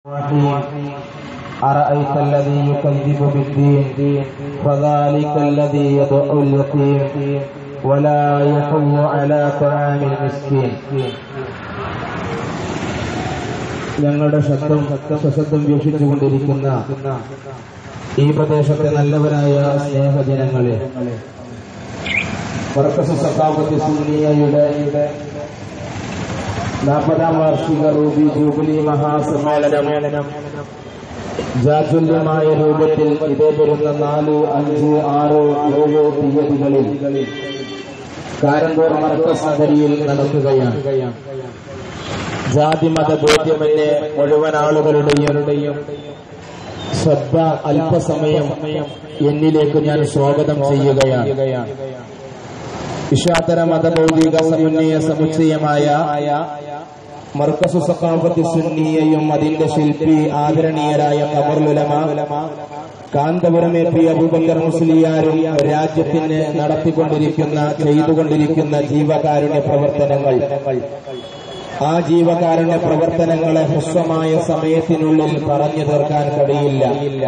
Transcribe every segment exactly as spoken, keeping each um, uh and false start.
أرأيت الذي يكذب بالدين فذلك الذي يدعو اليتيم ولا يحض على طعام المسكين. ഞങ്ങളുടെ ശബ്ദം സശബ്ദം വീക്ഷിച്ചുകൊണ്ടിരിക്കുന്ന ഈ പ്രദേശത്തെ നല്ലവരായ സ്നേഹജനങ്ങളെ, മർക്കസ് സഖാവത്ത് സുന്നിയയുടെ നാൽപ്പതാം വാർഷിക റൂബി ജൂബിലി മഹാസമ്മേളനം ജാജ്വല്യമായ രൂപത്തിൽ ഇതേ വരുന്ന നാല് അഞ്ച് ആറ് ഏഴ് തീയതികളിൽ കാരന്തൂർ മർക്കസ് നഗരിയിൽ നടക്കുകയാണ്. ജാതി മത ബോധ്യമന്യേ മുഴുവൻ ആളുകളുടെയും ശ്രദ്ധ അല്പസമയം എന്നിലേക്ക് ഞാൻ സ്വാഗതം ചെയ്യുകയാണ്. വിശ്വാതര മതബൗദ്ധിക സമന്വയ സമുച്ചയമായ മർക്കസു സഖാഫത്ത് സുന്നിയയും അതിന്റെ ശില്പി ആദരണീയരായ ഖബറുൽ ഉലമ കാന്തപുരം എ പി അബൂബക്കർ മുസ്ലിയാരും രാജ്യത്തിന് നടത്തിക്കൊണ്ടിരിക്കുന്ന ചെയ്തുകൊണ്ടിരിക്കുന്ന ജീവകാരുണ്യ പ്രവർത്തനങ്ങൾ, ആ ജീവകാരുണ്യ പ്രവർത്തനങ്ങളെ ഹ്രസ്വമായ സമയത്തിനുള്ളിൽ പറഞ്ഞു തീർക്കാൻ കഴിയില്ല.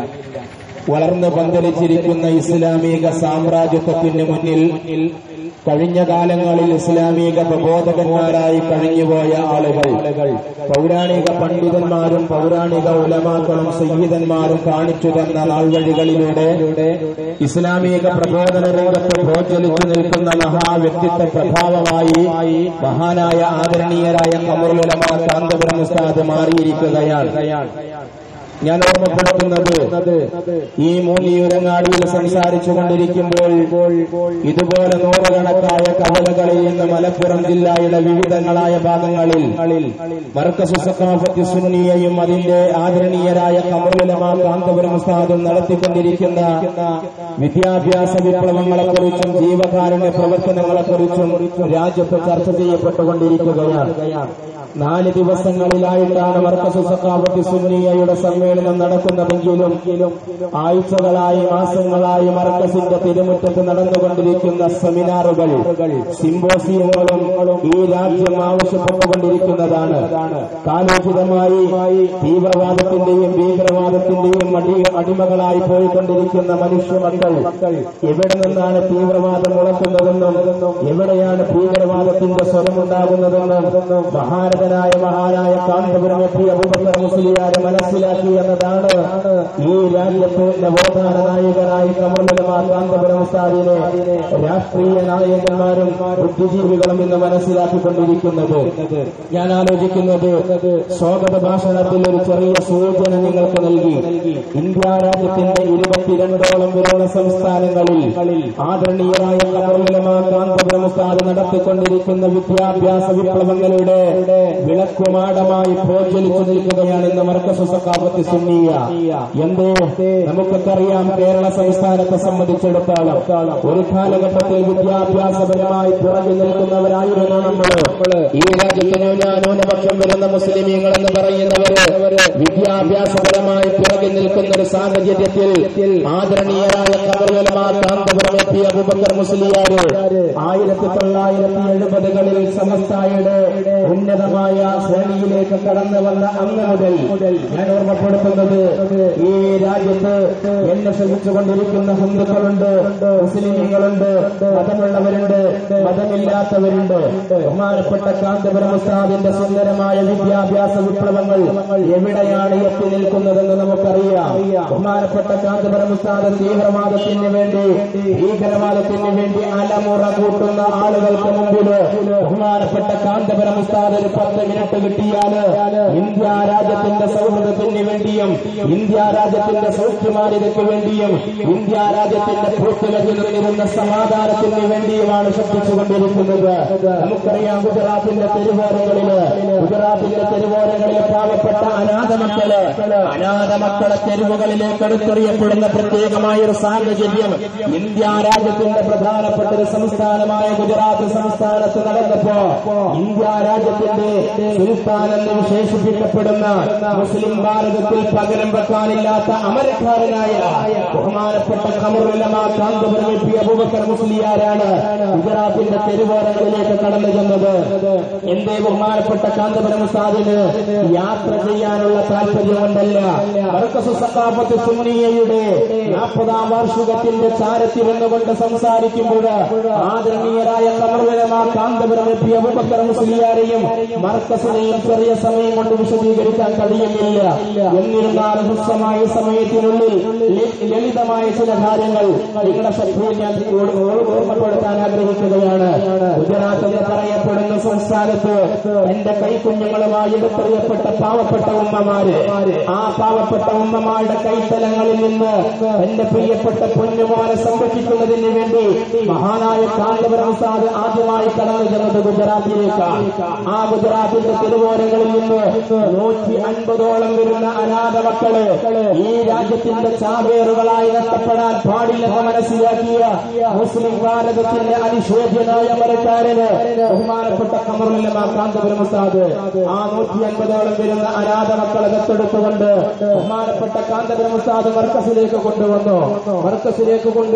വളർന്നു പന്തലിച്ചിരിക്കുന്ന ഇസ്ലാമിക സാമ്രാജ്യത്വത്തിന് മുന്നിൽ കഴിഞ്ഞ കാലങ്ങളിൽ ഇസ്ലാമിക പ്രബോധകന്മാരായി കഴിഞ്ഞുപോയ ആളുകൾ, പൗരാണിക പണ്ഡിതന്മാരും പൗരാണിക ഉലമാക്കളും സയ്യിദന്മാരും കാണിച്ചു തന്ന നാൾവഴികളിലൂടെ ഇസ്ലാമിക പ്രബോധന രംഗത്ത് പ്രോജ്വലിച്ചു നിൽക്കുന്ന മഹാവ്യക്തിത്വ പ്രഭാവമായി മഹാനായ ആദരണീയരായ ഖബറുൽ ഉലമ കാന്തപുരം ഉസ്താദ് മാറിയിരിക്കുകയാണ്. ഞാൻ ഓർമ്മപ്പെടുത്തുന്നത്, ഈ മൂന്നിയൂരങ്ങാടിയിൽ സംസാരിച്ചു കൊണ്ടിരിക്കുമ്പോൾ ഇതുപോലെ നൂറുകണക്കായ കവലകളിൽ നിന്ന് മലപ്പുറം ജില്ലയുടെ വിവിധങ്ങളായ ഭാഗങ്ങളിൽ മർക്കസു സഖാഫത്ത് സുന്നിയയും അതിന്റെ ആദരണീയരായ ഖബറുൽ ഉലമ കാന്തപുരം ഉസ്താദും നടത്തിക്കൊണ്ടിരിക്കുന്ന വിദ്യാഭ്യാസ വിപ്ലവങ്ങളെക്കുറിച്ചും ജീവകാരുണ്യ പ്രവർത്തനങ്ങളെക്കുറിച്ചും രാജ്യത്ത് ചർച്ച ചെയ്യപ്പെട്ടുകൊണ്ടിരിക്കുകയാണ്. നാല് ദിവസങ്ങളിലായിട്ടാണ് മർക്കസു സഖാഫത്ത് സുന്നിയയുടെ സമ്മേളനം നടക്കുന്നതെങ്കിലും ആഴ്ചകളായി മാസങ്ങളായി മർക്കസിന്റെ തിരുമുറ്റത്ത് നടന്നുകൊണ്ടിരിക്കുന്ന സെമിനാറുകൾ, സിംബോസിയങ്ങളും ഈ രാജ്യം ആവശ്യപ്പെട്ടുകൊണ്ടിരിക്കുന്നതാണ്. കാലോചിതമായി തീവ്രവാദത്തിന്റെയും ഭീകരവാദത്തിന്റെയും അടി അടിമകളായി പോയിക്കൊണ്ടിരിക്കുന്ന മനുഷ്യ മക്കൾ എവിടെ നിന്നാണ് തീവ്രവാദം ഉളക്കുന്നതെന്നും എവിടെയാണ് ഭീകരവാദത്തിന്റെ സ്വരമുണ്ടാകുന്നതെന്നും മഹാരഥനായ മഹാനായ കാന്തപുരം എ പി അബൂബക്കർ മുസ്ലിയാരെ മനസ്സിലാക്കി എന്നതാണ് ഈ രാജ്യത്തെ നവോത്ഥാന നായകനായി ഖബറുൽ ഉലമ കാന്തപുരം ഉസ്താദിനെ രാഷ്ട്രീയ നായകന്മാരും ബുദ്ധിജീവികളും ഇന്ന് മനസ്സിലാക്കിക്കൊണ്ടിരിക്കുന്നത്. ഞാൻ ആലോചിക്കുന്നത്, സ്വാഗത ഭാഷണത്തിൽ ഒരു ചെറിയ സൂചന നിങ്ങൾക്ക് നൽകി. ഇന്ത്യ രാജ്യത്തിന്റെ ഇരുപത്തിരണ്ടോളം വരുന്ന സംസ്ഥാനങ്ങളിൽ ആദരണീയരായ ഖബറുൽ ഉലമ കാന്തപുരം ഉസ്താദ് നടത്തിക്കൊണ്ടിരിക്കുന്ന വിദ്യാഭ്യാസ വിപ്ലവങ്ങളുടെ വിളക്കുമാടമായി പ്രോജ്വലിച്ചു നിൽക്കുകയാണ് ഇന്ന് മർക്കസു സഖാഫത്ത് സുന്നിയ. എന്തേ, നമുക്കൊക്കെ അറിയാം, കേരള സംസ്ഥാനത്തെ സംബന്ധിച്ചിടത്തോളം ഒരു കാലഘട്ടത്തിൽ വിദ്യാഭ്യാസപരമായി പുറകെ നിൽക്കുന്നവരായിരുന്നു നമ്മൾ. ഈ രാജ്യത്തിന് ന്യൂനപക്ഷം വരുന്ന മുസ്ലിമീങ്ങൾ എന്ന് പറയുന്നവര് വിദ്യാഭ്യാസപരമായി പുറകെ നിൽക്കുന്ന ഒരു സാഹചര്യത്തിൽ ആദരണീയരായ ഖബറുൽ ഉലമ കാന്തപുരം എ പി അബൂബക്കർ മുസ്ലിയാര് ആയിരത്തി തൊള്ളായിരത്തി എഴുപതുകളിൽ സമസ്തയുടെ ഉന്നതമായ ശ്രേണിയിലേക്ക് കടന്നു വന്ന അന്ന് മുതൽ ഞാൻ ഓർമ്മപ്പെടുത്തുന്നത്, ഈ രാജ്യത്ത് എന്നെ ശ്രമിച്ചുകൊണ്ടിരിക്കുന്ന ഹിന്ദുക്കളുണ്ട്, മുസ്ലിമുകളുണ്ട്, മതമുള്ളവരുണ്ട്, മതമില്ലാത്തവരുണ്ട്. ബഹുമാനപ്പെട്ട കാന്തപുരം ഉസ്താദിന്റെ സുന്ദരമായ വിദ്യാഭ്യാസ വിപ്ലവങ്ങൾ എവിടെയാണ് എത്തി നിൽക്കുന്നതെന്ന് നമുക്കറിയാം. ബഹുമാനപ്പെട്ട കാന്തപുരം ഉസ്താദ് തീവ്രവാദത്തിന് വേണ്ടി ഭീകരവാദത്തിന് വേണ്ടി അലമുറ കൂട്ടുന്ന ആളുകൾക്ക് മുമ്പില് ബഹുമാനപ്പെട്ട കാന്തപുരം ഉസ്താദ് ഒരു പത്ത് മിനിറ്റ് കിട്ടിയാല് ഇന്ത്യ രാജ്യത്തിന്റെ സൗഹൃദത്തിന് വേണ്ടിയും ഇന്ത്യ രാജ്യത്തിന്റെ സൗഖ്യമാര്യതയ്ക്ക് വേണ്ടിയും ഇന്ത്യ രാജ്യത്തിന്റെ ഭൂത്തിലകിൽ നിന്നിരുന്ന സമാധാനത്തിന് വേണ്ടിയുമാണ് ശ്രദ്ധിച്ചുകൊണ്ടിരിക്കുന്നത്. നമുക്കറിയാം, ഗുജറാത്തിന്റെ തെരുവോരങ്ങളില് ഗുജറാത്തിന്റെ തെരുവോരങ്ങളിലെ പാവപ്പെട്ട അനാഥ മക്കള് അനാഥ മക്കളെ തെരുവുകളിലേക്ക് എടുത്തെറിയപ്പെടുന്ന പ്രത്യേകമായ ഒരു സാഹചര്യം ഇന്ത്യ രാജ്യത്തിന്റെ പ്രധാനപ്പെട്ട ഒരു സംസ്ഥാനമായ ഗുജറാത്ത് സംസ്ഥാനത്ത് നടന്നപ്പോ ഇന്ത്യ രാജ്യത്തിന്റെ സുൽത്താൻ എന്ന് വിശേഷിപ്പിക്കപ്പെടുന്ന മുസ്ലിം ഭാരതത്തിന്റെ ഭാരതത്തിൽ പകരം വെക്കാനില്ലാത്ത അമരക്കാരനായ ബഹുമാനപ്പെട്ട ഖമറുൽ ഉലമാ കാന്തപുരം പി അബൂബക്കർ മുസ്ലിയാരാണ് ഗുജറാത്തിന്റെ തെരുവോരങ്ങളിലേക്ക് കടന്നു ചെന്നത്. എന്റെ ബഹുമാനപ്പെട്ട കാന്തപുരം ഉസ്താദിന് യാത്ര ചെയ്യാനുള്ള താല്പര്യം കൊണ്ടല്ല, മർകസ് സഖാഫത്ത് സുന്നിയയുടെ നാൽപ്പതാം വാർഷികത്തിന്റെ ചാരത്തിരുന്നുകൊണ്ട് സംസാരിക്കുമ്പോൾ ആദരണീയരായ ഖമറുൽ ഉലമാ കാന്തപുരം പി അബൂബക്കർ മുസ്ലിയാരെയും മർകസിനെയും ചെറിയ സമയം കൊണ്ട് വിശദീകരിക്കാൻ കഴിയുന്നില്ല. എന്നിരുന്നാലും ഹ്രസ്വമായ സമയത്തിനുള്ളിൽ ലളിതമായ ചില കാര്യങ്ങൾ നിങ്ങളുടെ ശ്രദ്ധയിൽ ഞാൻ ഓർമ്മപ്പെടുത്താൻ ആഗ്രഹിക്കുകയാണ്. ഗുജറാത്ത് എന്ന് പറയപ്പെടുന്ന സംസ്ഥാനത്ത് എന്റെ കൈക്കുഞ്ഞുങ്ങളുമായി എടുത്തറിയപ്പെട്ട പാവപ്പെട്ട ഉമ്മമാര്, ആ പാവപ്പെട്ട ഉമ്മമാരുടെ കൈത്തലങ്ങളിൽ നിന്ന് എന്റെ പ്രിയപ്പെട്ട പൊന്നുമോനെ സംരക്ഷിക്കുന്നതിന് വേണ്ടി മഹാനായ കാന്തപുരം ഉസ്താദ് ആദ്യമായി കടന്നു ചെന്നത് ഗുജറാത്തിലേക്കാണ്. ആ ഗുജറാത്തിന്റെ തിരുവോരങ്ങളിൽ നിന്ന് നൂറ്റി അൻപതോളം വരുന്ന അനാഥ മക്കള് ഈ രാജ്യത്തിന്റെ ചാവേറുകളായി നഷ്ടപ്പെടാൻ പാടില്ലെന്ന് മനസ്സിലാക്കിയ മുസ്ലിം ഭാരതത്തിന്റെ അനിഷേധ്യനായ അമരക്കാരന് ബഹുമാനപ്പെട്ട ഖമറുൽ ഉലമാ കാന്തപുരം ഉസ്താദ് ആ നൂറ്റി അൻപതോളം വരുന്ന അനാഥ മക്കളെ ദത്തെടുത്തുകൊണ്ട് ബഹുമാനപ്പെട്ട കാന്തപുരം ഉസ്താദ് മർകസിലേക്ക് കൊണ്ടുവന്നു. മർകസിലേക്ക് കൊണ്ട്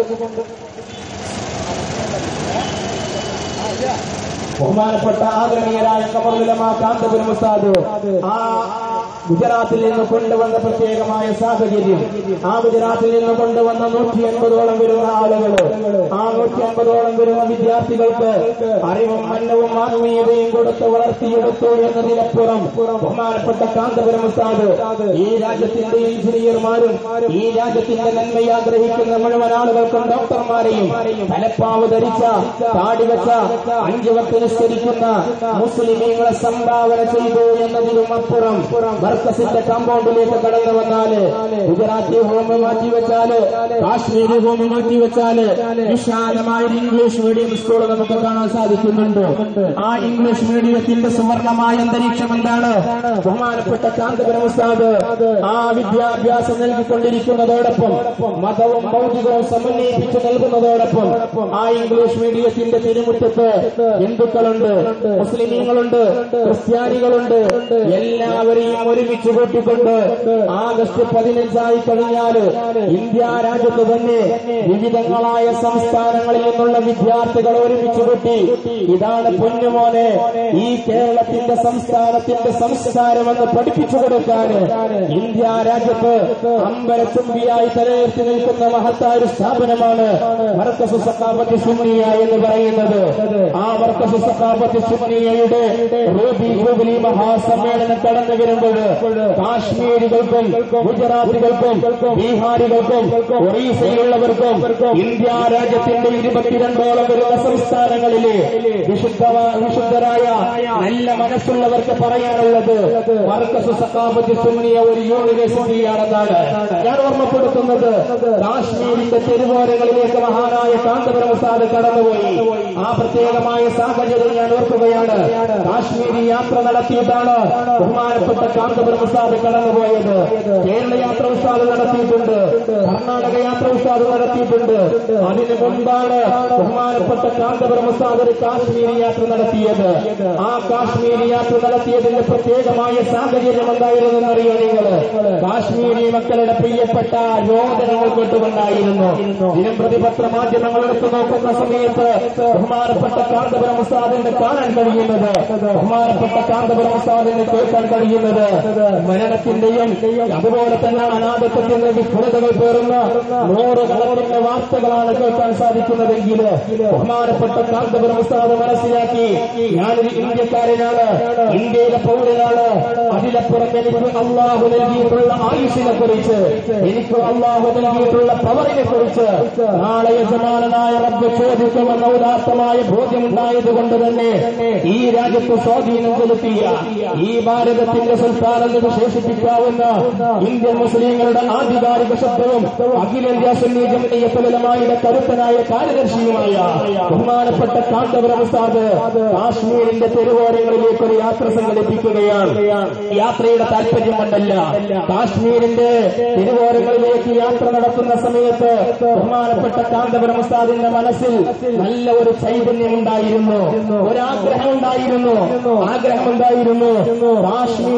ബഹുമാനപ്പെട്ട ആദരണീയരായ ഖമറുൽ ഉലമാ കാന്തപുരം ഉസ്താദ് ആ ഗുജറാത്തിൽ നിന്ന് കൊണ്ടുവന്ന പ്രത്യേകമായ സാഹചര്യം, ആ ഗുജറാത്തിൽ നിന്ന് കൊണ്ടുവന്ന നൂറ്റി അൻപതോളം വരുന്ന ആളുകൾ, ആ നൂറ്റി അൻപതോളം വരുന്ന വിദ്യാർത്ഥികൾക്ക് അറിവും മന്നവും ആത്മീയതയും കൊടുത്ത് വളർത്തിയെടുത്തു എന്നതിനപ്പുറം ബഹുമാനപ്പെട്ട കാന്തപുരം ഉസ്താദ് ഈ രാജ്യത്തിന്റെ എഞ്ചിനീയർമാരും ഈ രാജ്യത്തിന്റെ നന്മയെ ആഗ്രഹിക്കുന്ന മുഴുവൻ ആളുകൾക്കും ഡോക്ടർമാരെയും തലപ്പാവ് ധരിച്ച താടി വെച്ച അഞ്ചു വക്ത് നിസ്കരിക്കുന്ന മുസ്ലിമീങ്ങളെ സംഭാവന ചെയ്തു എന്നതിനും അപ്പുറം മർകസിന്റെ കമ്പൗണ്ടിലേക്ക് കടന്നു വന്നാല് ഗുജറാത്തി ഹോമ് മാറ്റിവെച്ചാല് കാശ്മീരി ഹോമ് മാറ്റിവെച്ചാല് വിശാലമായ ഇംഗ്ലീഷ് മീഡിയം സ്കൂൾ നമുക്ക് കാണാൻ സാധിക്കുന്നുണ്ട്. ആ ഇംഗ്ലീഷ് മീഡിയത്തിന്റെ സുവർണമായ അന്തരീക്ഷം എന്താണ്? ബഹുമാനപ്പെട്ട കാന്തപുരം ഉസ്താദ് ആ വിദ്യാഭ്യാസം നൽകിക്കൊണ്ടിരിക്കുന്നതോടൊപ്പം മതവും ഭൗതികവും സമന്വയിപ്പിച്ച് നൽകുന്നതോടൊപ്പം ആ ഇംഗ്ലീഷ് മീഡിയത്തിന്റെ തിരുമുറ്റത്ത് ഹിന്ദുക്കളുണ്ട്, മുസ്ലിമീങ്ങളുണ്ട്, ക്രിസ്ത്യാനികളുണ്ട്, എല്ലാവരെയും ഒരുമിച്ച് കൂട്ടിക്കൊണ്ട് ആഗസ്റ്റ് പതിനഞ്ചായി കഴിഞ്ഞാൽ ഇന്ത്യ രാജ്യത്ത് തന്നെ വിവിധങ്ങളായ സംസ്ഥാനങ്ങളിൽ നിന്നുള്ള വിദ്യാർത്ഥികൾ ഒരുമിച്ച് കൂട്ടി ഇതാണ് പൊന്നുമോനെ ഈ കേരളത്തിന്റെ സംസ്ഥാനത്തിന്റെ സംസ്കാരമെന്ന് പഠിപ്പിച്ചു കൊടുക്കാൻ ഇന്ത്യ രാജ്യത്ത് അമ്പരച്ചുംബിയായി തലയുയർത്തി നിൽക്കുന്ന മഹത്തായ ഒരു സ്ഥാപനമാണ് മർകസ് സഖാഫത്ത് സുന്നിയ എന്ന് പറയുന്നത്. ആ മർകസ് സഖാഫത്ത് സുന്നിയയുടെ റൂബി ജൂബിലി മഹാസമ്മേളനം കടന്നു വരുമ്പോൾ കാശ്മീരികൾക്കും ഗുജറാത്തികൾക്കും ബീഹാരികൾക്കും ഒറീസയിലുള്ളവർക്കും ഇന്ത്യ രാജ്യത്തിന്റെ ഇരുപത്തിരണ്ടോളം വരുന്ന സംസ്ഥാനങ്ങളിലെ വിശുദ്ധ വിശുദ്ധരായ നല്ല മനസ്സുള്ളവർക്ക് പറയാനുള്ളത് മർകസ് സഖാഫത്ത് സുന്നിയ ഒരു യൂണിവേഴ്സിറ്റിയാണെന്നാണ് ഞാൻ ഓർമ്മപ്പെടുത്തുന്നത്. കാശ്മീരിന്റെ തെരുവോരങ്ങളിലേക്ക് മഹാനായ കാന്തപുരം ഉസ്താദ് കടന്നുപോയി. ആ പ്രത്യേകമായ സാഹചര്യം ഞാൻ ഓർക്കുകയാണ്. കാശ്മീരി യാത്ര നടത്തിയിട്ടാണ് ബഹുമാനപ്പെട്ട കാന്തപുരം ഉസ്താദ് കടന്നുപോയത്. കേരള യാത്ര ഉസ്താദ് നടത്തിയിട്ടുണ്ട്, കർണാടക യാത്ര ഉസ്താദ് നടത്തിയിട്ടുണ്ട്. അതിന് മുൻപാണ് ബഹുമാനപ്പെട്ട കാന്തപുരം ഉസ്താദ് ഒരു കാശ്മീരി യാത്ര നടത്തിയത്. ആ കാശ്മീരി യാത്ര നടത്തിയതിന്റെ പ്രത്യേകമായ സാഹചര്യം എന്തായിരുന്നെന്നറിയോ നിങ്ങൾ? കാശ്മീരി മക്കളുടെ പ്രിയപ്പെട്ട രോദനങ്ങൾ കേട്ടുകൊണ്ടായിരുന്നു. ദിനം പ്രതിപത്ര മാധ്യമങ്ങൾ എടുത്തു നോക്കുന്ന സമയത്ത് ബഹുമാനപ്പെട്ട കാന്തപുരം ഉസ്താദിനെ കാണാൻ കഴിയുന്നത്, ബഹുമാനപ്പെട്ട കാന്തപുരം ഉസ്താദിനെ കേൾക്കാൻ കഴിയുന്നത് മരണത്തിന്റെയും അതുപോലെ തന്നെ അനാഥത്വത്തിന്റെ വിഫലതകൾ പേറുന്ന നൂറുകണക്കിന് വാർത്തകളാണ് കേൾക്കാൻ സാധിക്കുന്നതെങ്കിൽ ബഹുമാനപ്പെട്ട കാന്തപുരം ഉസ്താദ് മനസ്സിലാക്കി ഞാനൊരു ഇന്ത്യക്കാരനാണ്, ഇന്ത്യയിലെ പൗരനാണ്. അതിലപ്പുറം എനിക്ക് അള്ളാഹു നൽകിയിട്ടുള്ള ആയുഷിനെ കുറിച്ച്, എനിക്ക് അള്ളാഹു നൽകിയിട്ടുള്ള പവറിനെ കുറിച്ച് നാളെ യജമാനായ റബ്ബ് ചോദിക്കുമെന്ന ഉദാത്തമായ ബോധ്യമുണ്ടായതുകൊണ്ട് തന്നെ ഈ രാജ്യത്ത് സ്വാധീനം ചെലുത്തിയ ഈ ഭാരതത്തിന്റെ സുൽത്താൻ എന്ന് വിശേഷിപ്പിക്കാവുന്ന ഇന്ത്യൻ മുസ്ലിങ്ങളുടെ ആധികാരിക ശബ്ദവും അഖിലേന്ത്യാ സുന്നി ജംഇയ്യത്തുൽ ഉലമായുടെ കരുത്തനായ കാര്യദർശിയുമായ ബഹുമാനപ്പെട്ട കാന്തപുരം ഉസ്താദ് കാശ്മീരിന്റെ തെരുവോരങ്ങളിലേക്ക് ഒരു യാത്ര സംഘടിപ്പിക്കുകയാണ്. യാത്രയുടെ താല്പര്യം കൊണ്ടല്ല, കാശ്മീരിന്റെ തിരുവോരങ്ങളിലേക്ക് യാത്ര നടത്തുന്ന സമയത്ത് ബഹുമാനപ്പെട്ട കാന്തപുരം ഉസ്താദിന്റെ മനസ്സിൽ നല്ല ഒരു ചൈതന്യം ഉണ്ടായിരുന്നു, ഒരാഗ്രഹം ഉണ്ടായിരുന്നു. ആഗ്രഹം ഉണ്ടായിരുന്നു കാശ്മീരിന്റെ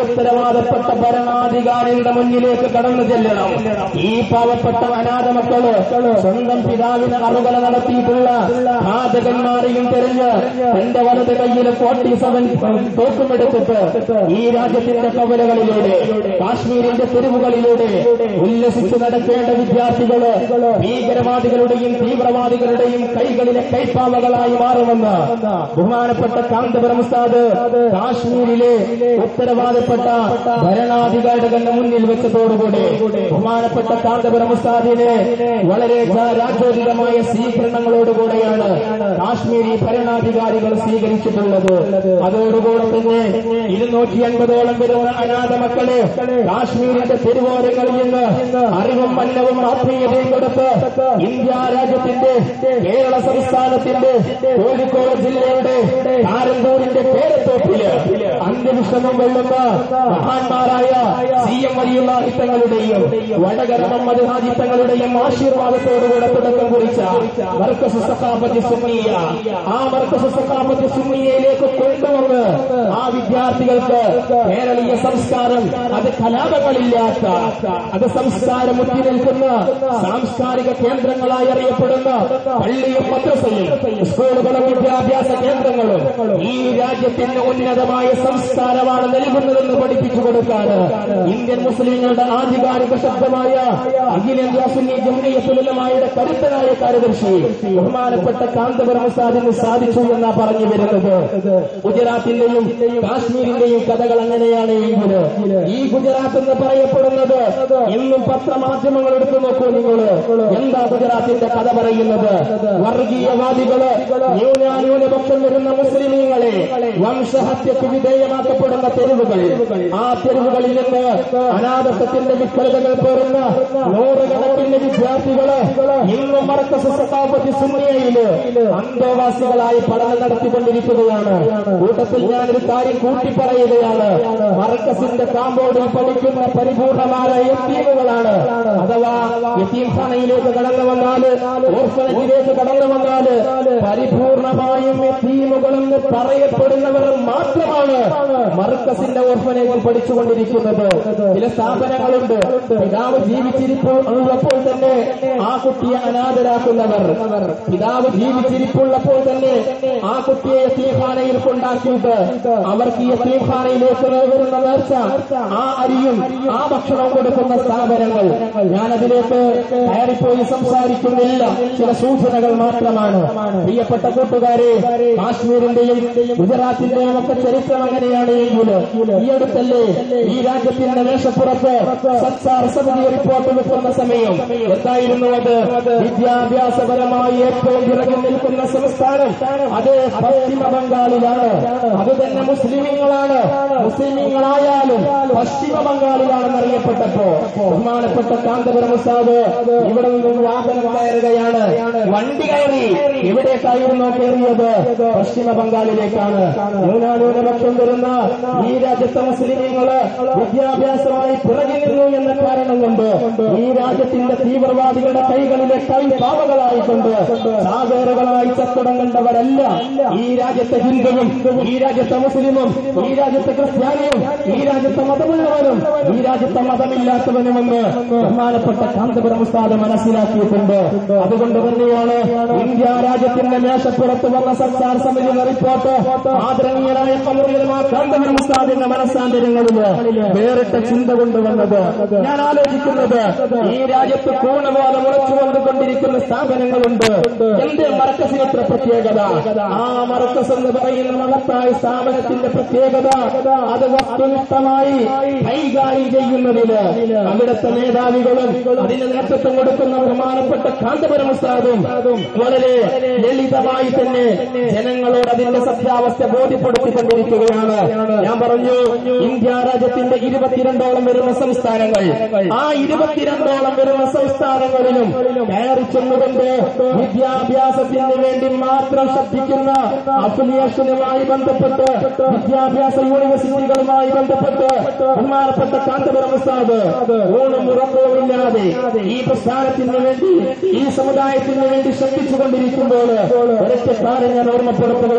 ഉത്തരവാദപ്പെട്ട ഭരണാധികാരിയുടെ മുന്നിലേക്ക് കടന്നു ചെല്ലണം. ഈ പാവപ്പെട്ട അനാഥ മക്കള് സ്വന്തം പിതാവിന് അറുകല നടത്തിയിട്ടുള്ള ഘാതകന്മാരെയും തെരഞ്ഞ് തന്റെ വലത് കയ്യിൽ ഫോർട്ടി സെവൻ തോക്കുമെടുത്തിട്ട് ഈ രാജ്യത്തിന്റെ കവലകളിലൂടെ കാശ്മീരിന്റെ തെരുവുകളിലൂടെ ഉല്ലസിച്ച് നടക്കേണ്ട വിദ്യാർത്ഥികള് ഭീകരവാദികളുടെയും തീവ്രവാദികളുടെയും കൈകളിലെ കൈപ്പാവകളായി മാറുമെന്ന് ബഹുമാനപ്പെട്ട കാന്തപുരം ഉസ്താദ് കാശ്മീരിലെ ഉത്തരവാദപ്പെട്ട ഭരണാധികാരികളുടെ മുന്നിൽ വെച്ചതോടുകൂടി ബഹുമാനപ്പെട്ട കാന്തപുരം ഉസ്താദിനെ വളരെ രാജോചിതമായ സ്വീകരണങ്ങളോടുകൂടെയാണ് കാശ്മീരി ഭരണാധികാരികൾ സ്വീകരിച്ചിട്ടുള്ളത്. അതോടുകൂടെ തന്നെ ഇരുന്നൂറ്റി അൻപതോളം വരുന്ന അനാഥ മക്കളെ കാശ്മീരിന്റെ തെരുവോരങ്ങളിൽ നിന്ന് അറിവും മന്നവും ആത്മീയതയും കൊടുത്ത് ഇന്ത്യ രാജ്യത്തിന്റെ കേരള സംസ്ഥാനത്തിന്റെ കോഴിക്കോട് ജില്ലയുടെ കാരന്തൂരിന്റെ പേരത്തോപ്പില് അന്ത്യവിശ്രമം കൊള്ളുന്ന മഹാന്മാരായ സി എം വലിയുള്ള ഹിത്തങ്ങളുടെയും വടകര മുഹമ്മദ് ഹാജിത്തങ്ങളുടെയും ആശീർവാദത്തോടുകൂടെ തുടക്കം കുറിച്ച മർക്കസ് സഖാഫത്ത് സുന്നിയ, ആ മർക്കസ് സഖാഫത്ത് സുന്നിയയിലേക്ക് കൊണ്ടുവന്ന് ആ വിദ്യാർത്ഥികൾക്ക് കേരളീയ സംസ്കാരം അത് കലാപങ്ങളില്ലാത്ത അത് സംസ്കാരം മുറ്റി നിൽക്കുന്ന സാംസ്കാരിക കേന്ദ്രങ്ങളായി അറിയപ്പെടുന്ന പള്ളിയും മദ്രസയും സ്കൂളുകളും വിദ്യാഭ്യാസ കേന്ദ്രങ്ങളും ഈ രാജ്യത്തിന് ഉന്നതമായ സംസ്കാരമാണ് നൽകുന്നതെന്ന് പഠിപ്പിച്ചു കൊടുക്കാൻ ഇന്ത്യൻ മുസ്ലിങ്ങളുടെ ആധികാരിക ശബ്ദമായ അഖിലേന്ത്യാ സുന്നി ജംഇയ്യത്തുൽ ഉലമായുടെ കരുത്തനായ കാര്യദർശി ബഹുമാനപ്പെട്ട കാന്തപുരം ഉസ്താദിന് സാധിച്ചു എന്നാ പറഞ്ഞു വരുന്നത്. ഗുജറാത്തിന്റെയും കാശ്മീരിന്റെയും കഥകൾ അങ്ങനെയാണ് എങ്കിൽ ഈ ഗുജറാത്ത് എന്ന് പറയപ്പെടുന്നത് ഇന്നും പത്രമാധ്യമങ്ങൾ എടുത്തു നോക്കൂ നിങ്ങള്. എന്താ ഗുജറാത്തിന്റെ കഥ പറയുന്നത്? വർഗീയവാദികള് ന്യൂനാന്യൂനപക്ഷം വരുന്ന മുസ്ലിമീങ്ങളെ വംശഹത്യക്ക് വിധേയമാക്കപ്പെടുന്ന തെരുവുകൾ, ആ തെരുവുകളിൽ നിന്ന് അനാഥത്വത്തിന്റെ വിഫലതകൾ പേറുന്ന നൂറുകണക്കിന് വിദ്യാർത്ഥികള് ഇന്നും മർക്കസ് സഖാഫത്ത് സുന്നിയയില് അന്തേവാസികളായി പഠനം നടത്തിക്കൊണ്ടിരിക്കുകയാണ്. കൂട്ടത്തിൽ ഞാനൊരു കാര്യം കൂട്ടി പറയുകയാണ്. മർക്കസിന്റെ കാമ്പോർഡിൽ പഠിക്കുന്ന പരിപൂർണമായ യത്തീമുകളാണ്. അഥവാ യത്തീംഖാനയിലേക്ക് കടന്നു വന്നാല്, ഓർഫനേജിലേക്ക് കടന്നു വന്നാല് പരിപൂർണമായും യത്തീമുകളെന്ന് പറയപ്പെടുന്നവർ മാത്രമാണ് മർക്കസിന്റെ ഓർഫനേജിൽ പഠിച്ചുകൊണ്ടിരിക്കുന്നത്. ചില സ്ഥാപനങ്ങളുണ്ട്, പിതാവ് ജീവിച്ചിരിപ്പോൾ ഉള്ളപ്പോൾ തന്നെ ആ കുട്ടിയെ അനാഥരാക്കുന്നവർ, പിതാവ് ജീവിച്ചിരിപ്പുള്ളപ്പോൾ തന്നെ ആ കുട്ടിയെ യത്തീംഖാനയിൽ കൊണ്ടാക്കിയിട്ട് അവർക്ക് യത്തീംഖാനയിലേക്ക് വരുന്ന നേർച്ച ആ അരിയും ആ ഭക്ഷണവും കൊടുക്കുന്ന സ്ഥാപനങ്ങൾ. ഞാനതിലേക്ക് കയറിപ്പോയി സംസാരിക്കുന്നില്ല, ചില സൂചനകൾ മാത്രമാണ്. പ്രിയപ്പെട്ട കൂട്ടുകാരെ, കാശ്മീരിന്റെയും ഗുജറാത്തിന്റെയും ഒക്കെ ചരിത്രം അങ്ങനെയാണ് എങ്കിൽ ഈ അടുത്തല്ലേ ഈ രാജ്യത്തിന്റെ മേശപ്പുറത്ത് സത്സാർ സമിതി റിപ്പോർട്ട് വെക്കുന്ന സമയം എന്തായിരുന്നു അത്? വിദ്യാഭ്യാസപരമായി ഏറ്റവും പിറകിൽ നിൽക്കുന്ന സംസ്ഥാനം അത് പശ്ചിമ ബംഗാളിലാണ്. അത് തന്നെ മുസ്ലിമീങ്ങളാണ്. മുസ്ലിമീങ്ങളായാലും പശ്ചിമ ബംഗാളിലാണെന്ന് അറിയപ്പെട്ടപ്പോ ബഹുമാനപ്പെട്ട കാന്തപുരം ഉസ്താദ് ഇവിടെ നിന്നും വാഹനം കയറുകയാണ്. വണ്ടി കയറി എവിടേക്കായിരുന്നു കയറിയത്? പശ്ചിമ ബംഗാളിലേക്കാണ്. ന്യൂനാന്യൂനപക്ഷം വരുന്ന ഈ രാജ്യത്തെ മുസ്ലിമീങ്ങള് വിദ്യാഭ്യാസമായി പിറകി നിന്നു എന്ന കാരണം കൊണ്ട് ഈ രാജ്യത്തിന്റെ തീവ്രവാദികളുടെ കൈകളിലെ കൈപാവകളായിക്കൊണ്ട് സാവേറുകളായി ചത്തുടങ്ങേണ്ടവരല്ല ഈ രാജ്യത്തെ ഹിന്ദുവും ഈ രാജ്യത്തെ മുസ്ലിമും ഈ രാജ്യത്തെ ക്രിസ്ത്യാനിയും ഈ രാജ്യത്തെ മതമുള്ളവരും ഈ രാജ്യത്തെ മതമില്ലാത്തവനുമെന്ന് ബഹുമാനപ്പെട്ട കാന്തപുരം ഉസ്താദ് മനസ്സിലാക്കിയിട്ടുണ്ട്. അതുകൊണ്ട് തന്നെയാണ് ഇന്ത്യ രാജ്യത്തിന്റെ മേശപ്പുറത്ത് വന്ന സത്സാർ സമിതി റിപ്പോർട്ട് ആദരണീയനായ കാന്തപുരം ഉസ്താദിന്റെ മനസ്സാന്തരങ്ങളില് വേറിട്ട ചിന്ത കൊണ്ടുവന്നത്. ഞാൻ ആലോചിക്കുന്നത് ഈ രാജ്യത്ത് കൂണ പോലെ മുളച്ചുകൊണ്ടുകൊണ്ടിരിക്കുന്ന സ്ഥാപനങ്ങളുണ്ട്. എന്റെ മർക്കസിന് ഇത്ര പ്രത്യേകത? ആ മർക്കസ് എന്ന് പറയുന്ന മഹത്തായ സ്ഥാപനത്തിന്റെ പ്രത്യേകത അത് വസ്തുനിഷ്ഠമായി കൈകാര്യം ചെയ്യുന്നതിന് അവിടുത്തെ മേധാവികളും അതിന് നേതൃത്വം കൊടുക്കുന്ന ബഹുമാനപ്പെട്ട കാന്തപുരം ഉസ്താദും വളരെ ലളിതമായി തന്നെ ജനങ്ങളോട് അതിന്റെ സത്യാവസ്ഥ ബോധ്യപ്പെടുത്തിക്കൊണ്ടിരിക്കുകയാണ്. ഞാൻ പറഞ്ഞു, ഇന്ത്യ രാജ്യത്തിന്റെ ഇരുപത്തിരണ്ടോളം വരുന്ന സംസ്ഥാനങ്ങൾ, ആ ഇരുപത്തിരണ്ടോളം വരുന്ന സംസ്ഥാനങ്ങളിലും കയറി ചെന്നുകൊണ്ട് വിദ്യാഭ്യാസത്തിന് വേണ്ടി മാത്രം ശ്രദ്ധിക്കുന്ന അഫിലിയേഷനുമായി ബന്ധപ്പെട്ട് വിദ്യാഭ്യാസ യൂണിവേഴ്സിറ്റികളുമായി ബന്ധപ്പെട്ട് ബഹുമാനപ്പെട്ട കാന്തപുരം ഉസ്താദ് ഊണും ഉറക്കവുമില്ലാതെ ഈ പ്രസ്ഥാനത്തിന് വേണ്ടി ഈ സമുദായത്തിന് വേണ്ടി ശ്രദ്ധിച്ചുകൊണ്ടിരിക്കുമ്പോൾ ഒരൊറ്റ കാര്യം ഞാൻ ഓർമ്മപ്പെടുത്തുകയാണ്.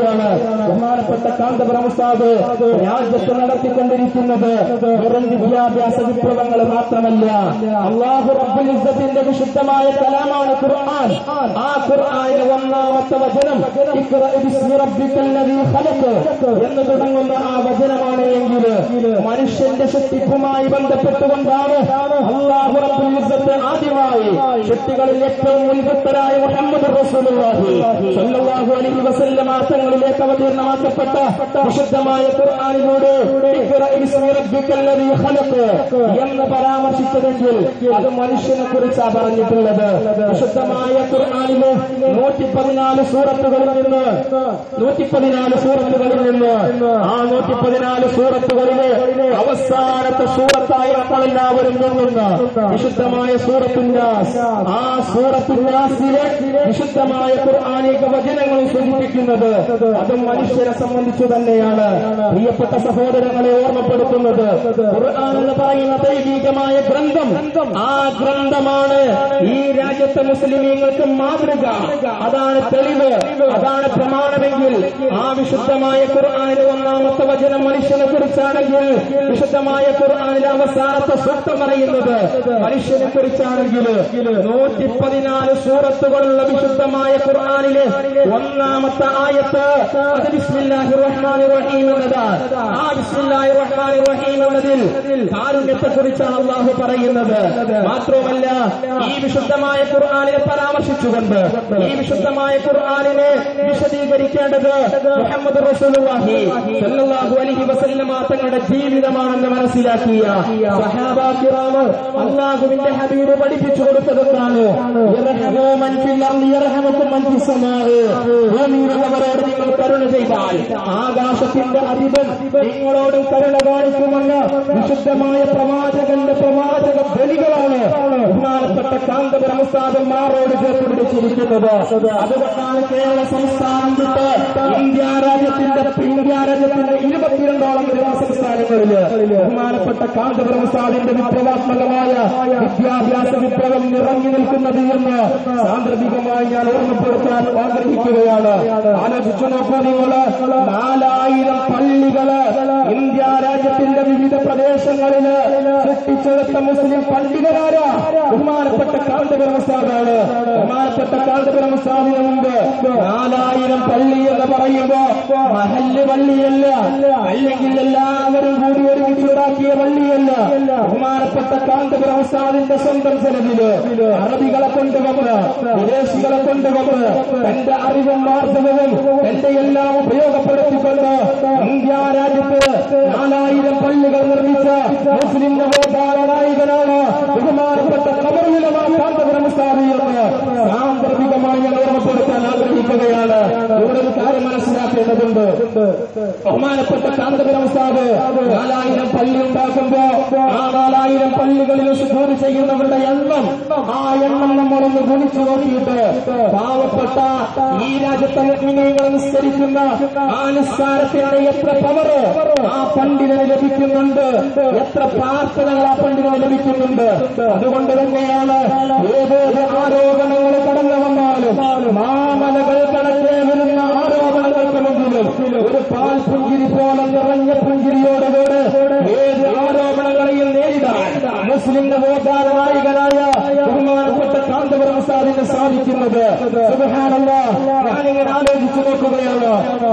ഓർമ്മപ്പെടുത്തുകയാണ്. ബഹുമാനപ്പെട്ട കാന്തപുരം ഉസ്താദ് രാജ്യത്ത് നടത്തിക്കൊണ്ടിരിക്കുന്നത് വെറും വിദ്യാഭ്യാസ വിപ്ലവങ്ങൾ മാത്രമല്ല, അല്ലാഹു റബ്ബുൽ ഇസ്സത്തിന്റെ വിശുദ്ധമായ കലാമാണ് ഖുർആൻ. ആ ഖുർആനിലെ ഒന്നാമത്തെ വചനം ഇഖ്റ ബിസ്മി റബ്ബിക്കൽ ലദീ ഖലഖ് എന്ന് തുടങ്ങുന്ന ആ വചനമാണ് എങ്കിൽ മനുഷ്യന്റെ സൃഷ്ടിപ്പുമായി ബന്ധപ്പെട്ടുകൊണ്ടാണ് അല്ലാഹു റബ്ബുൽ ഇസ്സത്ത് ആദ്യമായി സൃഷ്ടികളിൽ ഏറ്റവും ഉന്നതരായ മുഹമ്മദ് റസൂലുള്ളാഹി സ്വല്ലല്ലാഹു അലൈഹി വസല്ലമ തങ്ങളിലേക്ക് അവതീർണമാക്കപ്പെട്ട വിശുദ്ധമായ ഖുർആനിലൂടെ ഇഖ്റ ബിസ്മി റബ്ബിക്കൽ ലദീ ഖലഖ് എന്ന് പരാമർശിച്ചതെങ്കിൽ അത് മനുഷ്യനെ കുറിച്ചാണ് പറഞ്ഞിട്ടുള്ളത്. വിശുദ്ധമായ ഖുർആനിലെ നൂറ്റി പതിനാല് സൂറത്തുകളിൽ നിന്ന് നൂറ്റി പതിനാല് സൂറത്തുകളിൽ നിന്ന് ആ നൂറ്റി പതിനാല് സൂറത്തുകളിലെ അവസാനത്തെ സൂറത്തായി നമ്മളെല്ലാവരും നിന്നുന്ന വിശുദ്ധമായ സൂറത്തുൽ നാസ്, ആ സൂറത്തുൽ നാസിലെ വിശുദ്ധമായ ഖുർആനിക വചനങ്ങൾ സൂചിപ്പിക്കുന്നത് അതും മനുഷ്യരെ സംബന്ധിച്ചു തന്നെയാണ്. പ്രിയപ്പെട്ട സഹോദരങ്ങളെ ഓർമ്മപ്പെടുത്തുന്നത് ഖുർആൻ എന്ന് പറയുന്ന ദൈവികമായ ഗ്രന്ഥം, ആ ഗ്രന്ഥമാണ് ഈ രാജ്യത്തെ മുസ്ലിമീങ്ങൾക്ക് മാതൃക. അതാണ് തെളിവ്, അതാണ് പ്രമാണമെങ്കിൽ ആ വിശുദ്ധമായ ഖുർആനിലെ ഒന്നാമത്തെ വചനം മനുഷ്യനെ കുറിച്ചാണെങ്കിൽ വിശുദ്ധമായ ഖുർആനിലെ അവസാനത്തെ സൂക്തം പറയുന്നത് മനുഷ്യനെ കുറിച്ചാണെങ്കിൽ നൂറ്റി പതിനാല് സൂറത്തുകളുള്ള വിശുദ്ധമായ ഖുർആനിലെ ഒന്നാമത്തെ ആയത്ത് അത് ബിസ്മില്ലാഹിർ റഹ്മാനിർ റഹീം എന്നതാണ്. ആ ബിസ്മില്ലാഹിർ റഹ്മാനിർ റഹീം എന്നതിൽ കാരുണ്യത്തെ കുറിച്ചാണ് അല്ലാഹു പറയുന്നത്. മാത്രമല്ല ഈ വിശുദ്ധമായ ഖുർആനിനെ പരാമർശിച്ചുകൊണ്ട് ഈ വിശുദ്ധമായ ഖുർആനിനെ വിശദീകരിക്കേണ്ടത് മുഹമ്മദ് റസൂലുള്ളാഹി സ്വല്ലല്ലാഹു അലൈഹി വസല്ലമ തങ്ങളുടെ ജീവിതമാണെന്ന് മനസ്സിലാക്കിയ സഹാബാ കിറാം അല്ലാഹുവിന്റെ ഹബീബ് പഠിപ്പിച്ചു കൊടുത്തതാണ് യർഹമു മൻ ഫിൽ അർളി യർഹമുകും മൻ ഫിസ് സമാഇ. ഭൂമിയിലുള്ളവരോട് നിങ്ങൾ കരുണ ചെയ്താൽ ആകാശത്തിന്റെ അധിപൻ നിങ്ങളോട് കരുണ കാണിക്കുമെന്ന് വിശുദ്ധമായ പ്രവാചകന്റെ പ്രവാചക ബലികളാണ് ബഹുമാനപ്പെട്ട കാന്തപുരം ഉസ്താദന്മാരോട് ചേർത്തുപിടിച്ചിരിക്കുന്നത്. അതുകൊണ്ടാണ് കേരള സംസ്ഥാനം വിട്ട് ഇന്ത്യ രാജ്യത്തിന്റെ ഇന്ത്യ രാജ്യത്തിന്റെ ഇരുപത്തിരണ്ടോളം വരുന്ന സംസ്ഥാനങ്ങളില് ബഹുമാനപ്പെട്ട കാന്തപുരം ഉസ്താദിന്റെ വിപ്ലവാത്മകമായ വിദ്യാഭ്യാസ വിപ്ലവം നിറഞ്ഞു നിൽക്കുന്നത് എന്ന് സാന്ദർഭികമായി ഞാൻ ഓർമ്മപ്പെടുത്താൻ ആഗ്രഹിക്കുകയാണ്. ആലോചിച്ചു നോക്കൂ നിങ്ങള്, നാലായിരം പള്ളികള് ഇന്ത്യ രാജ്യത്തിന്റെ വിവിധ പ്രദേശങ്ങളില് സൃഷ്ടിച്ചെടുത്ത മുസ്ലിം പണ്ഡിതരാരാ? ബഹുമാനപ്പെട്ട കാന്തപുരം ഉസ്താദാണ്. ബഹുമാനപ്പെട്ട കാന്തപുരം ഉസ്താദിന് മുമ്പ് നാലായിരം പള്ളി എന്ന് പറയുമ്പോ മഹല്ല് പള്ളിയല്ല, അല്ലെങ്കിൽ എല്ലാവരും കൂടി ഒരുമിച്ചുണ്ടാക്കിയ പള്ളിയല്ല. ബഹുമാനപ്പെട്ട കാന്തപുരം ഉസ്താദിന്റെ സ്വന്തം ചെലവില് അറബികളെ കൊണ്ടുവന്ന് വിദേശികളെ കൊണ്ടുവന്ന് തന്റെ അറിവും മാർദ്ദവവും തന്റെ എല്ലാം ഉപയോഗപ്പെടുത്തിക്കൊണ്ട് ഇന്ത്യ രാജ്യത്ത് നാലായിരം പള്ളികൾ നിർമ്മിച്ച മുസ്ലിം നവോത്ഥാന നായകനാണ് ബഹുമാനപ്പെട്ട ഖബറുൽ കാന്തപുരം ഉസ്താദ് എന്ന് സാന്ദർഭികമായി ഞാൻ ഓർമ്മപ്പെടുത്താൻ ആഗ്രഹിക്കുകയാണ്. ഇവിടെ ഒരു കാര്യം മനസ്സിലാക്കേണ്ടതുണ്ട്. ബഹുമാനപ്പെട്ട കാന്തപുരം ഉസ്താദ് നാലായിരം പള്ളി ഉണ്ടാക്കുമ്പോ ആ നാലായിരം പള്ളികളിൽ ശുദ്ധി ചെയ്യുന്നവരുടെ എണ്ണം ആ എണ്ണം നമ്മളൊന്ന് ഗുണിച്ചു നോക്കിയിട്ട് പാവപ്പെട്ട ഈ രാജ്യത്തെ മുസ്ലിമീങ്ങൾ നിസ്കരിക്കുന്ന ആ നിസ്കാരത്തിനാണ് എത്ര പവറ് ആ പണ്ഡിതന് ലഭിക്കുന്നുണ്ട്, എത്ര പ്രാർത്ഥനകൾ ആ പണ്ഡിതന് ലഭിക്കുന്നുണ്ട്. അതുകൊണ്ട് തന്നെയാണ് ഏതേത് ആരോപണങ്ങൾ കടന്നു വന്നാലും മാമലകൾ കടന്നേ വരുന്ന ആരോപണങ്ങൾക്ക് മുമ്പിലും ഒരു പാൽ പുഞ്ചിരി പോലെ നിറഞ്ഞ പുഞ്ചിരിയോടുകൂടെ ഏത് ആരോപണങ്ങളെയും നേരിടാൻ മുസ്ലിം നവോത്ഥാന നായകനായ ബഹുമാനപ്പെട്ട കാന്തപുരം ഉസ്താദിന് സാധിക്കുന്നത്. സുബ്ഹാനല്ലാഹ്, ഞാനിങ്ങനെ ആലോചിച്ചു നോക്കുകയാണ്.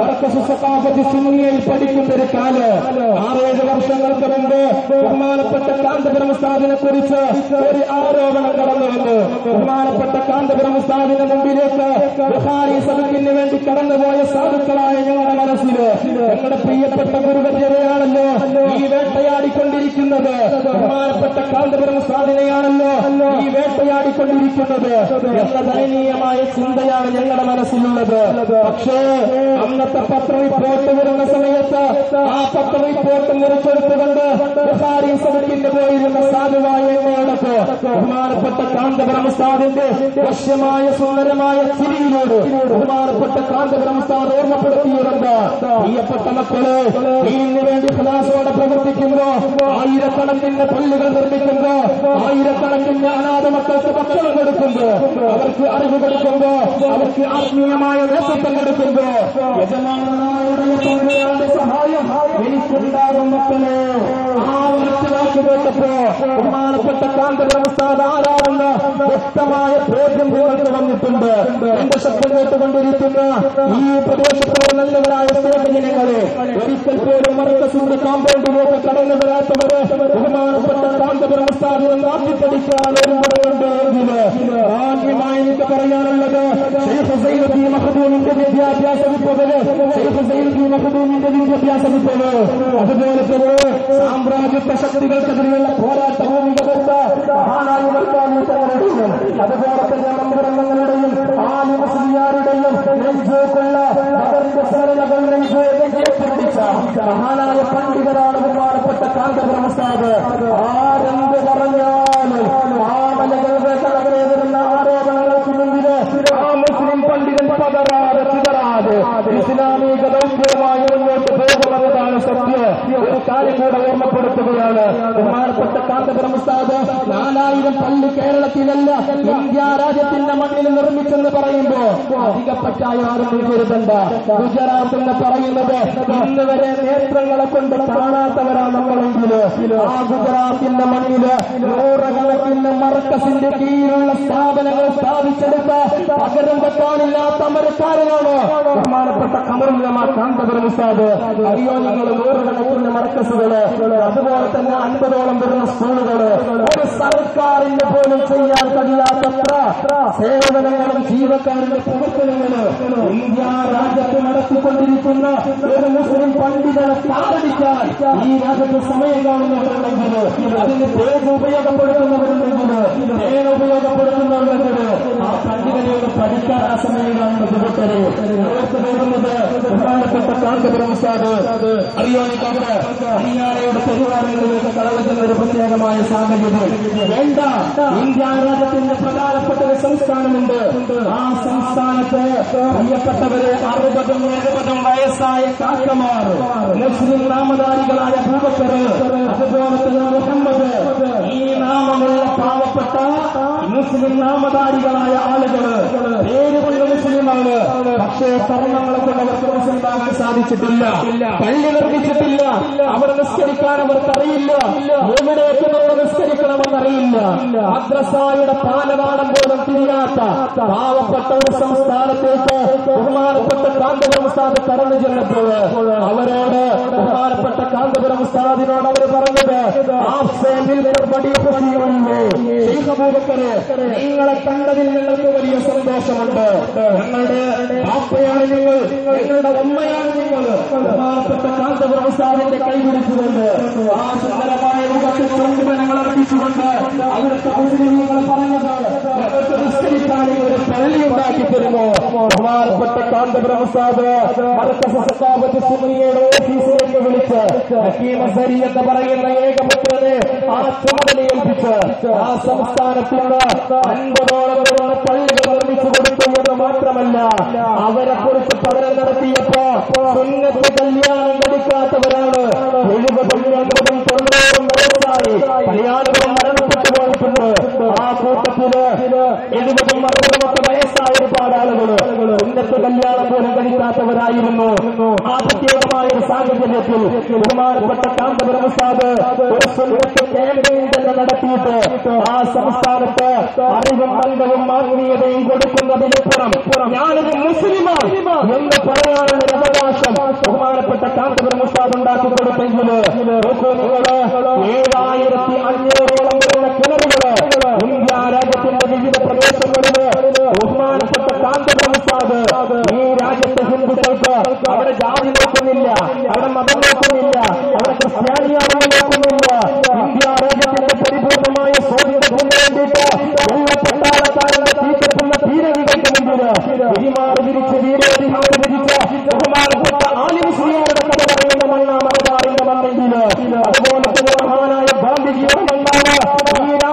സുന്നിയയിൽ പഠിക്കുന്ന ഒരു കാല് ആറേഴ് വർഷങ്ങൾക്ക് മുമ്പ് ബഹുമാനപ്പെട്ട കാന്തപുരം ഉസ്താദിനെ കുറിച്ച് ഒരു ആരോപണം കടന്നു വന്നു. ബഹുമാനപ്പെട്ട കാന്തപുരം ഉസ്താദിന്റെ മുമ്പിലേക്ക് ബുഖാരി സദസ്സിന് വേണ്ടി കടന്നുപോയ സാധുക്കളായ ഞങ്ങളുടെ മനസ്സില് ഞങ്ങളുടെ പ്രിയപ്പെട്ട ഗുരുവര്യതയാണല്ലോ ഈ വേട്ടയാടിക്കൊണ്ടിരിക്കുന്നത്, ബഹുമാനപ്പെട്ട കാന്തപുരം ഉസ്താദിനെയാണല്ലോ ഈ വേട്ടയാടിക്കൊണ്ടിരിക്കുന്നത് എന്ന ദയനീയമായ ചിന്തയാണ് ഞങ്ങളുടെ മനസ്സിലുള്ളത്. പക്ഷേ അന്നത്തെ പത്ര റിപ്പോർട്ട് വരുന്ന സമയത്ത് ആ പത്ര റിപ്പോർട്ട് മുറിച്ചെടുത്തുകൊണ്ട് ബുഖാരി സദസ്സിന് പോയിരുന്ന സാധുവായ ഞങ്ങളോടൊക്കെ ബഹുമാനപ്പെട്ട കാന്തപുരം ഉസ്താദിന്റെ വശ്യമായ സുന്ദരമായ ചിരിയിലൂടെ ബഹുമാനപ്പെട്ട കാന്തപുരം ഉസ്താദ് ഓർമ്മപ്പെടുത്തിയിട്ടുണ്ട്. പ്രിയപ്പെട്ട മക്കളെ, ഇതിനു വേണ്ടി ഖലാസോടെ പ്രവർത്തിക്കുമ്പോ, ആയിരക്കണക്കിന് പള്ളികൾ നിർമ്മിക്കുമ്പോ, ആയിരക്കണക്കിന് അനാഥ മക്കൾക്ക് ഭക്ഷണം കൊടുക്കുമ്പോ, അവർക്ക് അറിവ് കൊടുക്കുമ്പോ, അവർക്ക് ആത്മീയമായ നേതൃത്വം കൊടുക്കുമ്പോ, യജമാനായ സഹായം എനിക്കുണ്ടാകും മക്കളെ. ആ മനസ്സിലാക്കി കേട്ടപ്പോ ബഹുമാനപ്പെട്ട കാന്തപുരം ഉസ്താദ് ആരാണെന്ന് വ്യക്തമായ ബോധ്യം നിങ്ങൾക്ക് വന്നിട്ടുണ്ട്. എന്റെ ശബ്ദം കേട്ടുകൊണ്ടിരിക്കുന്ന ഈ പ്രദേശത്തുള്ള നല്ലവരായ സേവനങ്ങളെ, ഒരിക്കൽ പോലും മർക്കസിന്റെ കോമ്പൗണ്ടിലേക്ക് കടന്നു വരാത്തവര് ബഹുമാനപ്പെട്ട കാന്തപുരം ഉസ്താദിനെ നാട്ടിപ്പടിക്കാൻ ഒരുപാടുണ്ട് എങ്കില് ആദ്യമായി എനിക്ക് പറയാനുള്ളത്, ശൈഖ് സൈനുദ്ദീൻ മഖ്ദൂമിന്റെ വിദ്യാഭ്യാസ വിപ്ലവര്, ശൈഖ് സൈനുദ്ദീൻ മഖ്ദൂമിന്റെ വിദ്യാഭ്യാസ വിപ്ലവര്, അതുപോലെ തന്നെ സാമ്രാജ്യത്വ ശക്തികൾക്കെതിരെയുള്ള പോരാട്ട ഭൂമിക കൊടുത്ത മഹാനായ വർക്കാനുടെയും അതുപോലെ തന്നെ മന്ത്രങ്ങളുടെയും ആലി മുസ്ലിയാരുടെയും നെഞ്ചേക്കുള്ള മകന്റെ സ്മരണകൾ നെഞ്ചേപ്പിടിച്ച മഹാനായ പണ്ഡിതരാണ് ബഹുമാനപ്പെട്ട കാന്തപുരം ഉസ്താദ്. ആരെന്ത് പറഞ്ഞാലും ആമലകളുടെ തലവരെ വരുന്ന ആരോപണങ്ങൾക്ക് മുമ്പില് ആ മുസ്ലിം പണ്ഡിതൻ പതറാതെ ചിതറാതെ ഇസ്ലാമിക ദൗത്യവുമായി മുന്നോട്ട് പോകുന്നതാണ് സത്യം. ഒരു കാര്യം കൂടെ ഓർമ്മപ്പെടുത്തുകയാണ്. ബഹുമാനപ്പെട്ട കാന്തപുരം ഉസ്താദ് നാലായിരം പള്ളി കേരളത്തിലല്ല ഇന്ത്യ രാജ്യത്തിന്റെ മണ്ണിൽ നിർമ്മിച്ചെന്ന് പറയുമ്പോ അധികപ്പറ്റായ ആരും കരുതണ്ട. ഗുജറാത്ത് എന്ന് പറയുന്നത് ഇന്ന് വരെ നേത്രങ്ങളെ കൊണ്ട് കാണാത്തവരാണ് നമ്മളെങ്കില് ആ ഗുജറാത്തിന്റെ മണ്ണില് നൂറുകണക്കിന് മർക്കസിന്റെ കീഴിലുള്ള സ്ഥാപനങ്ങൾ സ്ഥാപിച്ചെടുത്ത പകരം വെക്കാനില്ലാത്ത അമരക്കാരനാണ് ബഹുമാനപ്പെട്ട കമറുല്ലമ കാന്തപുരം ഉസ്താദ്. അറിയോ നിങ്ങൾ, നൂറുകണക്കിന് മർക്കസുകള്, അതുപോലെ തന്നെ അൻപതോളം വരുന്ന സ്കൂളുകള്, ഒരു സർക്കാരിന്റെ പോലും ചെയ്യാൻ കഴിയാത്തത്ര സേവനങ്ങളും ജീവക്കാരുടെ പ്രവർത്തനങ്ങള് ഇന്ത്യ രാജ്യത്ത് നടത്തിക്കൊണ്ടിരിക്കുന്ന ഒരു മുസ്ലിം പണ്ഡിതനെ താരടിക്കാൻ ഈ രാജ്യത്ത് സമയം കാണുന്നവരുണ്ടെങ്കിൽ, അതിന് പേര് ഉപയോഗപ്പെടുത്തുന്നവരുണ്ടെങ്കിൽ, പേര് ഉപയോഗപ്പെടുത്തുന്നവരുണ്ടെങ്കിൽ ആ പണ്ഡിതനെയോട് പഠിക്കാൻ ആ സമയം കാണുന്ന സുഹൃത്തരെ ഓർത്ത് പോകുന്നത് ബഹുമാനപ്പെട്ട കാന്തപുരം ഉസ്താദ്. അറിയോ നിങ്ങളുടെ ഹരിയാനയുടെ പരിവാരങ്ങളിലേക്ക് കടന്നുന്ന ഒരു പ്രത്യേകമായ സാഹചര്യം വേണ്ട. ഇന്ത്യ രാജ്യത്തിന്റെ പ്രധാനപ്പെട്ട ഒരു സംസ്ഥാനമുണ്ട്. ആ സംസ്ഥാനത്ത് പ്രിയപ്പെട്ടവരെ അറുപതും എഴുപതും വയസ്സായ കാക്കമാർ, മുസ്ലിം നാമധാരികളായ അബൂബക്കർ, അതുപോലെ തന്നെ മുഹമ്മദ്, ഈ നാമമുള്ള പാവപ്പെട്ട മുസ്ലിം നാമധാരികളായ ആളുകള് പേരുകൊണ്ട് മുസ്ലിമാണ്. പക്ഷേ കർമ്മങ്ങളെ കൊണ്ട് അവർക്ക് മുസ്ലിമാകാൻ സാധിച്ചിട്ടില്ല. പള്ളി നിർമ്മിച്ചിട്ടില്ല. അവർ നിസ്കരിക്കാൻ അവർക്കറിയില്ല. എവിടേക്ക് നമ്മൾ നിസ്കരിക്കണമെന്നറിയില്ല. മദ്രസായുടെ പാലപാഠം പോലും തിരിയാത്ത പാവപ്പെട്ട ഒരു സംസ്ഥാനത്തേക്ക് ബഹുമാനപ്പെട്ട കാന്തപുരം ഉസ്താദ് കടന്നു ചെന്നപ്പോൾ അവരോട് ബഹുമാനപ്പെട്ട കാന്തപുരം ഉസ്താദിനോട് അവർ പറഞ്ഞത്, നിങ്ങളെ കണ്ടതിൽ ഞങ്ങൾക്ക് വലിയ സന്തോഷമുണ്ട്. ഞങ്ങളുടെ ബാപ്പയാണ് നിങ്ങൾ, ഞങ്ങളുടെ ഉമ്മയാണ് നിങ്ങൾ. ബഹുമാനപ്പെട്ട കാന്തപുരം ഉസ്താദിന്റെ കൈ പിടിച്ചുകൊണ്ട് ആ സുന്ദരമായ രൂപത്തിൽ ചുണ്ടുമനങ്ങൾ അർപ്പിച്ചുകൊണ്ട് അവിടുത്തെ മുസ്ലിങ്ങൾ പറഞ്ഞത്, ഞങ്ങൾക്ക് നിസ്കരിക്കാൻ ഒരു പള്ളി ഉണ്ടാക്കി തരുമോ? ബഹുമാനപ്പെട്ട കാന്തപുരം ഉസ്താദ് സുന്നിയുടെ ഓഫീസിലേക്ക് വിളിച്ച് ഹക്കീം അസ്ഹരി എന്ന് പറയുന്ന ഏകപുത്രനെ ആ ചുമതല ഏൽപ്പിച്ച് ആ സംസ്ഥാനത്തിന് അൻപതോളം വരുന്ന പള്ളികൾ നിർമ്മിച്ചു കൊടുത്തു എന്ന് മാത്രമല്ല, അവരെ കുറിച്ച് പഠനം നടത്തിയപ്പോ സുന്നത്ത് കല്യാണം കഴിക്കാത്തവരാണ് എഴുപതും എൺപതും തൊണ്ണൂറും വയസ്സായി കല്യാണവും മരണപ്പെട്ടു പോയിട്ടുണ്ട്. ആ കൂട്ടത്തില് എഴുപതും അറുപതുമൊക്കെ വയസ്സായ ഒരുപാട് ആളുകള് സുന്നത്ത് കല്യാണം പോലും കഴിക്കാത്തവരായിരുന്നു. ആ പ്രത്യേകമായ ഒരു സാഹചര്യത്തിൽ ബഹുമാനപ്പെട്ട കാന്തപുരം ഉസ്താദ് ഒരു സുന്നത്ത് ക്യാമ്പയിൻ തന്നെ നടത്തിയിട്ട് ആ സംസ്ഥാനത്ത് അറിവും ബന്ധവും ആത്മീയതയും കൊടുക്കുന്നതിനപ്പുറം ഞാനൊരു മുസ്ലിമാണ് എന്ന് പറയാനുള്ള ഒരു അവകാശം ബഹുമാനപ്പെട്ട കാന്തപുരം ഉസ്താദ് ഉണ്ടാക്കി കൊടുത്തെങ്കില് നിങ്ങള് ഏഴായിരത്തി അഞ്ഞൂറോളം വരുന്ന കിണറുകള് ഇന്ത്യ രാജ്യത്തിന്റെ വിവിധ പ്രദേശങ്ങളില് ബഹുമാനപ്പെട്ട കാന്തപുരം ഉസ്താദ് ഈ രാജ്യത്തെ ഹിന്ദുക്കൾക്ക് അവിടെ ജാതി നോക്കുന്നില്ല, അവിടെ മതം നോക്കുന്നില്ല, അവിടെ ക്രിസ്ത്യാനിയാണെന്ന് നോക്കുന്നില്ല. ഇന്ത്യ രാജ്യത്തിന്റെ പരിപൂർണമായ സ്വാതന്ത്ര്യത്തിന് വേണ്ടിയിട്ട് വെള്ളപ്പെട്ടാളക്കാരുടെ തീക്കത്തുന്ന ധീരവികൾക്ക് മുമ്പില് പെരുമാറി വിരിച്ച് വീരേതിമാറി വിരിച്ച് ബഹുമാനപ്പെട്ട ആലിമുസ്ലിയാരുടെ കഥ പറയുന്ന മണ്ണാണ് മലബാറിന്റെ മണ്ണെങ്കില് അതുപോലെ തന്നെ മഹാനായ ഗാന്ധിജിയുടെ മണ്ണാണ് ഈ രാജ്യത്തിന്റെ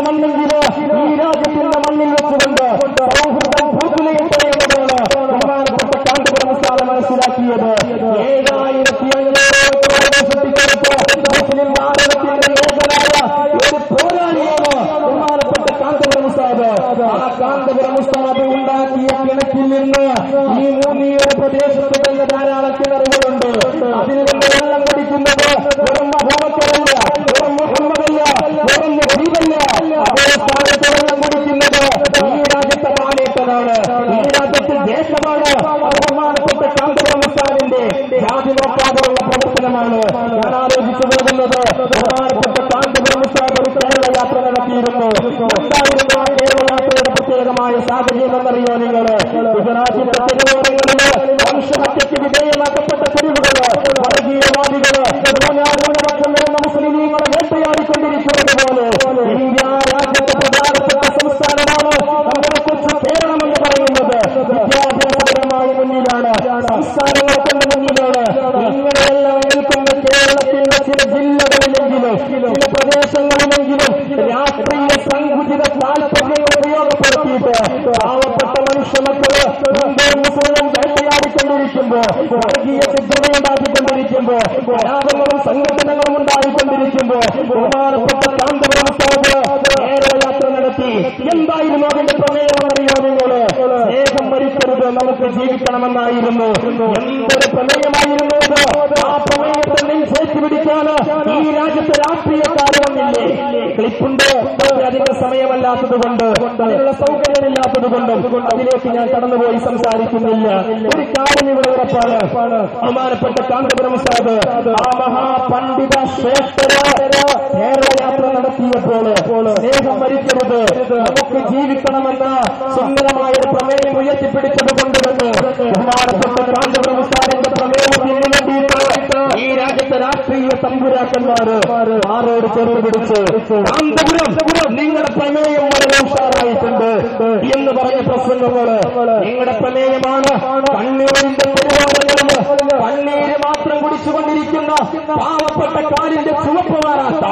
വന്നെങ്കിലോ ഈ രാജ്യത്തിന്റെ മണ്ണിൽ വെച്ചുകൊണ്ട് സൗഹൃദം പൂത്തുലയപ്പെടുന്നതാണ് ബഹുമാനപ്പെട്ട കാന്തപുരം ഉസ്താദ് മനസ്സിലാക്കിയത്. ഏഴായിരത്തി അഞ്ഞൂറ് സൃഷ്ടിച്ചെടുത്ത് മുസ്ലിം ഭാരതത്തിന്റെ മേഖലായ ഒരു പോരാളിയാണ് ബഹുമാനപ്പെട്ട കാന്തപുരം ഉസ്താദ്. ആ കാന്തപുരം ഉസ്താദ് ഉണ്ടാക്കിയ കിണറ്റിൽ നിന്ന് ഈ മൂന്നിയൊരു പ്രദേശത്ത് തന്നെ ധാരാളം കിണറുകളുണ്ട്. അതിൽ നിന്ന് വെള്ളം കുടിക്കുന്നത് വെറും മഹമ്മദല്ല, വെറും മുഹമ്മദല്ല, വെറും നബീബല്ല. അതേ സ്ഥാനത്ത് വെള്ളം കുടിക്കുന്നത് ഈ രാജ്യത്തെ മാനേട്ടനാണ്, ഈ രാജ്യത്തെ ദേശമാണ്. ബഹുമാനപ്പെട്ട കാന്തപുരം ഉസ്താദിന്റെ ജാതി നോക്കാതെയുള്ള പ്രവർത്തനമാണ്. ഞാൻ ആലോചിച്ചു പോകുന്നത് ബഹുമാനപ്പെട്ട കാന്തപുരം ഉസ്താദ് ഒരു കേരള യാത്ര നടത്തിയിരുന്നു. എന്തായിരുന്നു ആ കേരള യാത്രയുടെ പ്രത്യേകമായ സാഹചര്യം എന്നറിയോ നിങ്ങൾ? ഗുജറാത്തിന്റെ തെരുവോരങ്ങളില് വംശഹത്യക്ക് വിധേയമാക്കപ്പെട്ട തെരുവുകള് വർഗീയവാദികള് ന്യൂനപക്ഷം വരുന്ന മുസ്ലിമീങ്ങളെ വേട്ടയാടിക്കൊണ്ടിരിക്കുന്നത് പോലെ ഇന്ത്യ രാജ്യത്തെ പ്രധാനപ്പെട്ട സംസ്ഥാനമാണ് നമ്മുടെ കൊച്ചു കേരളം എന്ന് പറയുന്നത്. വിദ്യാഭ്യാസപരമായ മുന്നിലാണ്, സംസ്ഥാനങ്ങൾക്കൊന്ന് മുന്നിലാണ്. ഇങ്ങനെയെല്ലാം നിൽക്കുന്ന കേരളത്തിന്റെ ചില ജില്ലകളിലെങ്കിലും ചില പ്രദേശങ്ങളിലെങ്കിലും രാഷ്ട്രീയ സങ്കുചിത താൽപര്യങ്ങൾ ഉപയോഗപ്പെടുത്തിയിട്ട് പാവപ്പെട്ട മനുഷ്യ മക്കള് മുസ്ലിം വേട്ടയാടിക്കൊണ്ടിരിക്കുമ്പോ, വർഗീയ സിദ്ധതയുണ്ടാക്കിക്കൊണ്ടിരിക്കുമ്പോ, കലാപങ്ങളും സംഘടനകളും ഉണ്ടായിക്കൊണ്ടിരിക്കുമ്പോ ബഹുമാനപ്പെട്ട കാന്തപുരം ഉസ്താദ് കേരള യാത്ര നടത്തി. എന്തായിരുന്നു അതിന്റെ പ്രമേയം അറിയോ നിങ്ങള്? സ്നേഹം മരിക്കരുത്, നമുക്ക് ജീവിക്കണമെന്നായിരുന്നു. എന്തൊരു പ്രമേയമായിരുന്നു അത്? ആ പ്രമേയത്തെ നെഞ്ചേറ്റ് പിടിക്കാന് ഈ രാജ്യത്തെ രാഷ്ട്രീയക്കാർ വന്നില്ലേ? ക്ലിപ്പുണ്ട്, അതിന്റെ സമയമല്ലാത്തത് കൊണ്ട്, അതിനുള്ള സൗകര്യമില്ലാത്തത് കൊണ്ടും അതിലേക്ക് ഞാൻ കടന്നുപോയി സംസാരിക്കുന്നില്ല. ഒരു കാര്യം ഇവിടെ ഉറപ്പാണ്. ബഹുമാനപ്പെട്ട കാന്തപുരം ഉസ്താദ് ആ മഹാപണ്ഡിത ശ്രേഷ്ഠര കേരള യാത്ര നടത്തിയപ്പോൾ സ്നേഹം മരിക്കരുത്, നമുക്ക് ജീവിക്കണമെന്ന സുന്ദരമായ ഒരു പ്രമേയം ഉയർത്തിപ്പിടിച്ചത് കൊണ്ടുവന്നു. ബഹുമാനപ്പെട്ട കാന്തപുരം ഉസ്താദിന്റെ പ്രമേയത്തിന് വേണ്ടിയിട്ട് ഈ രാജ്യത്തെ രാഷ്ട്രീയ തമ്പുരാക്കന്മാര് ആരോട് ചേർന്ന് പിടിച്ച് കാന്തപുരം നിങ്ങളുടെ പ്രമേയം വളരെ ഉഷാറായിട്ടുണ്ട് എന്ന് പറഞ്ഞ പ്രസംഗങ്ങള് നിങ്ങളുടെ പ്രമേയമാണ്. കണ്ണീരിന്റെ പരിപാടികളില് കണ്ണീര് മാത്രം കുടിച്ചുകൊണ്ടിരിക്കുന്ന പാവപ്പെട്ട കാലിന്റെ ചുവപ്പ് മാറാത്ത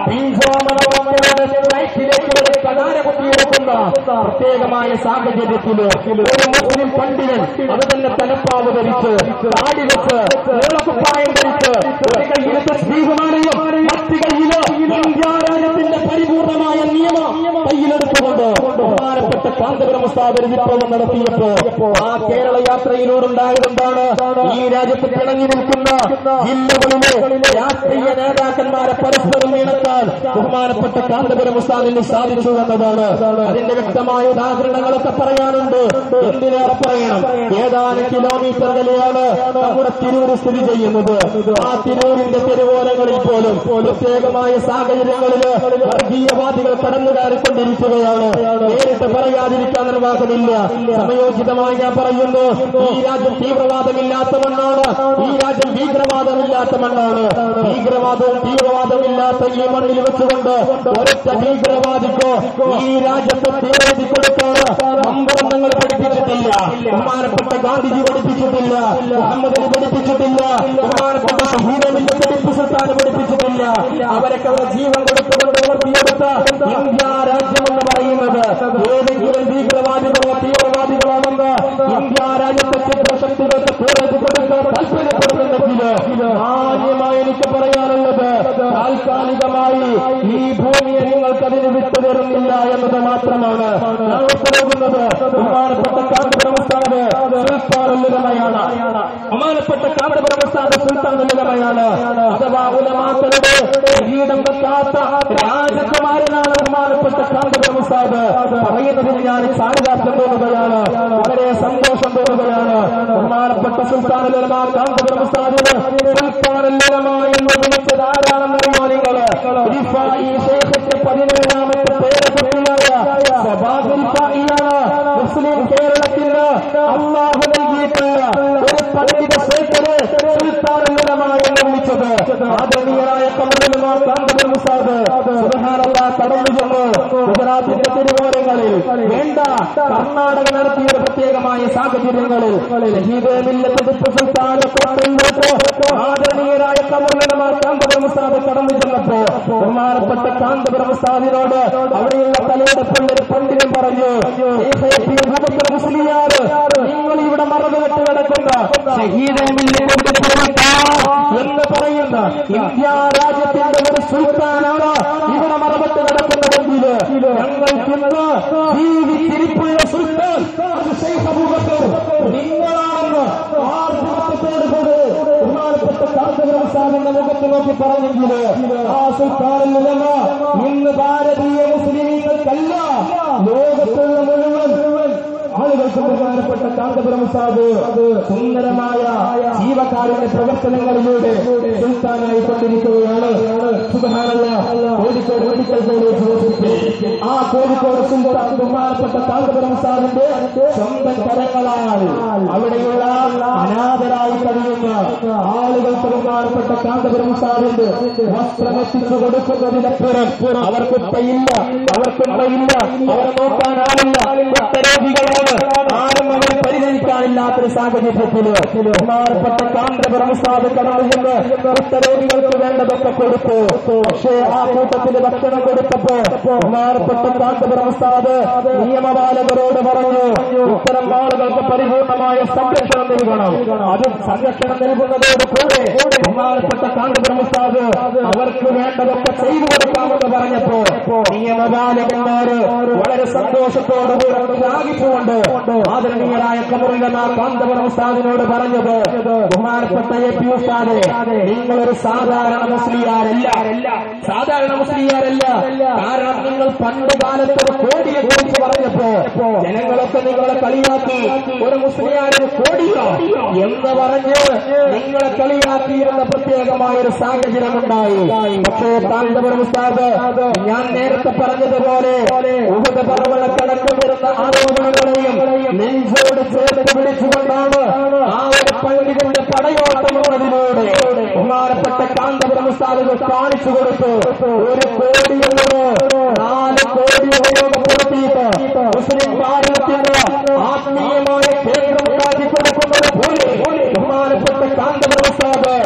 ഫ്ലൈറ്റിലേക്ക് കനാര കുത്തിയെടുക്കുന്ന പ്രത്യേകമായ സാഹചര്യത്തില് ഒരു മുസ്ലിം പണ്ഡിതൻ അത് തന്നെ തലപ്പാവ് ധരിച്ച് താടി വെച്ച് നീളക്കുപ്പായം ധരിച്ച് ഒരു കയ്യിലെ തസ്ബീഹുമാലയും മറ്റു കയ്യില് ഇന്ത്യ രാജ്യത്തിന്റെ പരിപൂർണമായ നിയമം കയ്യിലെടുത്തുകൊണ്ട് ബഹുമാനപ്പെട്ട കാന്തപുരം ഉസ്താദ് ഒരു വിപ്ലവം നടത്തിയപ്പോ ആ കേരള യാത്രയിലൂടുണ്ടായതെന്താണ്? ഈ രാജ്യത്ത് പിണങ്ങി നിൽക്കുന്ന ജില്ലകളിലെ രാഷ്ട്രീയ നേതാക്കന്മാരെ പരസ്പരം ഇണക്കാൻ ബഹുമാനപ്പെട്ട കാന്തപുരം ഉസ്താദിന് സാധിച്ചു എന്നതാണ്. അതിന്റെ വ്യക്തമായ ഉദാഹരണങ്ങളൊക്കെ പറയാനുണ്ട്. എന്തിനേറെ പറയണം, ഏതാനും കിലോമീറ്ററുകളിലാണ് നമ്മുടെ തിരൂര് സ്ഥിതി ചെയ്യുന്നത്. ആ തിരൂരിന്റെ തെരുവോരങ്ങളിൽ പോലും പ്രത്യേകമായ സാഹചര്യങ്ങളില് വർഗീയവാദികൾ കടന്നു കയറിക്കൊണ്ടിരിക്കുകയാണ്. നേരിട്ട് പറയാതിരിക്കാൻ നിർവാഹമില്ല. സമയോചിതമായി ഞാൻ പറയുന്നു, ഈ രാജ്യം തീവ്രവാദമില്ലാത്ത മണ്ണാണ്, ഈ രാജ്യം ഭീകരവാദമില്ലാത്ത മണ്ണാണ്. ഭീകരവാദവും തീവ്രവാദമില്ലാത്ത ഈ മണ്ണിൽ വെച്ചുകൊണ്ട് ഒരൊറ്റ ഭീകരവാദിക്കോ ഈ രാജ്യത്തെ തീവ്രവാദി കൊടുക്കാണ് അമ്പറന്നങ്ങൾ പഠിപ്പിച്ചിട്ടില്ല, ബഹുമാനപ്പെട്ട ഗാന്ധിജി പഠിപ്പിച്ചിട്ടില്ല, മുഹമ്മദ് അലി പഠിപ്പിച്ചിട്ടില്ല, ബഹുമാനപ്പെട്ട ഷഹീദ് ടിപ്പു സുൽത്താൻ പഠിപ്പിച്ചിട്ടില്ല. അവരൊക്കെ അവരുടെ ജീവൻ കൊടുത്തുകൊണ്ട് വളർത്തിയെടുത്ത ഇന്ത്യ രാജ്യം എന്ന് പറയുന്നത് ഏതെങ്കിലും ഭീകരവാദികളോ തീവ്രവാദികളാണെന്ന് ഇന്ത്യ രാജ്യത്തെ ചിത്രശക്തികൾക്ക് പേരെത്തി കൊടുക്കാൻ താല്പര്യപ്പെടുന്നുണ്ടെങ്കിൽ മാന്യമായി എനിക്ക് പറയാനുള്ളത് താൽക്കാലികമായി ഈ ഭൂമിയെ നിങ്ങൾക്കതിന് വിട്ടുതരുന്നില്ല എന്നത് മാത്രമാണ്. ഞാൻ ഉത്തരവുന്നത് ബഹുമാനപ്പെട്ട കാന്തപുരം ഉസ്താദ് സുൽത്താനുലമയാണ്. ബഹുമാനപ്പെട്ട കാന്തപുരം ഉസ്താദ് സുൽത്താനുലമയാണ്. അഥവാ ഉലമാക്കളുടെ കിരീടം വെക്കാത്ത രാജകുമാരനാണ് ബഹുമാനപ്പെട്ട കാന്തപുരം ഉസ്താദ്. പറയുന്നതിന് ഞാൻ സാരദാർത്ഥം തോന്നുകയാണ്, വളരെ സന്തോഷം തോന്നുകയാണ്. ബഹുമാനപ്പെട്ട സുൽത്താനുലമ കാന്തപുരം ഉസ്താദിന് സുൽത്താനുലമ എന്ന് വിളിച്ചത് ആരാണെന്നറിയോ നിങ്ങള്? റിഫായി ശൈഖിന്റെ പതിനേഴാമത്തെ പേരക്കുട്ടിയായ സബാദുൽ ഫായിയാണ്. മുസ്ലിം കേരളത്തിന് അല്ലാഹു നൽകിയിട്ടുള്ള ഒരു പണ്ഡിത ശൈഖിനെ സുൽത്താനുലമ എന്ന് വിളിച്ചത്. ആദരണീയരായ കാന്തപുരം ഉസ്താദ് സുബ്ഹാനല്ലാഹ് കടന്നു ചെന്നു ഗുജറാത്തിന്റെ തിരുവോരങ്ങളിൽ വേണ്ട കർണാടക നടത്തിയ പ്രത്യേകമായ സാഹചര്യങ്ങളിൽ ടിപ്പു സുൽത്താൻ ആദരണീയരായ കമറുലമാർ കാന്തപുരം ഉസ്താദ് കടന്നു ചെന്നപ്പോ ബഹുമാനപ്പെട്ട കാന്തപുരം ഉസ്താദിനോട് അവിടെയുള്ള തലയെടുപ്പുള്ളൊരു പണ്ഡിതൻ പറഞ്ഞു, മുസ്ലിയാർ നിങ്ങൾ ഇവിടെ മറന്നുകെട്ട് കിടക്കുന്ന എന്ന് പറയുന്ന ഇന്ത്യ രാജ്യത്തിന്റെ ഒരു സുൽത്താനാണ് ഇവിടെ മറവിട്ട് കിടക്കുന്നതെങ്കിൽ ഞങ്ങൾക്കിന്ന് ജീവിച്ചിരിപ്പുള്ള സുൽത്താൻ നിങ്ങളാണെന്ന് ആർഭാടത്തോട് കൂടെ ബഹുമാനപ്പെട്ട കാന്തപുരം ഉസ്താദിന്റെ മുഖത്ത് നോക്കി പറഞ്ഞെങ്കിൽ ആ സുൽത്താനിൽ നിന്ന് ഇന്ന് ഭാരതീയ മുസ്ലിമീങ്ങൾക്കല്ല ലോകത്തുള്ള മുഴുവൻ ആളുകൾക്ക് ബഹുമാനപ്പെട്ട കാന്തപുരം ഉസ്താദ് സുന്ദരമായ ജീവകാരുണ്യ പ്രവർത്തനങ്ങളിലൂടെ സുൽത്താനായി കൊണ്ടിരിക്കുകയാണ്. സുബ്ഹാനല്ലാഹ്. കോഴിക്കോട് മെഡിക്കൽ കോളേജ് ആ കോഴിക്കോട് സുൽത്താൻ ബഹുമാനപ്പെട്ട കാന്തപുരം ഉസ്താദിന്റെ സ്വന്തം കരങ്ങളാണ് അവിടെയുള്ള അനാഥരായി കഴിയുന്ന ആളുകൾക്ക് ബഹുമാനപ്പെട്ട കാന്തപുരം ഉസ്താദിന്റെ വസ്ത്രം എത്തിച്ചു കൊടുക്കുന്നതിനപ്പുറം അവർക്ക് ഉപ്പയില്ല, അവർക്ക് ഉമ്മയില്ല, അവരെ നോക്കാനാളില്ല, രോഗികളാണ്, ആരും അവരെ പരിഗണിക്കാനില്ലാത്തൊരു സാഹചര്യത്തില് ബഹുമാനപ്പെട്ട കാന്തപുരം ഉസ്താദ് കടന്നുചെന്ന് കുഷ്ഠരോഗികൾക്ക് വേണ്ടതൊക്കെ കൊടുത്തു. പക്ഷേ ആ കൂട്ടത്തിൽ ഭക്ഷണം കൊടുത്തപ്പോ ബഹുമാനപ്പെട്ട കാന്തപുരം ഉസ്താദ് നിയമപാലകരോട് പറഞ്ഞു, ഇത്തരം ആളുകൾക്ക് പരിപൂർണമായ സംരക്ഷണം നൽകണം. അത് സംരക്ഷണം നൽകുന്നതോട് കൂടെ ബഹുമാനപ്പെട്ട കാന്തപുരം ഉസ്താദ് അവർക്ക് വേണ്ടതൊക്കെ ചെയ്തു കൊടുക്കാമെന്ന് പറഞ്ഞപ്പോ നിയമപാലകന്മാര് വളരെ സന്തോഷത്തോടുകൂടെ ശ്ലാഘിച്ചുകൊണ്ട് ആദരണീയരായ കമറുലമാർ കാന്തപുരം ഉസ്താദിനോട് പറഞ്ഞത്, ബഹുമാനപ്പെട്ട എ പി ഉസ്താദെ, നിങ്ങളൊരു സാധാരണ മുസ്ലിയാരല്ല, സാധാരണ മുസ്ലിയാരല്ല. കാരണം നിങ്ങൾ പണ്ട് കാലത്ത് ഒരു കോടിയെ കുറിച്ച് പറഞ്ഞപ്പോ ജനങ്ങളൊക്കെ നിങ്ങളെ കളിയാക്കി, ഒരു മുസ്ലിയാരിന് കോടിയോ എന്ന് പറഞ്ഞ് നിങ്ങളെ കളിയാക്കിയിരുന്ന പ്രത്യേകമായ ഒരു സാഹചര്യമുണ്ടായി. പക്ഷേ കാന്തപുരം ഉസ്താദ് ഞാൻ നേരത്തെ പറഞ്ഞതുപോലെ ഉഹദ് പർവ്വതക്കടക്കം വരുന്ന ആരോപണങ്ങളെയും നെഞ്ചോട് ചേർത്ത് പിടിച്ചുകൊണ്ടാണ് ആ ഒരു പള്ളികളുടെ പടയോട്ടമുള്ളതിലൂടെ ബഹുമാനപ്പെട്ട കാന്തപുരം ഉസ്താദുകൾ കാണിച്ചു കൊടുത്തു. ഒരു കോടി എന്നത് നാല് കോടി ഉപയോഗപ്പെടുത്തിയിട്ട് മുസ്ലിം ഭാരതത്തിന് ആത്മീയമായ കേന്ദ്രം ഉണ്ടാക്കി കൊടുക്കുന്നത് പോലെ ബഹുമാനപ്പെട്ട കാന്തപുരം ഉസ്താദ്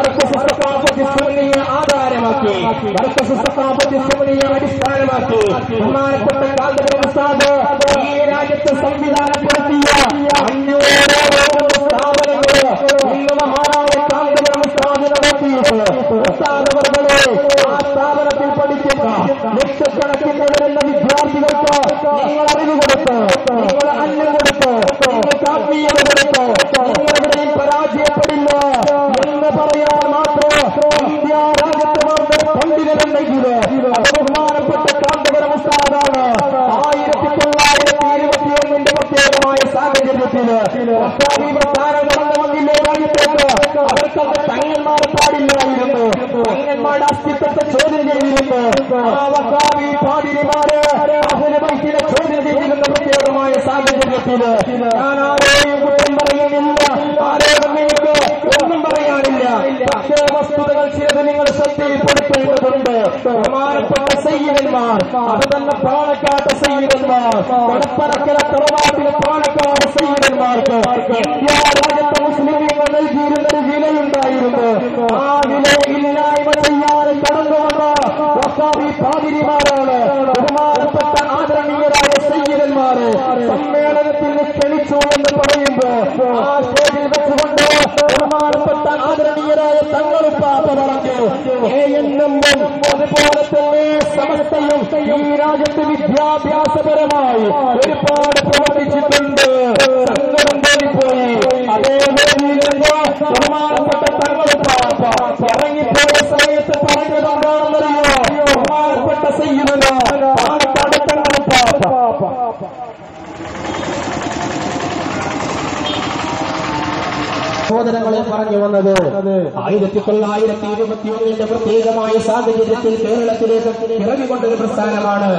ആധാരമാക്കി, അടിസ്ഥാനമാക്കി ബഹുമാനപ്പെട്ട കാന്തപുരം ഉസ്താദ് ഈ രാജ്യത്ത് സംവിധാനപ്പെടുത്തിയ അഞ്ഞൂറോളം സ്ഥാപനങ്ങള് ഇന്ന് മഹാനായ കാന്തപുരം ഉസ്താദ് നടത്തിയിട്ട് ഉസ്താദവർകളെ ആ സ്ഥാപനത്തിൽ പഠിക്കുന്ന ലക്ഷക്കണക്കിന് വരുന്ന വിദ്യാർത്ഥികൾക്ക് നിങ്ങൾ അറിവ് കൊടുത്ത്, നിങ്ങൾ അന്നം കൊടുത്ത്, നിങ്ങൾക്ക് ആത്മീയത കൊടുത്ത് നിങ്ങളെവിടെയും പരാജയപ്പെടില്ല എന്ന് പറയാൻ മാത്രം ഇന്ത്യ രാജ്യത്ത് മാത്രം പണ്ഡിതരുണ്ടെങ്കിൽ അത് ബഹുമാനപ്പെട്ട കാന്തപുരം ഉസ്താദാണ്. ആയിരത്തി തൊള്ളായിരത്തി ഇരുപത്തി ഒന്നിന്റെ പ്രത്യേകമായ സാഹചര്യത്തില് പ്രസ്ഥാനം കടന്നു വന്നില്ലേ രാജ്യത്തേക്ക്, അവർക്കൊക്കെ തങ്ങന്മാരെ പാടില്ലായിരുന്നു, തങ്ങന്മാരുടെ അസ്തിത്വത്തെ ചോദ്യം ചെയ്തിരുന്നു. ആ വഖാബി പാതിരിമാര് അഹ്ലു ബൈത്തിനെ ചോദ്യം ചെയ്തിരുന്ന പ്രത്യേകമായ സാഹചര്യത്തില് ഞാൻ ആരെയും കുറ്റം പറയുന്നില്ല, ആരോടും എനിക്ക് ഒന്നും പറയാനില്ല. പക്ഷേ വസ്തുതകൾ ചിലത് നിങ്ങൾ ശ്രദ്ധയിൽപ്പെടുത്തേണ്ടതുണ്ട്. ബഹുമാനപ്പെട്ട സയ്യിദന്മാർ, അത് തന്നെ പാണക്കാട്ട് സയ്യിദന്മാർ, കൊടപ്പറക്കര തറവാട്ടിലെ പാണക്കാട് സയ്യിദന്മാർക്ക് ഇന്ത്യ രാജ്യത്തെ മുസ്ലിമീങ്ങൾ നൽകിയിരുന്നൊരു വിലയുണ്ടായിരുന്നു. ആ വിലയില്ലായ്മ ചെയ്യാൻ കടന്നു വന്ന വഖാബി പാതിരിമാരാണ് ബഹുമാനപ്പെട്ട ആദരണീയരായ സയ്യിദന്മാര് സമ്മേളനത്തിന് ക്ഷണിച്ചു എന്ന് പറയുമ്പോ ആ സ്റ്റേജിൽ വെച്ചുകൊണ്ട് ബഹുമാനപ്പെട്ട ആദരണീയരായ തങ്ങളുപ്പാപ്പ പറഞ്ഞു, എ എൻ എമ്മും അതുപോലെ തന്നെ സമസ്തയും ഈ രാജ്യത്ത് വിദ്യാഭ്യാസപരമായി ഒരുപാട് പ്രവർത്തിച്ചിട്ടുണ്ട്. സങ്കടം തോന്നിപ്പോയി. അതേ വേദിയിൽ നിന്ന് ബഹുമാനപ്പെട്ട തങ്ങളുപ്പാപ്പ ഇറങ്ങിപ്പോയ സമയത്ത് പറഞ്ഞതെന്താണെന്നറിയോ? ബഹുമാനപ്പെട്ട സയ്യിദുനാ പാണക്കാട് തങ്ങളുപ്പാപ്പ സഹോദരങ്ങളെ പറഞ്ഞു വന്നത് ആയിരത്തി തൊള്ളായിരത്തി ഇരുപത്തി ഒന്നിന്റെ പ്രത്യേകമായ സാഹചര്യത്തിൽ കേരളത്തിലേക്ക് ഇറങ്ങിക്കൊണ്ടൊരു പ്രസ്ഥാനമാണ്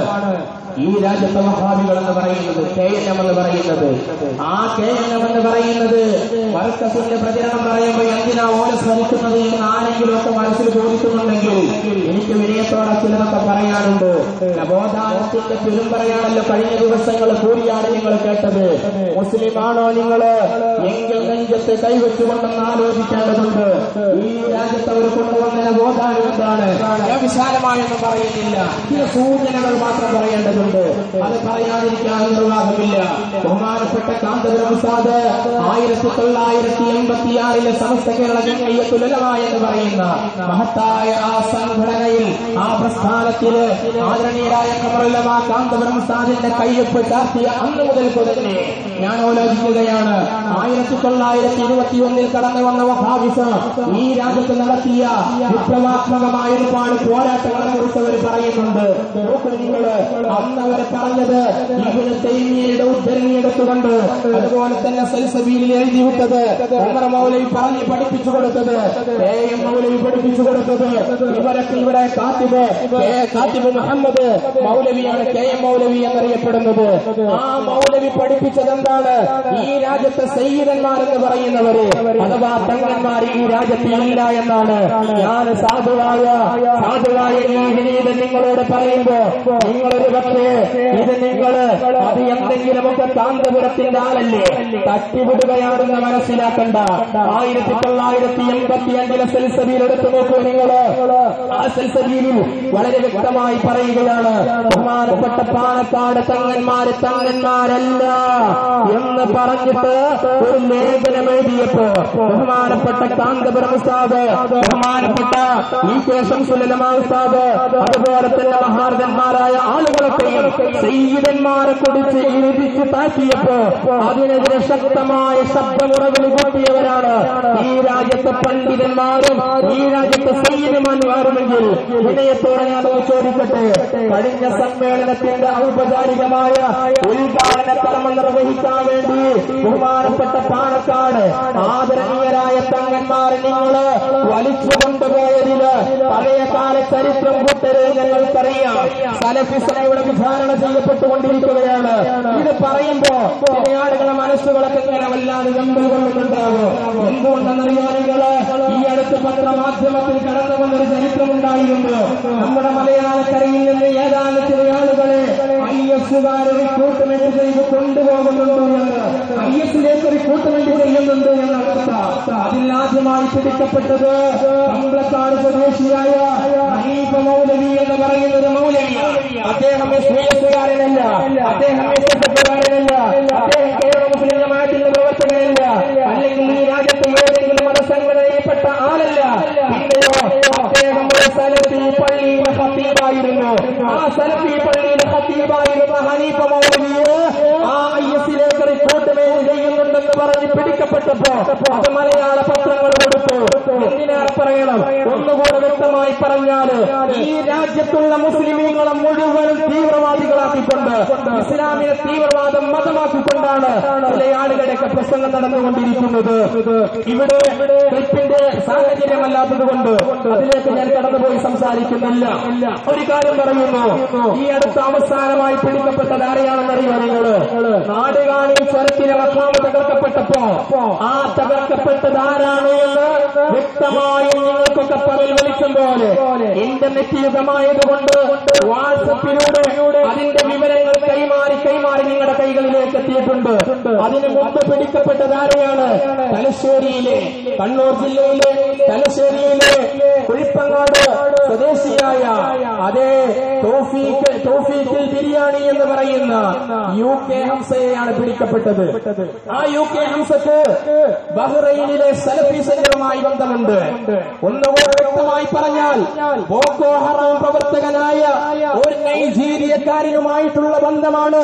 ഈ രാജ്യത്തെ വഹാബികൾ എന്ന് പറയുന്നത്, കെ എൻ എം എന്ന് പറയുന്നത്. ആ കെ എൻ എം എന്ന് പറയുന്നത് മർക്കസിന്റെ പ്രചരണം പറയുമ്പോൾ എന്തിനാ ഓല സ്മരിക്കുന്നത് എന്ന് ആരെങ്കിലും ഒക്കെ മനസ്സിൽ ചോദിക്കുന്നുണ്ടെങ്കിൽ എനിക്ക് വിനയത്തോടെ ചിലതൊക്കെ പറയാനുണ്ട്. നവോത്ഥാനത്തിന്റെ ഫിലിം പറയാണല്ലോ കഴിഞ്ഞ ദിവസങ്ങൾ കൂടിയാണ് നിങ്ങൾ കേട്ടത്. മുസ്ലിമാണോ നിങ്ങള് എങ്കിൽ നെഞ്ചത്ത് കൈവച്ചുകൊണ്ടെന്ന് ആലോചിക്കേണ്ടതുണ്ട്. ഈ രാജ്യത്ത് അവർ കൊണ്ടുവന്ന നവോത്ഥാനം എന്താണ്? വിശാലമായൊന്നും പറയുന്നില്ല, ചില സൂചനകൾ മാത്രം പറയേണ്ടതുണ്ട്. അത് പറയാതിരിക്കാൻ നിർവാഹമില്ല. ബഹുമാനപ്പെട്ട കാന്തപുരം ഉസ്താദ് ആയിരത്തി തൊള്ളായിരത്തി എൺപത്തിയാറിലെ സമസ്ത കേരള ജംഇയ്യത്തുൽ ഉലമ എന്ന് പറയുന്ന മഹത്തായ ആ സംഘടനയിൽ, ആ പ്രസ്ഥാനത്തില് ആദരണീയരായ ഖമറുല്ലമ കാന്തപുരം ഉസ്താദിന്റെ കയ്യൊപ്പ് ചാർത്തിയ അന്ന് മുതൽക്ക് തന്നെ ഞാൻ ആലോചിക്കുകയാണ്. ആയിരത്തി തൊള്ളായിരത്തി ഇരുപത്തി ഒന്നിൽ കടന്നു വന്ന വഹാബിസം ഈ രാജ്യത്ത് നടത്തിയ വിപ്ലവാത്മകമായ ഒരുപാട് പോരാട്ടങ്ങളെ കുറിച്ച് അവർ പറയുന്നുണ്ട്. നിങ്ങള് അന്നവരെ പറഞ്ഞത് ഇബ്നു തൈമിയ്യയുടെ ഉദ്ധരണി എടുത്തുകൊണ്ട്, അതുപോലെ തന്നെ സൽസബീലിൽ എഴുതി വിട്ടത് ഉമർ മൗലവി പറഞ്ഞ് പഠിപ്പിച്ചു കൊടുത്തത്, എ എം മൗലവി പഠിപ്പിച്ചു കൊടുത്തത്, ഇവരൊക്കെ ഇവിടെ കാത്തിബ് കാത്തിബ് മുഹമ്മദ് മൗലവിയാണ് കെ എം മൗലവി എന്നറിയപ്പെടുന്നത്. ആ മൗലവി പഠിപ്പിച്ചത് എന്താണ്? ഈ രാജ്യത്തെ സയ്യിദന്മാരെന്ന് പറയുന്നവര് അഥവാ തങ്ങന്മാർ ഈ രാജ്യത്ത് ഇല്ല എന്നാണ്. ഞാൻ സാധുവായ സാധുവായ ഈ വിനീതൻ നിങ്ങളോട് പറയുമ്പോ നിങ്ങളൊരു പക്ഷേ ഇത് നിങ്ങള് അത് എന്തെങ്കിലുമൊക്കെ കാന്തപുരത്തിന്റെ ആളല്ലേ തട്ടിവിടുകയാണെന്ന് മനസ്സിലാക്കണ്ട. ആയിരത്തി തൊള്ളായിരത്തി എൺപത്തി അഞ്ചിലെ സെൽസബീൽ എടുത്തു നോക്കൂ നിങ്ങള്. ആ സെൽസബീലിൽ വളരെ വ്യക്തമായി പറയുകയാണ്, ബഹുമാനപ്പെട്ട പാണക്കാട് തങ്ങന്മാര് തങ്ങന്മാരല്ല എന്ന് പറഞ്ഞിട്ട് ഒരു ലേഖനം എഴുതിയപ്പോ ബഹുമാനപ്പെട്ട കാന്തപുരം ഉസ്താദ്, ബഹുമാനപ്പെട്ട ഈ കെ ശംസുൽ ഉലമ ഉസ്താദ്, അതുപോലെ തന്നെ മഹാരഥന്മാരായ ആളുകളൊക്കെയും സയ്യിദന്മാരെ കുറിച്ച് എഴുതിച്ചു താഴ്ത്തിയപ്പോ അതിനെതിരെ ശക്തമായ ശബ്ദമുറവിളി കൂട്ടിയവരാണ് ഈ രാജ്യത്തെ പണ്ഡിതന്മാരും ഈ രാജ്യത്തെ സയ്യിദന്മാരുമെങ്കിൽ വിനയത്തോടെ ഞാൻ ചോദിക്കട്ടെ, കഴിഞ്ഞ സമ്മേളനത്തിന്റെ ഔപചാരികമായ ഉദ്ഘാടന കർമ്മം നിർവഹിക്കാൻ വേണ്ടി ബഹുമാനപ്പെട്ട പാണക്കാട് ആദരണീയരായ തങ്ങന്മാരെ നിങ്ങള് വലിച്ചു കൊണ്ടുപോയതില് പഴയകാല ചരിത്രം കൂട്ടരുത്. ഞങ്ങൾക്കറിയാം സലഫിസം ഇവിടെ വിചാരണ ചെയ്യപ്പെട്ടുകൊണ്ടിരിക്കുകയാണ്. ഇത് പറയുമ്പോ ചില ആളുകളെ മനസ്സുകളൊക്കെ ഇങ്ങനെ വല്ലാതെ വെമ്പൽ കൊള്ളുന്നുണ്ടാകും. എന്തുകൊണ്ടെന്നറിയാം നിങ്ങള്, ഈ അടുത്ത് പത്രമാധ്യമത്തിൽ കടന്നു വന്നൊരു ചരിത്രമുണ്ടായിരുന്നു. നമ്മുടെ മലയാളക്കരയിൽ നിന്ന് ഏതാനും ചില ആളുകളെ ഐ എസുകാരെ റിക്രൂട്ട്മെന്റ് ചെയ്ത് കൊണ്ടുപോകുന്നുണ്ടോ എന്ന്, ഐ എസിലേക്ക് റിക്രൂട്ട്മെന്റ് ചെയ്യുന്നുണ്ട് എന്ന അവസ്ഥ. അതിലാദ്യമായി പിടിക്കപ്പെട്ടത് കമ്പളക്കാട് സ്വദേശിയായ ഹനീഫ മൗലവി എന്ന് പറയുന്നത് മൗലവിയാണ്. അദ്ദേഹം എസ് ഡി എസുകാരനല്ല, അദ്ദേഹം എസ് എസ് എഫുകാരനല്ല, അദ്ദേഹം കേരള മുസ്ലിം ജമാഅത്തിന്റെ പ്രവർത്തകനല്ല, അല്ലെങ്കിൽ ഈ രാജ്യത്തെ ഏതെങ്കിലും മതസംഘടനയിൽപ്പെട്ട ആളല്ല. പിന്നെയോ അദ്ദേഹം ഒരു സലഫി പള്ളിയിലെ ഖത്തീബായിരുന്നു. ആ സലഫി പള്ളിയിലെ ഖത്തീബായിരുന്ന ഹനീഫ മൗലവിയെ ആ ഐ എസിലേക്ക് റിക്രൂട്ട്മെന്റ് ചെയ്യുന്നുണ്ടെന്ന് പറഞ്ഞ് പിടിക്കപ്പെട്ടപ്പോ അത് മലയാള പത്രങ്ങൾ കൊടുത്തു. എന്തിനേറെ പറയണം, ഒന്നുകൂടെ വ്യക്തമായി പറഞ്ഞാല് ഈ രാജ്യത്തുള്ള മുസ്ലിമീങ്ങളെ മുഴുവൻ തീവ്രവാദികളാക്കിക്കൊണ്ട് ഇസ്ലാമിനെ തീവ്രവാദം മതമാക്കിക്കൊണ്ടാണ് ചില ആളുകളുടെയൊക്കെ പ്രസംഗം നടന്നുകൊണ്ടിരിക്കുന്നത്. ഇവിടെ ക്ലിപ്പിന്റെ സാഹചര്യമല്ലാത്തത് കൊണ്ട് അതിലേക്ക് ഞാൻ കടന്നുപോയി സംസാരിക്കുന്നില്ല. ഒരു കാര്യം പറയുന്നു, ഈ അടുത്ത അവസാനമായി പിടിക്കപ്പെട്ടത് ആരെയാണെന്നറിയോ നിങ്ങള്? നാടുകാണി ചരത്തിലെ വക്കാമ് തകർക്കപ്പെട്ടപ്പോ ആ തകർക്കപ്പെട്ടത് ആരാണ് എന്ന് വ്യക്തമായി നിങ്ങൾക്കൊക്കെ പകൽ വെളിച്ചം പോലെ ഇന്റർനെറ്റ് യുഗമായതുകൊണ്ട് വാട്സപ്പിലൂടെ അതിന്റെ വിവരങ്ങൾ കൈമാറി കൈമാറി നിങ്ങളുടെ കൈകളിലേക്ക് എത്തിയിട്ടുണ്ട്. അതിന് മുമ്പ് പിടിക്കപ്പെട്ടത് ആരെയാണ്? തലശ്ശേരിയിലെ, കണ്ണൂർ ജില്ലയിലെ തലശ്ശേരിയിലെ കുഴിപ്പങ്ങാട് സ്വദേശിയായ അതേ തോഫീക്ക് തോഫീക്കിൽ ബിരിയാണി എന്ന് പറയുന്ന യു കെ ഹംസയെയാണ് പിടിക്കപ്പെട്ടത്. ആ യു കെ ഹംസക്ക് ബഹ്റൈനിലെ സലഫി സംഘവുമായി ബന്ധമുണ്ട്. ഒന്നുകൂടെ വ്യക്തമായി പറഞ്ഞാൽ ബോക്കോ ഹറാം പ്രവർത്തകനായ ഒരു നൈജീരിയക്കാരനുമായിട്ടുള്ള ബന്ധമാണ്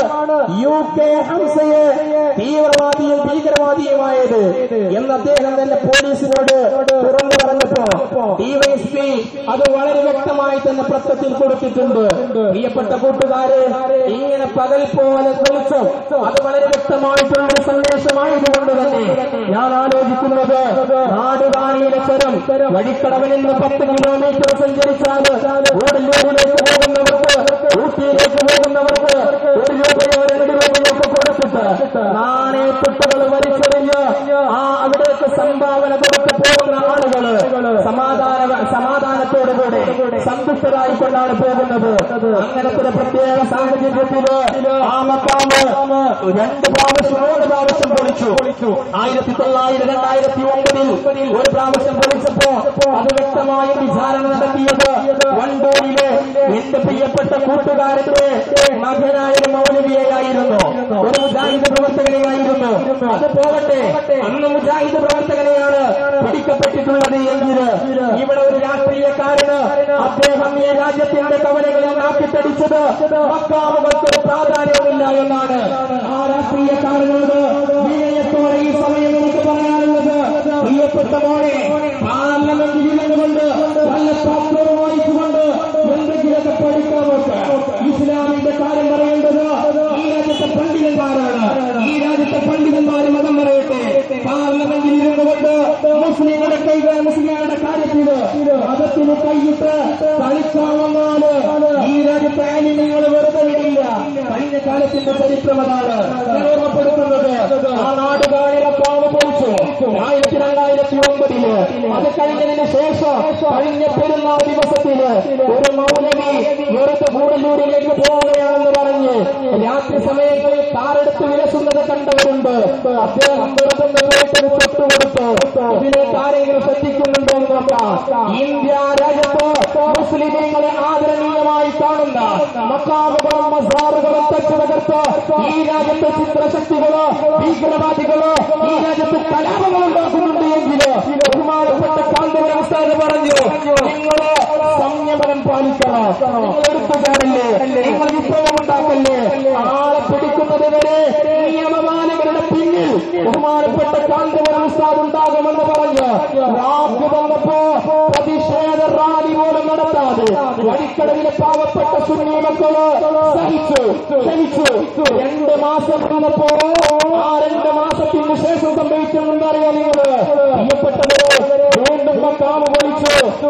യു കെ ഹംസയെ തീവ്രവാദിയും ഭീകരവാദിയുമായത് എന്ന് അദ്ദേഹം തന്നെ പോലീസിനോട് തുറന്നു പറഞ്ഞപ്പോ ഡിവൈഎസ്പി അത് വളരെ വ്യക്തമായി തന്നെ പ്രശ്നത്തിൽ കൊടുത്തിട്ടുണ്ട്. പ്രിയപ്പെട്ട കൂട്ടുകാരെ, ഇങ്ങനെ പകൽ പോലെ വെളിച്ചം അത് വളരെ വ്യക്തമായിട്ടുള്ള ഒരു സന്ദേശമായതുകൊണ്ട് തന്നെ ഞാൻ ആലോചിക്കുന്നത് നാടുകാണിയുടെ ചരം വഴിക്കടവിൽ നിന്ന് പത്ത് കിലോമീറ്റർ സഞ്ചരിച്ചാൽ ഗൂഡല്ലൂരിലേക്ക് പോകുന്നവർക്ക്, ഊട്ടിയിലേക്ക് പോകുന്നവർക്ക് ഒരു രൂപയോ രണ്ട് രൂപയോ ഒക്കെ കൊടുത്തിട്ട് നാണയത്തുട്ടുകൾ വലിച്ചെറിഞ്ഞ് ആ അവിടേക്ക് സംഭാവന കൊടുത്തു പോകുന്ന ആളുകൾ സമാധാന സമാധാനത്തോടുകൂടി സന്തുഷ്ടരായിക്കൊണ്ടാണ് പോകുന്നത്. അങ്ങനത്തെ ഒരു പ്രത്യേക സാഹചര്യത്തില് ആ മക്കാമ് രണ്ട് പ്രാവശ്യം മൂന്ന് പ്രാവശ്യം പൊളിച്ചു. ആയിരത്തി തൊള്ളായിരത്തി രണ്ടായിരത്തി ഒമ്പതിൽ ഒരു പ്രാവശ്യം പൊളിച്ചപ്പോ അത് വ്യക്തമായും വിചാരണ നടത്തിയത് വണ്ടൂരിലെ എന്റെ പ്രിയപ്പെട്ട കൂട്ടുകാരന്റെ മകനായ ഒരു മൗലവിയായിരുന്നു, ഒരു മുജാഹിദ് പ്രവർത്തകനെയായിരുന്നു. അത് പോകട്ടെ, അന്ന് മുജാഹിദ് പ്രവർത്തകനെയാണ് പിടിക്കപ്പെട്ടിട്ടുള്ളത് എങ്കില് ഇവിടെ ഒരു രാഷ്ട്രീയക്കാരന് അദ്ദേഹം ഈ രാജ്യത്തിന്റെ കവലകളിൽ നാക്കിത്തടിച്ചത് മക്കാമുകൾക്കൊരു പ്രാധാന്യമില്ല എന്നാണ്. ആ രാഷ്ട്രീയക്കാരനോട് വിനയത്തോടെ ഈ സമയം എനിക്ക് പറയാനുള്ളത്, പ്രിയപ്പെട്ട മോനെ, പാർലമെന്റിൽ ഇരുന്നുകൊണ്ട് നല്ല പാത്രവും വായിച്ചുകൊണ്ട് എന്തെങ്കിലൊക്കെ പഠിക്കാമൊക്കെ ഇസ്ലാമിന്റെ കാര്യം പറയേണ്ടത് ഈ രാജ്യത്തെ പണ്ഡിതന്മാരാണ്. ഈ രാജ്യത്തെ പണ്ഡിതന്മാര് മതം പറയട്ടെ. പാർലമെന്റിൽ ഇരുന്നുകൊണ്ട് മുസ്ലിങ്ങളുടെ കൈകൾ മുസ്ലിങ്ങളുടെ കാര്യത്തില് മതത്തിന് കൈയിട്ട് കളിക്കാമെന്നാല് ഈ രാജ്യത്തെ ആനിമകൾ വെറുതെ വിടില്ല. കഴിഞ്ഞ കാലത്തിന്റെ ചരിത്രം അതാണ് ഞാൻ ഓർമ്മപ്പെടുത്തുന്നത്. ആ നാടുകാണികളെ പാവ പൊളിച്ചു ആയിരത്തി രണ്ടായിരത്തി ഒമ്പതില്. അത് കഴിഞ്ഞതിന് ശേഷം കഴിഞ്ഞ പെരുന്നാൾ ദിവസത്തില് ഒരു മൗലവി വെറുതെ ഗൂഡല്ലൂരിലേക്ക് പോവുകയാണെന്ന് പറഞ്ഞ് രാത്രി സമയങ്ങളിൽ കാറെടുത്ത് വിലസുന്നത് കണ്ടവരുണ്ട്. അദ്ദേഹം വെറുതെ പോയിട്ടൊരു തൊട്ടുകൊടുത്തു. ഇതിലേക്ക് ആരെങ്കിലും ശ്രദ്ധിക്കുന്നുണ്ടോ എന്ന് നോക്കാം. ഇന്ത്യ രാജ്യത്ത് മുസ്ലിമീങ്ങളെ ആദരണീയമായി കാണുന്ന മക്കാമുകളും മസാറുകളും തച്ചു തകർത്ത് ഈ രാജ്യത്തെ ചിത്രശക്തികള് ഭീകരവാദികള് ഈ രാജ്യത്ത് കലാപങ്ങൾ ഉണ്ടാക്കുന്നുണ്ട് എങ്കില് ബഹുമാനപ്പെട്ട കാന്തപുരം ഉസ്താദ് പറഞ്ഞു, നിങ്ങള് സംയമനം പാലിക്കണം, നിങ്ങൾ എടുത്തുകാരല്ലേ, നിങ്ങൾ വിപ്ലവം ഉണ്ടാക്കല്ലേ. ആളെ പിടിക്കുന്നത് വരെ നിയമമാനങ്ങളുടെ പിന്നിൽ ബഹുമാനപ്പെട്ട കാന്തപുരം ഉസ്താദ് ഉണ്ടാകുമെന്ന് പറഞ്ഞ് വാക്ക് വന്നപ്പോ പ്രതിഷേധ റാലി പോലും നടത്താതെ വഴിക്കടവിലെ പാവപ്പെട്ട സുന്നി മക്കള് സഹിച്ചു ക്ഷമിച്ചു. രണ്ട് മാസം വന്നപ്പോ ആ രണ്ട് മാസത്തിന് ശേഷം സംഭവിക്കുന്നുണ്ടറിയാം നിങ്ങള് പ്രിയപ്പെട്ടവര്, വീണ്ടും മക്കാമ് പൊളിച്ചു.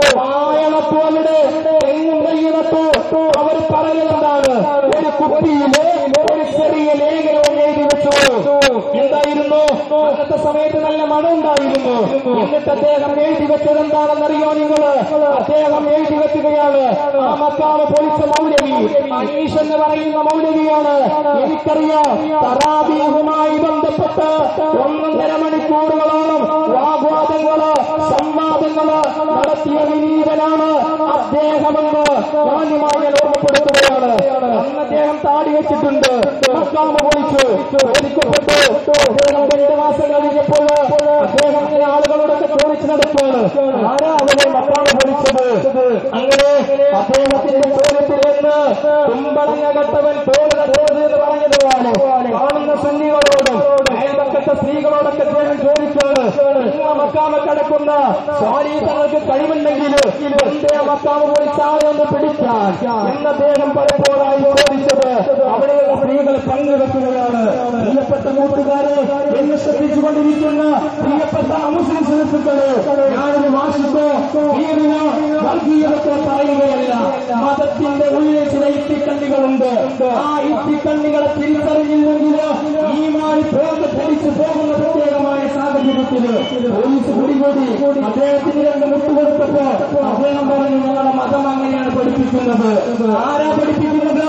വായനത്തോടെ തെങ്ങും കയ്യിനത്തു അവർ പറയുന്നതാണ്, ഒരു കുപ്പിയില് ഒരു ചെറിയ ലേഖനവും എഴുതി വെച്ചു. എന്തായിരുന്നു അന്നത്തെ സമയത്ത് നല്ല മഴ ഉണ്ടായിരുന്നു. എന്നിട്ട് അദ്ദേഹം എഴുതി വെച്ചത് എന്താണെന്നറിയോ നിങ്ങള്? അദ്ദേഹം എഴുതി വെക്കുകയാണ്, ആ മക്കാമ് പൊളിച്ച മൗലവി അനീഷ് എന്ന് പറയുന്ന മൗലവിയാണ്. എനിക്കറിയാം തറാബീഹുമായി ബന്ധപ്പെട്ട് ഒന്നൊന്നര മണിക്കൂറുകളോളം വാഗ്വാദങ്ങള് സംവാദങ്ങള് നടത്തിയ വിനീതനാണ് അദ്ദേഹമെന്ന് മാന്യമായി ഞാൻ ഓർമ്മപ്പെടുത്തുകയാണ്. അന്ന് അദ്ദേഹം താടി വെച്ചിട്ടുണ്ട്. മക്കാമ് പൊളിച്ചു ചോദിക്കപ്പെട്ടു. അദ്ദേഹം രണ്ട് മാസം കഴിഞ്ഞപ്പോൾ അദ്ദേഹം ഇങ്ങനെ ആളുകളോടൊക്കെ ചോദിച്ചു നടത്തുകയാണ്, ആരാ അവരെ മക്കാമ് പൊളിച്ചത്? അങ്ങനെ അദ്ദേഹത്തിന്റെ ചോദ്യത്തിൽ നിന്ന് കുമ്പളങ്ങ കട്ടവൻ തോല് തട്ടത് എന്ന് പറഞ്ഞതുപോലെ കാണുന്ന സുന്നികളോടും അയൽപക്കത്തെ സ്ത്രീകളോടൊക്കെ അദ്ദേഹം ചോദിച്ചാണ്, നിങ്ങൾ മക്കാമ കടക്കുന്ന സ്വാധീനങ്ങൾക്ക് കഴിവുണ്ടെങ്കിൽ എന്റെ മക്കാമ് പൊളിച്ച ആളെ ഒന്ന് പിടിക്കാൻ എന്ന് അദ്ദേഹം പലപ്പോഴായി ചോദിച്ചത് അവിടെയുള്ള സ്ത്രീകൾ പങ്കുവെക്കുകയാണ്. പ്രിയപ്പെട്ട കൂട്ടുകാരെ, എന്ന് ശ്രദ്ധിച്ചുകൊണ്ടിരിക്കുന്ന പ്രിയപ്പെട്ട മുസ്ലിം സുഹൃത്തുക്കളെ, ഞാനൊരു വാശിക്കോ വീടിനോ വർഗീയതക്കോ പറയുകയല്ല. മതത്തിന്റെ ഉള്ളിൽ ചില ഇത്തിക്കണ്ണികളുണ്ട്. ആ ഇത്തിക്കണ്ണികളെ തിരിച്ചറിഞ്ഞില്ലെങ്കിൽ ഈ മാറി പോകെ ധരിച്ചു പോകുന്ന പ്രത്യേകമായ സാഹചര്യത്തിൽ പോലീസ് പിടികൂടി അദ്ദേഹത്തിന് രണ്ട് മുട്ടുകൊടുത്തപ്പോ അദ്ദേഹം പറഞ്ഞു, ഞങ്ങളുടെ മതം അങ്ങനെയാണ് പഠിപ്പിക്കുന്നത്. ആരാ പഠിപ്പിക്കുന്നത്?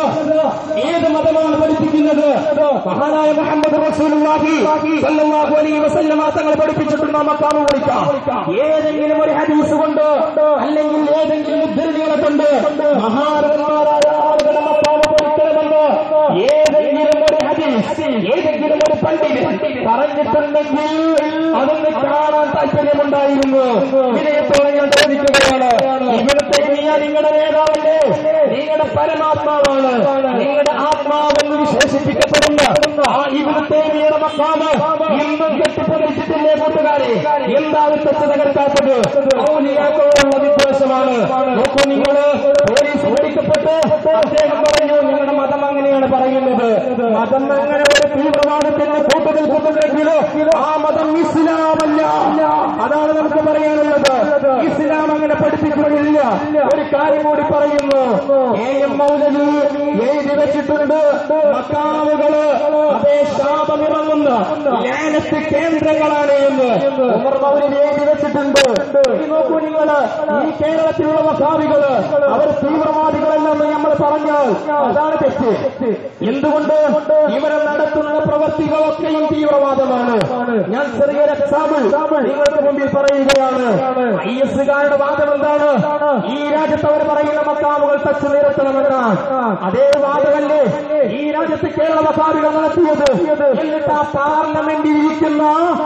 ഏത് മതമാണ് പഠിപ്പിക്കുന്നത്? മഹാനായ മുഹമ്മദ് റസൂലുള്ളാഹി സ്വല്ലല്ലാഹു അലൈഹി വസല്ലമ തങ്ങൾ പഠിപ്പിച്ചിട്ടുണ്ട് മക്കാമ് പൊളിക്കാം. ഏതെങ്കിലും ഒരു ഹദീസ് കൊണ്ട് അല്ലെങ്കിൽ ഏതെങ്കിലും ഉദ്ധരണികളെ കൊണ്ട് മഹാരഥന്മാരായ ആളുകളുടെ മക്കാമ് പൊളിക്കണമെന്ന് ഏതെങ്കിലും ഒരു ഹദീസ് ഏതെങ്കിലും ഒരു പണ്ഡിതൻ പറഞ്ഞിട്ടുണ്ടെങ്കിൽ അതൊന്ന് കാണാൻ താല്പര്യമുണ്ടായിരുന്നു. വിനയത്തോടെ ഞാൻ ചോദിക്കുകയാണ്, ഇവിടുത്തെ നിങ്ങളുടെ നേതാവല്ലേ, നിങ്ങളുടെ പരമാത്മാവാണ്, നിങ്ങളുടെ ആത്മാവെന്ന് വിശേഷിപ്പിക്കപ്പെടുന്ന ആ ഇബ്നു തൈമിയ്യയുടെ മഖാമ് ഇന്നും കെട്ടിപ്പതിച്ചിട്ടില്ലേ കൂട്ടുകാരെ? എന്താണ് തെറ്റ് തകർക്കാത്തത്? ഔലിയാക്കളോടുള്ള വിദ്വേഷമാണ്. നോക്കൂ, നിങ്ങൾ പോലീസ് പിടിക്കപ്പെട്ട് അദ്ദേഹം പറഞ്ഞു ഞങ്ങളുടെ മതം അങ്ങനെയാണ് പറയുന്നത്. മതം അങ്ങനെ ഒരു തീവ്രവാദത്തിന് കൂട്ടുനിൽക്കുന്നുണ്ടെങ്കിലോ ആ മതം ഇസ്ലാമല്ല. അതാണ് നമുക്ക് പറയാനുള്ളത്. ഇസ്ലാം അങ്ങനെ പഠിപ്പിക്കുന്നില്ല. ഒരു കാര്യം കൂടി പറയുന്നു, എ എം മൗലവി എഴുതി വെച്ചിട്ടുണ്ട്, മക്കാമുകള് അതേ ശാപമിറങ്ങുന്ന ലാനത്ത് കേന്ദ്രങ്ങളാണ് എന്ന് ഉമർ മൗലവി എഴുതി വെച്ചിട്ടുണ്ട്. നോക്കൂ നിങ്ങള്, ഈ കേരളത്തിലുള്ള മക്കാമികള് അവർ തീവ്രവാദികളല്ലെന്ന് നമ്മൾ പറഞ്ഞാൽ അതാണ് തെറ്റ്. എന്തുകൊണ്ട്? ഇവരെ നടത്തുന്ന പ്രവർത്തികളൊക്കെയും തീവ്രവാദമാണ്. ഞാൻ ചെറിയൊരു എക്സാമ്പിൾ നിങ്ങൾക്ക് മുമ്പിൽ പറയുകയാണ്. ഐ എസ് കാരുടെ വാദം എന്താണ്? ഈ രാജ്യത്ത് അവർ പറയുന്ന മക്കാമുകൾ തച്ചു നിരത്തണമെന്നാണ്. അതേ വാദമല്ലേ ഈ രാജ്യത്ത് കേരള മക്കാമുകൾ നടത്തിയത്? എന്നിട്ട് ആ പാർലമെന്റിൽ ഇരിക്കുന്ന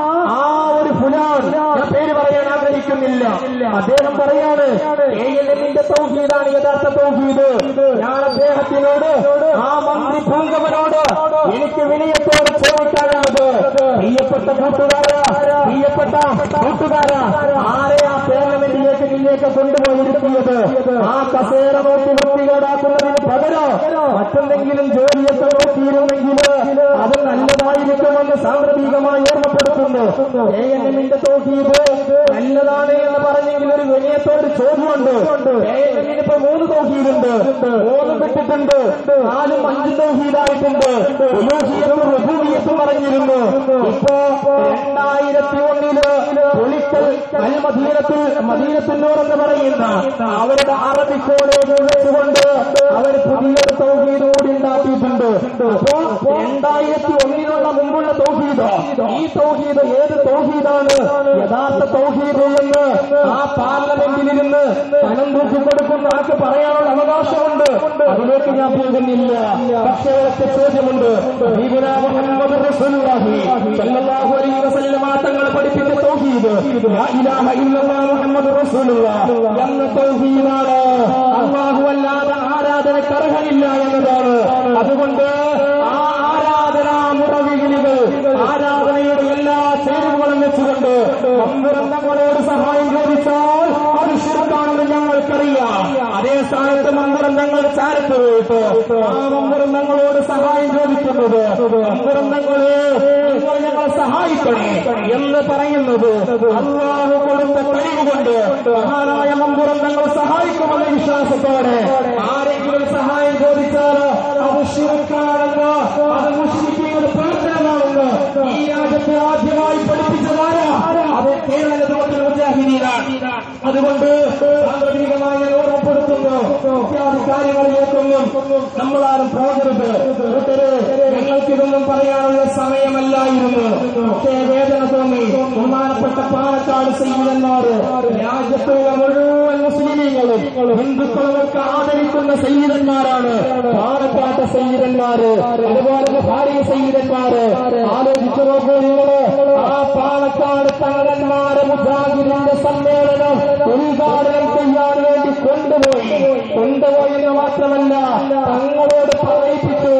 ആ ഒരു ഫുലാൻ, ഞാൻ പേര് പറയാൻ ആഗ്രഹിക്കുന്നില്ല, അദ്ദേഹം പറയാണ് എ എൽ എമ്മിന്റെ തൗഹീദാണ് യഥാർത്ഥ തൗഹീദ്. ഞാൻ അദ്ദേഹത്തിനോട്, ആ മന്ത്രി ഭംഗവനോട് എനിക്ക് വിനയത്തോട് ചോദിക്കാനുള്ളത്, പ്രിയപ്പെട്ട കൂട്ടുകാരാ, പ്രിയപ്പെട്ട കൂട്ടുകാരാ, ആരെ ആ പാർലമെന്റിലേക്ക് നിന്നേക്ക് കൊണ്ടുപോയിരിക്കുന്നത്? ആ കസേര നോക്കി വൃത്തികേടാക്കുന്നതിന് പകരം മറ്റെന്തെങ്കിലും ജോലിയൊക്കെ നോക്കിയിരുന്നെങ്കിൽ അത് നല്ലതായിരിക്കുമെന്ന് സാമ്പത്തികമായി ഓർമ്മപ്പെടുത്തുന്നു. എ എൻ എമ്മിന്റെ തൗഹീദ് നല്ലതാണ് എന്ന് പറഞ്ഞെങ്കിൽ ഒരു വിനയത്തോട് ചോദ്യമുണ്ട്. എ എൻ എമ്മിന് ഇപ്പൊ മൂന്ന് തൗഹീദുണ്ട്, മൂന്ന് വിട്ടിട്ടുണ്ട്, നാലും അഞ്ച് തൗഹീദായിട്ടുണ്ട്. റുബൂബിയ്യത്ത് പറഞ്ഞിരുന്നു. ഇപ്പോ രണ്ടായിരത്തി ഒന്നില് പൊളിക്കൽ അൽ മദീനത്തിൽ മദീനത്തുന്നൂർ എന്ന് പറയുന്ന അവരുടെ അറബി കോളേജ് വെച്ചുകൊണ്ട് അവർ പുതിയൊരു തൗഹീദ് കൂടി ഉണ്ടാക്കിയിട്ടുണ്ട്. അപ്പോ രണ്ടായിരത്തി ഒന്നിനുള്ള മുമ്പുള്ള തൗഹീദ്, ഈ തൗഹീദ് ഏത് തൗഹീദാണ് യഥാർത്ഥ തൗഹീദ് എന്ന് ആ പാർലമെന്റിലിരുന്ന് പണം തൂക്കി കൊടുക്കുന്ന ആൾക്ക് പറയാനുള്ള അവകാശമുണ്ട്. അതിലേക്ക് ഞാൻ പോകുന്നില്ല. പക്ഷേ ഒറ്റ ചോദ്യമുണ്ട്, മുഹമ്മദ് റസൂലുള്ളാഹി സ്വല്ലല്ലാഹു അലൈഹി വസല്ലമ തങ്ങൾ പഠിപ്പിച്ച തൗഹീദ് ലാ ഇലാഹ ഇല്ലല്ലാഹ് മുഹമ്മദ് റസൂലുള്ളാഹ് എന്ന തൗഹീദാണ്. അല്ലാഹു അല്ലാതെ ആരാധനയ്ക്ക് അർഹനില്ല എന്നതാണ്. അതുകൊണ്ട് ആ ആരാധനാ മുറവിളികൾ, ആരാധനയുടെ എല്ലാ ചേരുവകളും വെച്ചുകൊണ്ട് മന്ത്രങ്ങളോട് സഹായം ചോദിച്ചാൽ അത് ശിർക്കാണെന്ന് ഞങ്ങൾക്കറിയാം. അതേ സ്ഥാനത്ത് മന്ത്രങ്ങൾ ചാരത്ത് പോയിട്ട് ആ മന്ത്രങ്ങളോട് സഹായം ചോദിക്കുന്നത്, മന്ത്രങ്ങളെ നിങ്ങൾ ഞങ്ങളെ സഹായിക്കണേ എന്ന് പറയുന്നത് അല്ലാഹു കൊടുത്ത കഴിവുകൊണ്ട് മഹാനായ മന്ത്രങ്ങൾ സഹായിക്കുമെന്ന വിശ്വാസത്തോടെ ആരെങ്കിലും സഹായം ചോദിച്ചാൽ അത് ശിർക്കാണെന്ന്, അത് മുശ്രിക്കുകളുടെ പ്രവർത്തനമാണെന്ന് ഈ രാജ്യത്തെ ആദ്യമായി പഠിപ്പിച്ചതാണ്. അത് കേരള മുജാഹിദീനാണ്. അതുകൊണ്ട് സാങ്കേതികമായി ഞാൻ ഓർമ്മപ്പെടുത്തുന്നു, ഇത്യാദി കാര്യങ്ങളിലേക്കൊന്നും നമ്മളാരും പോകരുത്. ഞങ്ങൾക്കിതൊന്നും പറയാനുള്ള സമയമല്ലായിരുന്നു. പക്ഷേ വേദന തോന്നി. ബഹുമാനപ്പെട്ട പാലക്കാട് സയ്യിദന്മാര്, രാജ്യത്തുള്ള മുഴുവൻ മുസ്ലിമീങ്ങളും ഹിന്ദുക്കളൊക്കെ ആദരിക്കുന്ന സയ്യിദന്മാരാണ് പാലക്കാട്ടെ സയ്യിദന്മാര്, അതുപോലെ ഭാര്യ സയ്യിദന്മാര്. ആലോചിച്ചു നോക്കൂ നിങ്ങള്, ആ പാലക്കാട് തങ്ങന്മാരെ മുജാഹിദിന്റെ സമ്മേളനം ഉദ്ഘാടനം ചെയ്യാൻ വേണ്ടി കൊണ്ടുപോയി. കൊണ്ടുപോയെന്ന് മാത്രമല്ല, തങ്ങളോട് പറയിപ്പിച്ചു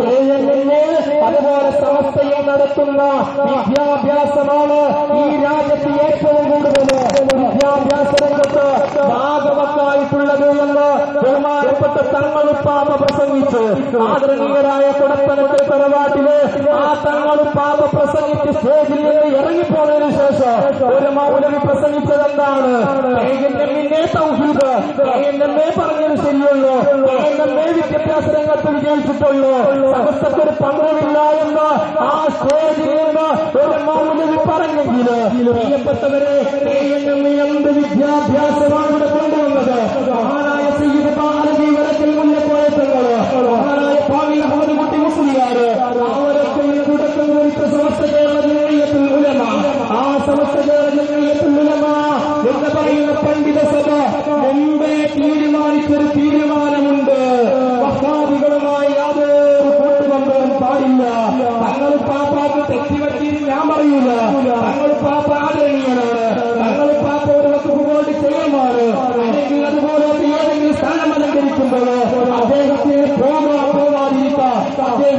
അതുപോലെ സമസ്തയും നടത്തുന്ന വിദ്യാഭ്യാസമാണ് ഈ രാജ്യത്ത് ഏറ്റവും കൂടുതൽ വിദ്യാഭ്യാസ രംഗത്ത് ഭാഗവത്തായിട്ടുള്ളത് എന്ന് ബഹുമാനപ്പെട്ട തങ്ങളുപ്പാപ്പ പ്രസംഗിച്ചു. ആദരണീയരായ കുടപ്പനത്തെ തറവാട്ടില് ആ തങ്ങളുപ്പാപ്പ പ്രസംഗിച്ച് സ്റ്റേജിൽ നിന്ന് ഇറങ്ങിപ്പോയതിനു ശേഷം ഒരു മൗലവി പ്രസംഗിച്ചത് എന്താണ്? എന്നെ തൗഹീദ്, എന്നെ പറഞ്ഞത് ശരിയുള്ളൂ, എന്നെ വിദ്യാഭ്യാസ രംഗത്ത് വിജയിച്ചിട്ടുള്ളൂ, സമസ്തക്കൊരു പങ്കുമില്ല എന്ന് ആ സ്റ്റേജിൽ നിന്ന് ഒരു മൗലവി പറഞ്ഞെങ്കിൽ പ്രിയപ്പെട്ടവരെ എന്ത് വിദ്യാഭ്യാസമാണ് ഇവിടെ കൊണ്ടുവന്നത്? മഹാനായ സയ്യിദ് ബാലജി വരക്കൽ മുല്ലക്കോയത്തങ്ങള്, മഹാനായ പാവി അഹമ്മദ് കുട്ടി മുസ്ലിയാര്, അവരൊക്കെ തുടക്കം കുറിച്ച സമസ്ത കേരള ജമഈയത്തുൽ ഉലമ, ആ സമസ്ത കേരള ജമഈയത്തുൽ ഉലമ എന്ന് പറയുന്ന പണ്ഡിത സഭ മുമ്പേ തീരുമാനിച്ചൊരു തീരുമാനമുണ്ട്. വഹാബികളുമായി യാതൊരു കൂട്ടുബന്ധവും പാടില്ല. തങ്ങൾ പാപ്പാക്ക് തെറ്റിപറ്റി ഞാൻ പറയൂല. തങ്ങൾ പാപ്പ ആദരണീയനാണ്. തങ്ങൾ പാപ്പ ഒരു വകുപ്പ് കൊണ്ട് ചെയ്യുമാണ്. അല്ലെങ്കിൽ അതുപോലെ ഏതെങ്കിലും സ്ഥാനം അലങ്കരിക്കുമ്പോൾ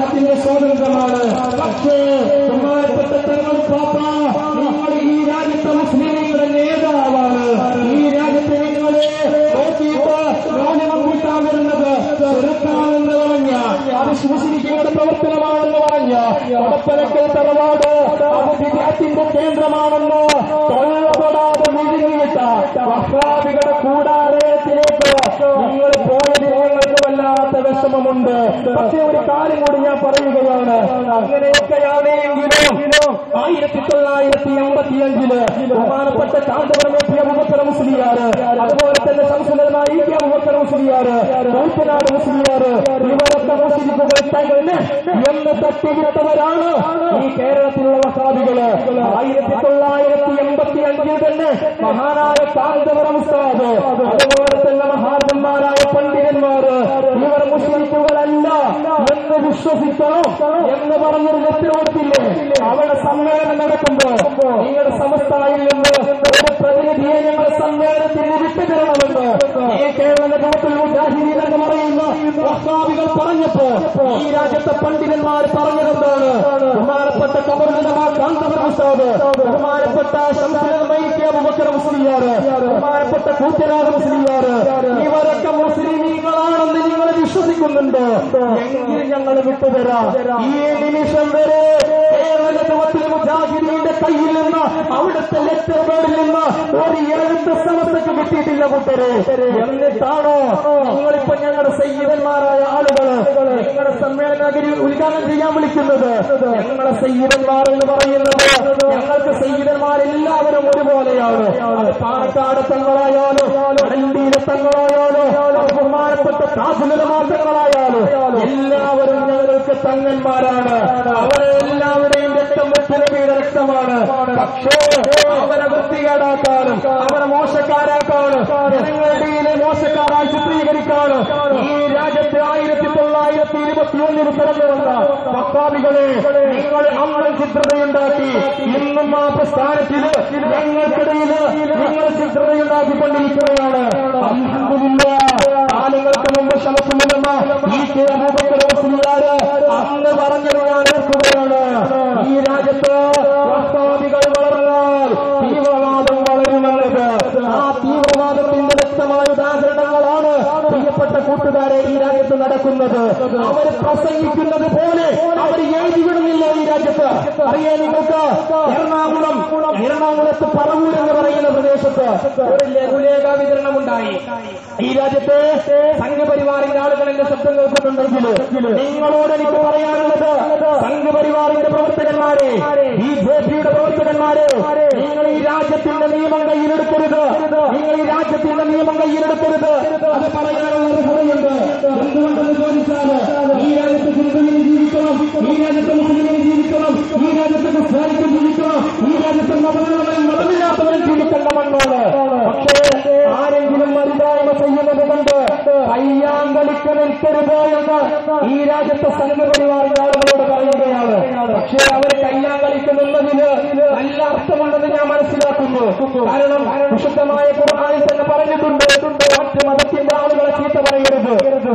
അദ്ദേഹത്തിന്റെ സ്വാതന്ത്ര്യമാണ്. പക്ഷേ ബഹുമാനപ്പെട്ട തങ്ങൾ പാപ്പ, നിങ്ങൾ ഈ രാജ്യത്തെ മുസ്ലിങ്ങളുടെ നേതാവാണ്. ഈ രാജ്യത്തെ നിങ്ങളെ നോക്കിയിട്ട് ലോകം കൂട്ടാൻ വരുന്നത് ചെറുക്കാണെന്ന് പറഞ്ഞ, അത് ശിവശിരിക്കയുടെ പ്രവർത്തനമാണെന്ന് പറഞ്ഞ, കൊടപ്പനക്കൽ തറവാട് അത് വിദ്യാത്തിന്റെ കേന്ദ്രമാണെന്ന് തൊള്ളപ്പെടാതെ വിഴുങ്ങിയിട്ട വഹാബികളുടെ കൂടാരത്തിലേക്ക് നിങ്ങൾ പോയത് ഞങ്ങൾക്ക് വല്ലാത്ത വിഷമമുണ്ട്. പക്ഷേ ഒരു കാര്യം കൂടി ഞാൻ പറയുകയാണ്. അങ്ങനെയൊക്കെയാണെങ്കിലും ആയിരത്തി തൊള്ളായിരത്തി എൺപത്തി അഞ്ചില് ബഹുമാനപ്പെട്ട കാന്തപുരം അബൂബക്കർ മുസ്ലിയാര്, അതുപോലെ തന്നെ സംസുലമായി അബൂബക്കർ മുസ്ലിയാര്, കോഴിക്കനാട് മുസ്ലിയാര്, ഇവരൊക്കെ മുസ്ലിമുകൾ തന്നെ എന്ന് തട്ടിവിട്ടവരാണ് ഈ കേരളത്തിലുള്ള വഹാബികള്. ആയിരത്തി തൊള്ളായിരത്തി എൺപത്തി അഞ്ചിൽ തന്നെ മഹാനായ കാന്തപുരം ഉസ്താദ്, അതുപോലെ തന്നെ മഹാത്മന്മാരായ പണ്ഡിതന്മാര് ഇവർ മുസ്ലിമുകളല്ല എന്ന് വിശ്വസിക്കണം എന്ന് പറഞ്ഞൊരു നെറ്റിലോട്ടില്ലേ. അവിടെ സമ്മേളനം നടക്കുമ്പോ നിങ്ങളുടെ സമസ്തയിൽ നിന്ന് ഒരു പ്രതിനിധിയെ ഞങ്ങൾ സമ്മേളനത്തിന് വിട്ടുതരണമെന്ന് ഈ കേരള ജമാഅത്തുൽ മുജാഹിദീൻ എന്ന് പറയുന്ന വഹാബികൾ പറഞ്ഞപ്പോ ഈ രാജ്യത്തെ പണ്ഡിതന്മാർ പറഞ്ഞതെന്താണ്? ബഹുമാനപ്പെട്ട കബറുല്ലമാ കാന്തപുരം ഉസ്താദ്, ബഹുമാനപ്പെട്ട ശംസുൽ മൈക്കി അബൂബക്കർ മുസ്ലിയാര്, ബഹുമാനപ്പെട്ട കൂറ്റനാട് മുസ്ലിയാര്, ഇവരൊക്കെ മുസ്ലിമീങ്ങളാണെന്ന് നിങ്ങൾ വിശ്വസിക്കുന്നുണ്ട് എങ്കിൽ ഞങ്ങൾ വിട്ടുതരാം. ഈ നിമിഷം വരെ കേരള ജമാഅത്തുൽ മുജാഹിദീന്റെ കയ്യിൽ നിന്ന് അവിടുത്തെ ലെറ്റർ ബോർഡിൽ നിന്ന് ഒരു എഴുത്ത് സമസ്തക്ക് കിട്ടിയിട്ടില്ല കൂട്ടരെ. എന്നിട്ടാണോ നിങ്ങളിപ്പോ ഞങ്ങളുടെ സയ്യിദന്മാരായ ആളുകള് നിങ്ങളുടെ സമ്മേളനഗിരി ഉദ്ഘാടനം ചെയ്യാൻ വിളിക്കുന്നത്? ഞങ്ങളുടെ സയ്യിദന്മാർ എന്ന് പറയുന്നത് ഞങ്ങൾക്ക് സയ്യിദന്മാരെല്ലാവരും ഒരുപോലെയാണ്. അത് പാണക്കാട് തങ്ങളായാലും അടണ്ടിയിലെ തങ്ങളായാലും ബഹുമാനപ്പെട്ട കാസുലമാറ്റങ്ങളായാലും എല്ലാവരും ഞങ്ങൾക്ക് തങ്ങന്മാരാണ്. അവരെല്ലാവരുടെയും രക്തം മുസ്ലിമീയുടെ രക്തമാണ്. പക്ഷേ അവരെ വൃത്തികേടാക്കാനും അവരെ മോശക്കാരാക്കാനും ജനങ്ങളുടെ മോശക്കാരായി ചിത്രീകരിക്കാനും ഈ രാജ്യത്തെ ആയിരത്തി തൊള്ളായിരത്തി ഇരുപത്തിയൊന്നിന് പിറന്നു വന്ന വഹാബികളെ നിങ്ങൾ അന്നും ചിത്രതയുണ്ടാക്കി. ഇന്നും ആ പ്രസ്ഥാനത്തില് ഞങ്ങൾക്കിടയിൽ നിങ്ങൾ ചിത്രതയുണ്ടാക്കിക്കൊണ്ടിരിക്കുകയാണ്. അൽഹംദുലില്ലാഹ്, കാലങ്ങൾക്ക് മുമ്പ് ശമസുലമ ഈ കെ അബൂബക്കർ മുസ്ലിയാര് അന്ന് പറഞ്ഞത് ഞാൻ ഓർക്കുകയാണ്. ഈ രാജ്യത്ത് വഹാബികൾ വളർന്നാൽ തീവ്രവാദം വളരുമെന്നത്. ആ തീവ്രവാദത്തിന്റെ വ്യക്തമായ ഉദാഹരണങ്ങളാണ് പ്രിയപ്പെട്ട കൂട്ടുകാരെ ഈ രാജ്യത്ത് നടക്കുന്നത്. അവർ പ്രസംഗിക്കുന്നത് പോലെ അവർ എഴുതി വിടുന്നില്ല ഈ രാജ്യത്ത്. അറിയാൻ നിങ്ങൾക്ക് എറണാകുളം എറണാകുളത്ത് പറവൂർ എന്ന് പറയുന്ന പ്രദേശത്ത് ഒരു ലഘുലേഖ വിതരണം ഉണ്ടായി. ഈ രാജ്യത്തെ സംഘപരിവാറിന്റെ ആളുകൾ എന്റെ ശബ്ദം കേൾക്കുന്നുണ്ടെങ്കിൽ നിങ്ങളോട് എനിക്ക് പറയാനുള്ളത്, സംഘപരിവാറിന്റെ പ്രവർത്തകന്മാരെ, ബി ജെ പിയുടെ പ്രവർത്തകന്മാരെ, നിങ്ങൾ ഈ രാജ്യത്തിന്റെ നിയമം കയ്യിലെടുക്കരുത്. നിങ്ങൾ ഈ രാജ്യത്തിന്റെ നിയമം കയ്യിലെടുക്കരുത്. അത് പറയാനുള്ള അർഹതയുണ്ട്. എന്തുകൊണ്ടെന്ന് ചോദിച്ചാൽ ഈ രാജ്യത്ത് ഹിന്ദുവിന് ജീവിക്കണം, ഈ രാജ്യത്ത് മുസ്ലിമിന് ജീവിക്കണം, ഈ രാജ്യത്ത് ക്രിസ്ത്യാനിക്ക് ജീവിക്കണം, ഈ രാജ്യത്ത് മതങ്ങളുടെയും മതമില്ലാത്തവരും ജീവിക്കേണ്ട മണ്ണാണ്. പക്ഷേ ആരെങ്കിലും മരുതായ്മ ചെയ്യുന്നത് കൊണ്ട് കയ്യാങ്കളിക്ക് നിൽക്കരുത് എന്ന് ഈ രാജ്യത്തെ സംഘപരിവാറിന്റെ ആളുകളോട് പറയുകയാണ്. പക്ഷേ അവർ കയ്യാങ്കളിക്ക് നിന്നതിന് നല്ല അർത്ഥമുണ്ടെന്ന് ഞാൻ മനസ്സിലാക്കുന്നു. കാരണം വിശുദ്ധമായ ഖുർആനിൽ തന്നെ പറഞ്ഞിട്ടുണ്ട്, മറ്റ് മതത്തിന്റെ ആളുകളെ ചീത്ത പറയരുത്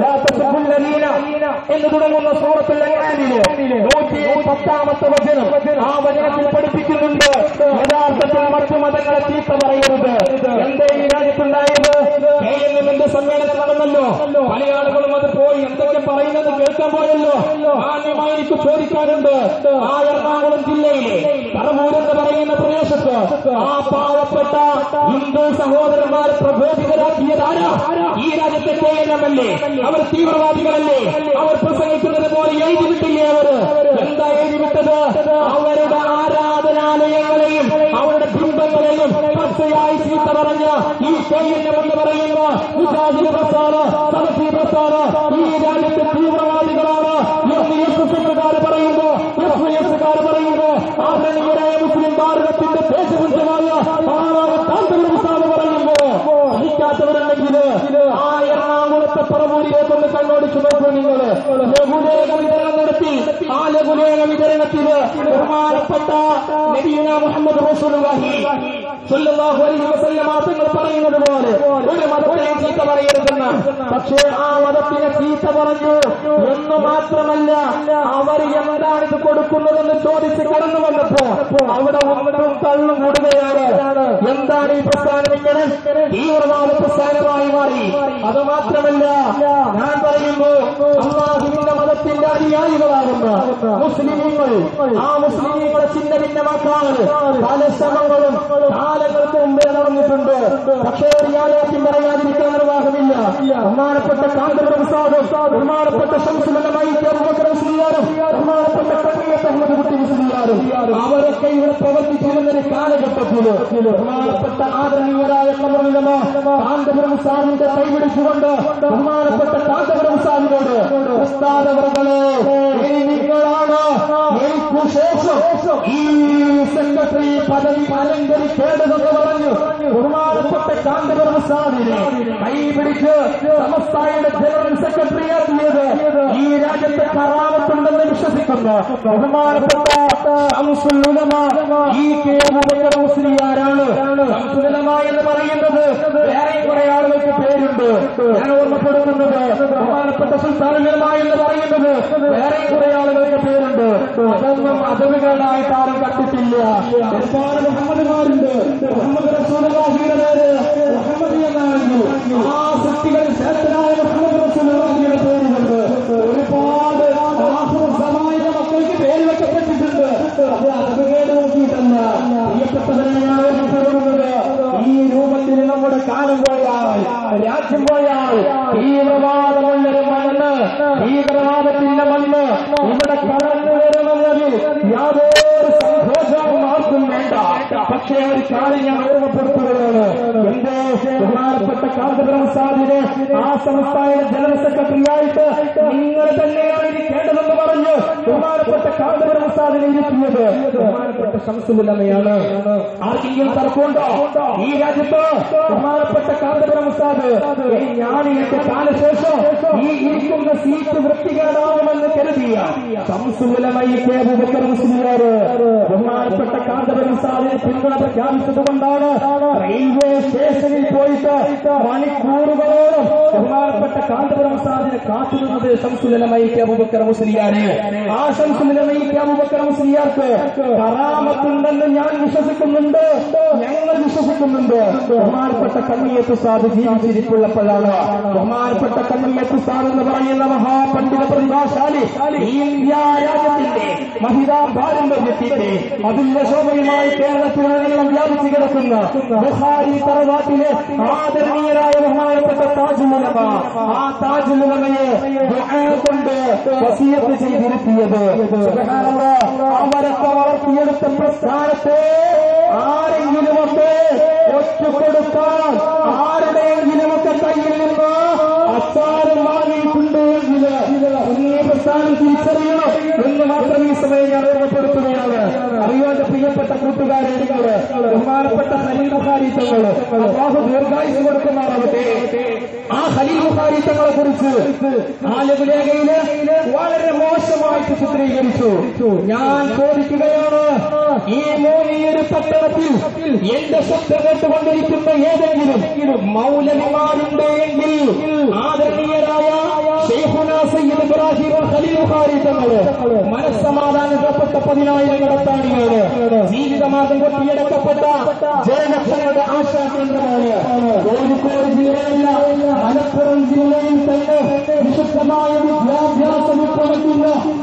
എന്ന് തുടങ്ങുന്ന സൂറത്തുൽ അൻആമിലെ നൂറ്റി പത്താമത്തെ വചനം. ആ വചനത്തിൽ പഠിപ്പിക്കുന്നുണ്ട് യഥാർത്ഥത്തിൽ മറ്റു മതങ്ങളെ ചീത്ത പറയരുത്. എന്തേ ഈ രാജ്യത്തുണ്ടായത്? കെ എൻ എമ്മിന്റെ സമ്മേളനം നടന്നല്ലോ. പല ആളുകളും അത് പോയി എന്തൊക്കെ പറയുന്നത് കേൾക്കാൻ പോയല്ലോ. മാന്യമായി എനിക്ക് ചോദിക്കാനുണ്ട്, ആ എറണാകുളം ജില്ലയിലെ പറവൂർ എന്ന് പറയുന്ന പ്രദേശത്ത് ആ പാവപ്പെട്ട ഹിന്ദു സഹോദരന്മാർ പ്രബോധിതരാക്കിയതാരാ? ഈ രാജ്യത്തെ കെ എൻ എം അല്ലേ? അവർ തീവ്രവാദികളല്ലേ? അവർ പ്രസംഗിക്കുന്നത് പോലെ എഴുതിവിട്ടില്ലേ? അവർ എന്താ എഴുതിവിട്ടത്? അവരുടെ ആരാധനാലയങ്ങളെയും അവരുടെ ബിംബങ്ങളെയും പച്ചയായി ചീത്ത പറഞ്ഞ ഈ കെ എൻ എം എന്ന് പറയുന്ന മുജാഹിദ് പ്രസ്ഥാനം, സലഫി പ്രസ്ഥാനം ഈ രാജ്യത്തെ തീവ്രവാദികളാണ് എന്ന് എസ് എസ് എഫുകാർ പറയുമ്പോ, എസ് വൈ എസുകാർ പറയുമ്പോ, ആദരണീയരായ മുസ്ലിം ഭാരതത്തിന്റെ ദേശപുഞ്ചമായ മഹാനായ കാന്തപുരം ഉസ്താദ് പറയുമ്പോ അധികാത്തവരുണ്ടെങ്കിൽ ആ എറണാകുളത്തെ പറവൂരിലേക്കൊന്ന് കണ്ണോടിച്ചു നോക്കൂ. നിങ്ങൾ ലഘുലേഖ വിതരണം നടത്തി. ആ ലഘുലേഖ വിതരണത്തിന് ബഹുമാനപ്പെട്ട നബിയുനാ മുഹമ്മദ് റസൂലുള്ളാഹി സ്വല്ലല്ലാഹു അലൈഹി വസല്ലം തങ്ങൾ പറയുന്നത് പോലെ ഒരു മതത്തെ ചീത്ത പറയരുതെന്ന്. പക്ഷേ ആ മതത്തിനെ ചീത്ത പറഞ്ഞു എന്ന് മാത്രമല്ല അവർ എന്താണ് ഇത് കൊടുക്കുന്നതെന്ന് ചോദിച്ച് കടന്നു വന്നപ്പോ അവിടെ ഒന്നും തള്ളും കൂടുകയാണ്. എന്താണ് ഈ പ്രസ്ഥാനം ഇങ്ങനെ തീവ്രവാദ പ്രസ്ഥാനമായി മാറി? അത് മാത്രമല്ല, ഞാൻ പറയുന്നു, അല്ലാഹുവിന്റെ മതത്തിന്റെ അനുയായികളാകുന്ന മുസ്ലിമീങ്ങൾ, ആ മുസ്ലിമീങ്ങളെ ചിഹ്ന ഭിന്നമാക്കാൻ പല ശ്രമങ്ങളും കാലങ്ങൾക്ക് മുമ്പേ നടന്നിട്ടുണ്ട്. പക്ഷേ ഒരു യാഥാർത്ഥ്യം പറയാതിരിക്കാൻ നിർവാഹമില്ല. ബഹുമാനപ്പെട്ട കാന്തപുരം ഉസ്താദും ബഹുമാനപ്പെട്ട ശംസുലമായി മുസ്ലിയാരും ബഹുമാനപ്പെട്ട കണ്ണിയത്ത് അഹ്മദ് കുട്ടി മുസ്ലിയാരും അവരൊക്കെ ഇവിടെ പ്രവർത്തിച്ചിരുന്ന ഒരു കാലഘട്ടത്തിൽ ബഹുമാനപ്പെട്ട ആദരണീയരായ കമറുലമ കാന്തപുരം ഉസ്താദിന്റെ കൈപിടിച്ചുകൊണ്ട് ബഹുമാനപ്പെട്ട കാന്തപുരം ഉസ്താദിനോട് ഉസ്താദ് അവர்களே, നിങ്ങളാണ് എനിക്ക് ശേഷം ഈ സെക്രട്ടറി പദവി അലങ്കരിക്കേണ്ടതെന്ന് പറഞ്ഞു ബഹുമാനപ്പെട്ട കാന്തപുരം ഉസ്താദിനെ കൈപിടിച്ച് സമസ്തയുടെ ജനറൽ സെക്രട്ടറി ആക്കിയത് ഈ രാജ്യത്തെ കറാമത്തുണ്ടെന്ന് വിശ്വസിക്കുന്ന ബഹുമാനപ്പെട്ട ശംസുൽ ഉലമ ഈ കെ അബൂബക്കർ മുസ്ലിയാരാണ്. ശംസുൽ ഉലമ എന്ന് പറയുന്നത് വേറെ കുറെ ആളുകൾക്ക് പേരുണ്ട്. ഞാൻ ഓർമ്മപ്പെടുത്തുന്നത് ബഹുമാനപ്പെട്ട സുൽത്താനുൽ ഉലമ എന്ന് പറയുന്നത് വേറെ കുറെ ആളുകൾക്ക് പേരുണ്ട്. അതൊന്നും അതവുകളായിട്ട് ആരും കണ്ടിട്ടില്ല. ഒരുപാട് മുഹമ്മദ്മാരുണ്ട്. മുഹമ്മദ് റസൂലുള്ളാഹിയുടെ പേര് മുഹമ്മദ് എന്നാണെങ്കിൽ ആ സൃഷ്ടികളിൽ ശ്രേഷ്ഠനായ മുഹമ്മദ് റസൂലുള്ളാഹിയുടെ പേരുണ്ട്. ഒരുപാട് ആഹ്റസമായുടെ മക്കൾക്ക് പേര് വെക്കപ്പെട്ടിട്ടുണ്ട്. അത് അതവുകേട് നോക്കിയിട്ടല്ല. പ്രിയപ്പെട്ടവരെയാണ് ഓർമ്മപ്പെടുന്നത്. ഈ രൂപത്തിൽ നമ്മുടെ കാലം പോയാൽ, രാജ്യം പോയാൽ, തീവ്രവാദമുള്ളൊരു മണ്ണ്, തീവ്രവാദത്തിന്റെ മണ്ണ് ഇവിടെ കടന്നു വരുമെന്നതിൽ യാതൊരു സന്തോഷവും ആർക്കും വേണ്ട. പക്ഷേ ഒരു കാര്യം ഞാൻ ഓർമ്മപ്പെടുത്തുകയാണ്. എന്റെ ബഹുമാനപ്പെട്ട കാന്തപുരം ഉസ്താദിനെ ആ സംസ്ഥാന ജനറൽ സെക്രട്ടറിയായിട്ട് നിങ്ങൾ തന്നെയാണ് ഇരിക്കേണ്ടതെന്ന് പറഞ്ഞു ബഹുമാനപ്പെട്ട കാന്തപുരം ഉസ്താദിനെ ഇരുത്തിയത് ബഹുമാനപ്പെട്ട ശംസുൽ ഉലമയാണ്. ആർക്കെങ്കിലും തർക്കമുണ്ടോ? ഈ രാജ്യത്ത് ബഹുമാനപ്പെട്ട കാന്തപുരം ഉസ്താദ് ഞാൻ എന്റെ കാലശേഷം ഈ ഇരിക്കുന്ന സീറ്റ് വൃത്തികേടാവുമെന്ന് കരുതിയ ശംസുൽ ഉലമ ഈ കെ അബൂബക്കർ മുസ്ലിയാർ ബഹുമാനപ്പെട്ട കാന്തപുരം ഉസ്താദിനെ പിന്തുണ പ്രഖ്യാപിച്ചതുകൊണ്ടാണ് റെയിൽവേ സ്റ്റേഷനിൽ പോയിട്ട് മണിക്കൂറുകളോളം ബഹുമാനപ്പെട്ട കാന്തപുരം ഉസ്താദിനെ കാത്തുനിന്നത് ശംസുൽ ഉലമ ഈ കെ അബൂബക്കർ മുസ്ലിയാരെ. ആ ശംസുൽ ഉലമ ഈ കെ അബൂബക്കർ മുസ്ലിയാർക്ക് കറാമത്തുണ്ടെന്ന് ഞാൻ വിശ്വസിക്കുന്നുണ്ട്, ഞങ്ങൾ വിശ്വസിക്കുന്നുണ്ട്. ബഹുമാനപ്പെട്ട കണ്ണിയത്ത് ഉസ്താദ് ജീവിച്ചിരിപ്പുള്ളപ്പോഴാണ് ബഹുമാനപ്പെട്ട കണ്ണിയത്ത് ഉസ്താദ് എന്ന് പറയുന്ന മഹാപണ്ഡിത പ്രതിഭാശാലി ഈ ഇന്ത്യ രാജ്യത്തിന്റെ മഹിതാ പാരമ്പര്യത്തിന്റെ അതുല്യ ശോഭയുമായി കേരളത്തിലുടനീളം വ്യാപിച്ചു കിടക്കുന്ന ബുഖാരി തറവാട്ടിലെ ആദരണീയരായ ബഹുമാനപ്പെട്ട താജുൽ ഉലമ, ആ താജുൽ ഉലമയെ ദുആ കൊണ്ട് വസിയത്ത് ചെയ്തിരുത്തിയത് സുബ്ഹാനല്ലാഹ്. അവരൊക്കെ വളർത്തിയെടുത്ത പ്രസ്ഥാനത്തെ ആരെങ്കിലുമൊക്കെ ഒറ്റുകൊടുക്കാൻ ആരുടെയെങ്കിലുമൊക്കെ കയ്യിൽ നിന്ന് അച്ചാരം വാങ്ങിയിട്ടുണ്ട് എങ്കിൽ ഈ പ്രസ്ഥാനം തിരിച്ചറിയണം എന്ന് മാത്രം ഈ സമയം ഞാൻ ഓർമ്മപ്പെടുത്തുകയാണ്. അറിയാതെ പ്രിയപ്പെട്ട കൂട്ടുകാരെ, ബഹുമാനപ്പെട്ട ഖലീൽ ബുഖാരി തങ്ങൾ അല്ലാഹു ദീർഘായുസ്സ് കൊടുക്കുമാറാവട്ടെ. ആ ഖലീൽ ബുഖാരി തങ്ങളെ കുറിച്ച് ആ ലഘുലേഖയില് വളരെ മോശമായിട്ട് ചിത്രീകരിച്ചു. ഞാൻ ചോദിക്കുകയാണ്, ഈ മൂന്നിയൊരു പട്ടണത്തിൽ എന്റെ ശബ്ദം കേട്ടുകൊണ്ടിരിക്കുന്ന ഏതെങ്കിലും മൗലവിമാരുണ്ട് എങ്കിൽ ആദരണീയരായ ശൈഖുനാ സയ്യിദ് ഇബ്രാഹിം ഖലീൽ ബുഖാരി തങ്ങള് മനസ്സമാധാനപ്പെട്ട പതിനായിരങ്ങൾ അത്താണിയാണ്. ജീവിതമാർഗം കൊട്ടിയടക്കപ്പെട്ട ജനലക്ഷങ്ങളുടെ ആശാകേന്ദ്രമാണ്. കോഴിക്കോട് ജില്ലയില്ല, മലപ്പുറം ജില്ലയിൽ തന്നെ വിശുദ്ധമായ വിദ്യാഭ്യാസം ഉൾപ്പെടുത്തുന്ന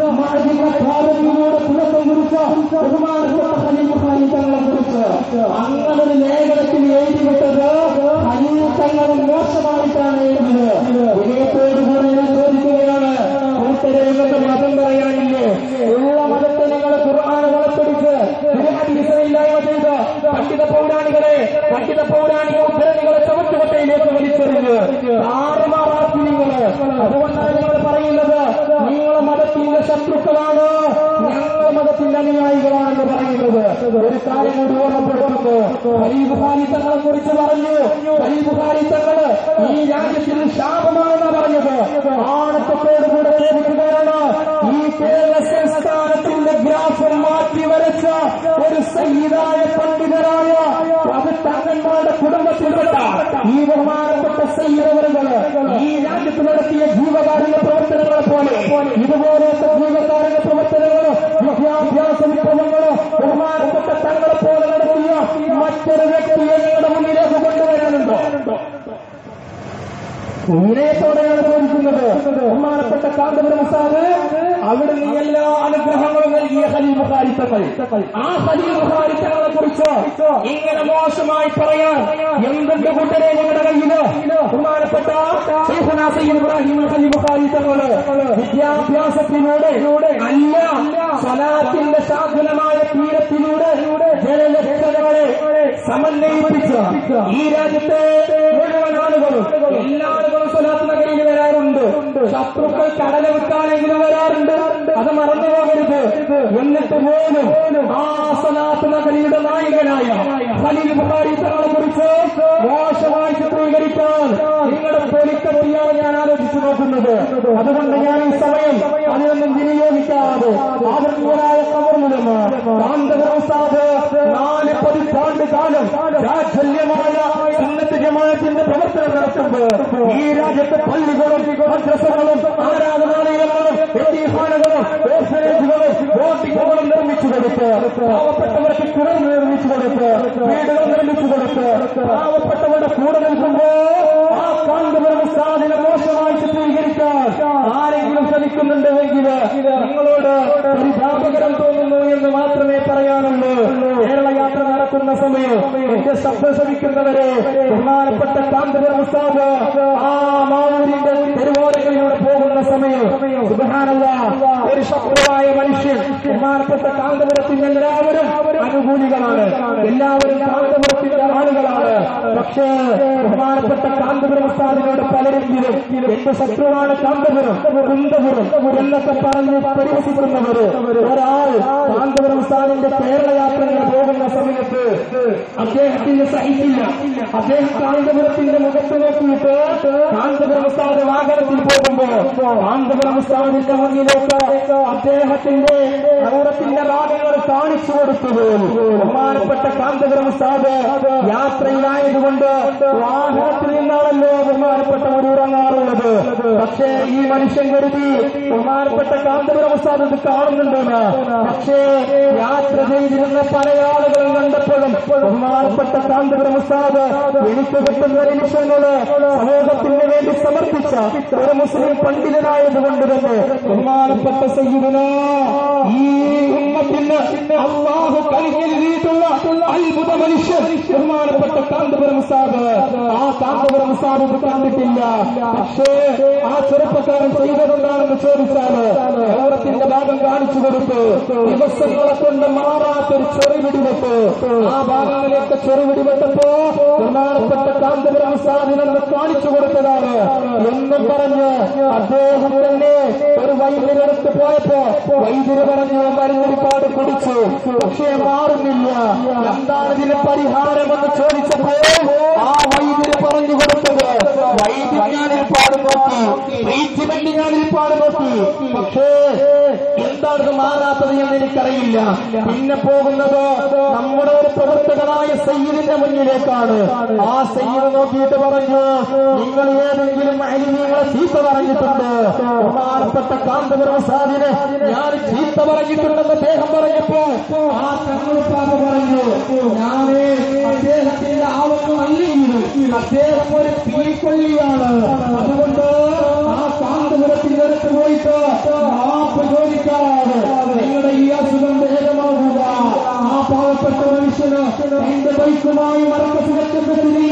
ഭാരതിയിലൂടെ തുടക്കം കുറിച്ച ബഹുമാനപ്പെട്ട ഖലീൽ ബുഖാരി തങ്ങളെ കുറിച്ച് അങ്ങനൊരു ലേഖനത്തിൽ എഴുതിവിട്ടത് ഖലീൽ തങ്ങളും മോശമായിട്ടാണ് എഴുതിയത്. വിനയത്തോടുകൂടി ഞാൻ ചോദിക്കുകയാണ്, കൂട്ടരംഗത്ത് മതം പറയാനില്ലേ? ഉള്ള മതത്തെ നിങ്ങൾ ഖുർആൻ വളർത്തിടിച്ച് ഹദീസില്ലായ്മ ചെയ്ത് പണ്ഡിത പൗരാണികളെ പണ്ഡിത പൗരാണിക ഉദ്ധരണികളെ ചവറ്റുകൊട്ടയിലേക്ക് വലിച്ചെറിഞ്ഞ് ആറുമാറാക്കി നിങ്ങള്. അതുകൊണ്ടാണ് നിങ്ങൾ പറയുന്നത് നിങ്ങളെ മതത്തിന്റെ ശത്രുക്കളാണ്, ഞങ്ങളുടെ മതത്തിന്റെ അനുയായികളാണെന്ന് പറയുന്നത്. ഒരു കാര്യം കൂടി ഓർമ്മപ്പെടുത്തുന്നു. ഖലീൽ ബുഖാരി തങ്ങളെ കുറിച്ച് പറഞ്ഞു, ഖലീൽ ബുഖാരി തങ്ങള് ഈ രാജ്യത്തിൽ ശാപമാണെന്ന് പറഞ്ഞത് ആണത്തോടുകൂടെ കേൾക്കുകയാണ്. ഈ കേരള സംസ്ഥാനത്തിന്റെ ഗ്രാഫം മാറ്റി വരച്ച ഒരു സയ്യിദായ പണ്ഡിതരായ അത് തങ്ങന്മാരുടെ കുടുംബത്തിൽപ്പെട്ട ഈ ബഹുമാനപ്പെട്ട സയ്യിദുകള് ഈ രാജ്യത്ത് നടത്തിയ ജീവകാരുണ്യ പ്രവർത്തനങ്ങളെ പോലെ ഇതുപോലത്തെ ജീവകാരുണ്യ പ്രവർത്തനങ്ങളോ വിദ്യാഭ്യാസ വിപ്ലവങ്ങളോ ബഹുമാനപ്പെട്ട തങ്ങളെ പോലെ നടത്തിയ മറ്റൊരു വ്യക്തിയെ നിങ്ങളുടെ മുന്നിലേക്ക് കൊണ്ടുവരാനുണ്ടോ? വിനയത്തോടെയാണ് ചോദിക്കുന്നത്. ബഹുമാനപ്പെട്ട കാന്തപുരം ഉസ്താദ് അവിടുന്ന് എല്ലാ അനുഗ്രഹങ്ങളും നൽകിയ ഖലീൽ ബുഖാരി തങ്ങൾ, ആ ഖലീൽ ബുഖാരി തങ്ങളെ കുറിച്ച് ഇങ്ങനെ മോശമായി പറയാൻ എന്തെന്റെ കൂട്ടരെ ഞങ്ങളുടെ കയ്യില് ബഹുമാനപ്പെട്ട ശൈഖുനാ സയ്യിദ് ഇബ്രാഹിം ഖലീൽ ബുഖാരി തങ്ങള് വിദ്യാഭ്യാസത്തിലൂടെ അല്ല സ്വലാത്തിന്റെ ശാഖനമായ തീരത്തിലൂടെ ജനലക്ഷങ്ങളെ സമന്വയിപ്പിച്ച് ഈ രാജ്യത്തെ മുഴുവൻ ആളുകളും എല്ലാ ആളുകളും സ്വലാത്ത് നഗരിയിൽ വരാറുണ്ട്. ശത്രുക്കൾ കടല വിൽക്കാനെങ്കിലും വരാറുണ്ട്, അത് മറന്നു പോകരുത്. എന്നിട്ട് പോലും ആ സ്വലാത്ത് നഗരിയുടെ നായകനായ ഖലീൽ ബുഖാരി തങ്ങളെ കുറിച്ച് മോശമായി ചിത്രീകരിക്കാൻ നിങ്ങളുടെ തൊലിക്കത്തിയാണ് ഞാൻ ആലോചിച്ചു നോക്കുന്നത്. അതുകൊണ്ട് ഞാൻ ഈ സമയം അതിനൊന്നും വിനിയോഗിക്കാതെ ആദരണീയനായ കബറിലിരുന്ന് കാന്തപുരം ഉസ്താദ് നാല് പതിറ്റാണ്ട് കാലം രാജല്യമായ സുന്നത്ത് ജമാഅത്തിന്റെ പ്രവർത്തനം നടത്തുമ്പോൾ ഈ രാജ്യത്തെ പള്ളികളും മദ്രസകളും ആരാധനാലയങ്ങളും യതീംഖാനകളും ഓർഫനേജുകളും ബോട്ടിങ്ങുകളും നിർമ്മിച്ചു കൊടുത്ത് പാവപ്പെട്ടവർക്ക് കിണർ നിർമ്മിച്ചു കൊടുത്ത് വീടുകൾ നിർമ്മിച്ചു കൊടുത്ത് പാവപ്പെട്ടവരുടെ കൂടെ നിൽക്കുമ്പോ ആ കാന്തപുരം ഉസ്താദിനെ മോശമായി ചിത്രീകരിക്കാൻ ആരെങ്കിലും ശ്രമിക്കുന്നുണ്ടെങ്കിൽ നിങ്ങളോട് പരിതാപകരം തോന്നുന്നു എന്ന് മാത്രമേ പറയാനുള്ളൂ. കേരള യാത്ര നടക്കുന്ന സമയം എന്റെ ശബ്ദം ശ്രമിക്കുന്നവരെ ബഹുമാനപ്പെട്ട കാന്തപുരം ഉസ്താദ് ആ മാവൂരിന്റെ തെരുവോരങ്ങളിലൂടെ പോകുന്ന സമയം സുബ്ഹാനല്ലാഹ് ഒരു ശത്രുവായ മനുഷ്യൻ ബഹുമാനപ്പെട്ട കാന്തപുരത്തിന്റെ എല്ലാവരും അനുകൂലികളാണ്, എല്ലാവരും കാന്തപുരത്തിന്റെ ആളുകളാണ്. പക്ഷേ ബഹുമാനപ്പെട്ട കാന്തപുരം ഉസ്താദിനോട് പലരെങ്കിലും എന്റെ ശത്രുവാണ് കാന്തപുരം കുന്തപുരം എന്നൊക്കെ പറഞ്ഞ് പരിഹസിക്കുന്നവര് ഒരാൾ കാന്തപുരം ഉസ്താദിന്റെ കേരള യാത്രകൾ പോകുന്ന സമയത്ത് അദ്ദേഹത്തിന് സഹിക്കില്ല. അദ്ദേഹം കാന്തപുരത്തിന്റെ മുഖത്ത് നോക്കിയിട്ട് കാന്തപുരം ഉസ്താദ് വാഹനത്തിൽ പോകുമ്പോ കാന്തപുരം ഉസ്താദിന്റെ മുന്നിലേക്ക് അദ്ദേഹത്തിന്റെ ഔറത്തിന്റെ ഭാഗങ്ങൾ കാണിച്ചു കൊടുത്തത്. ബഹുമാനപ്പെട്ട കാന്തപുരം ഉസ്താദ് യാത്രയിലായതുകൊണ്ട് വാഹനത്തിൽ നിന്നാണല്ലോ ബഹുമാനപ്പെട്ട ഒരു ഇറങ്ങാറുള്ളത്. പക്ഷേ ഈ മനുഷ്യൻ കരുതി ബഹുമാനപ്പെട്ട കാന്തപുരം ഉസ്താദ് ഇത് കാണുന്നുണ്ടെന്ന്. പക്ഷേ യാത്ര ചെയ്തിരുന്ന പല ആളുകളും കണ്ടപ്പോഴും ബഹുമാനപ്പെട്ട കാന്തപുരം ഉസ്താദ് എനിക്ക് കിട്ടുന്ന നിമിഷങ്ങള് സമൂഹത്തിന് വേണ്ടി സമർപ്പിച്ച ഒരു മുസ്ലിം പണ്ഡിതനായതുകൊണ്ട് തന്നെ ബഹുമാനപ്പെട്ട സയ്യിദുനാ ഈ ഉമ്മത്തിന് അല്ലാഹു കനിഞ്ഞെഴുതിയിട്ടുള്ള അത്ഭുത മനുഷ്യൻ ബഹുമാനപ്പെട്ട കാന്തപുരം ഉസ്താദ്. ആ കാന്തപുരം ഉസ്താദ് ഇത് കണ്ടിട്ടില്ല. പക്ഷേ ആ ചെറുപ്പക്കാരൻ ചെയ്തതെന്താണെന്ന് ചോദിച്ചാല് ഔറത്തിന്റെ ഭാഗം കാണിച്ചു കൊടുത്തു. ദിവസങ്ങളെ കൊണ്ട് മാറാത്തൊരു ചെറുപിടിവെട്ട്. ആ ഭാഗങ്ങളിലേക്ക് ചെറുപിടിവെട്ടപ്പോ ബഹുമാനപ്പെട്ട കാന്തപുരം ഉസ്താദിനെന്ന് കാണിച്ചു കൊടുത്തതാണ് എന്നും പറഞ്ഞ് അദ്ദേഹം തന്നെ ഒരു വൈദ്യരെടുത്ത് പോയപ്പോ വൈദ്യര് പറഞ്ഞു മരുന്നൊരുപാട് കുടിച്ചു, പക്ഷേ മാറുന്നില്ല. എന്താണ് ഇതിന് പരിഹാരമെന്ന് ചോദിച്ചപ്പോ ആ വൈദ്യര് പറഞ്ഞു കൊടുത്തത് വൈദ്യൻ ഞാനൊരുപാട് നോക്കി, ട്രീറ്റ്മെന്റ് ഞാനൊരുപാട് നോക്കി, പക്ഷേ എന്താണ് മാറാത്തത് എന്ന് എനിക്കറിയില്ല. പിന്നെ പോകുന്നത് നമ്മുടെ ഒരു പ്രവർത്തകനായ സയ്യിദിന്റെ മുന്നിലേക്കാണ്. ആ സയ്യിദ് നോക്കിയിട്ട് പറഞ്ഞു, നിങ്ങൾ ഏതെങ്കിലും അലിമീങ്ങളെ ചീത്ത പറഞ്ഞിട്ടുണ്ട്? ബഹുമാനപ്പെട്ട കാന്തപുരം ഉസ്താദിനെ ഞാൻ ചീത്ത പറഞ്ഞിട്ടുണ്ടെന്ന് അദ്ദേഹം പറഞ്ഞപ്പോ ആ തങ്ങളുപ്പാപ്പ പറഞ്ഞു, ഞാന് അദ്ദേഹത്തിന്റെ ആളൊന്നും അല്ലെങ്കിലും അദ്ദേഹം ഒരു തീക്കൊള്ളിയാണ്. അതുകൊണ്ട് ആ കാന്തപുരത്തിന്റെ അടുത്ത് പോയിട്ട് മാപ്പ് ചോദിക്കാതെ നിങ്ങളുടെ ഈ അസുഖം ഭേദമാകുക. ആ പാവപ്പെട്ട മനുഷ്യന് എന്റെ ബൈക്കുമായി മർക്കസുഖത്തെത്തി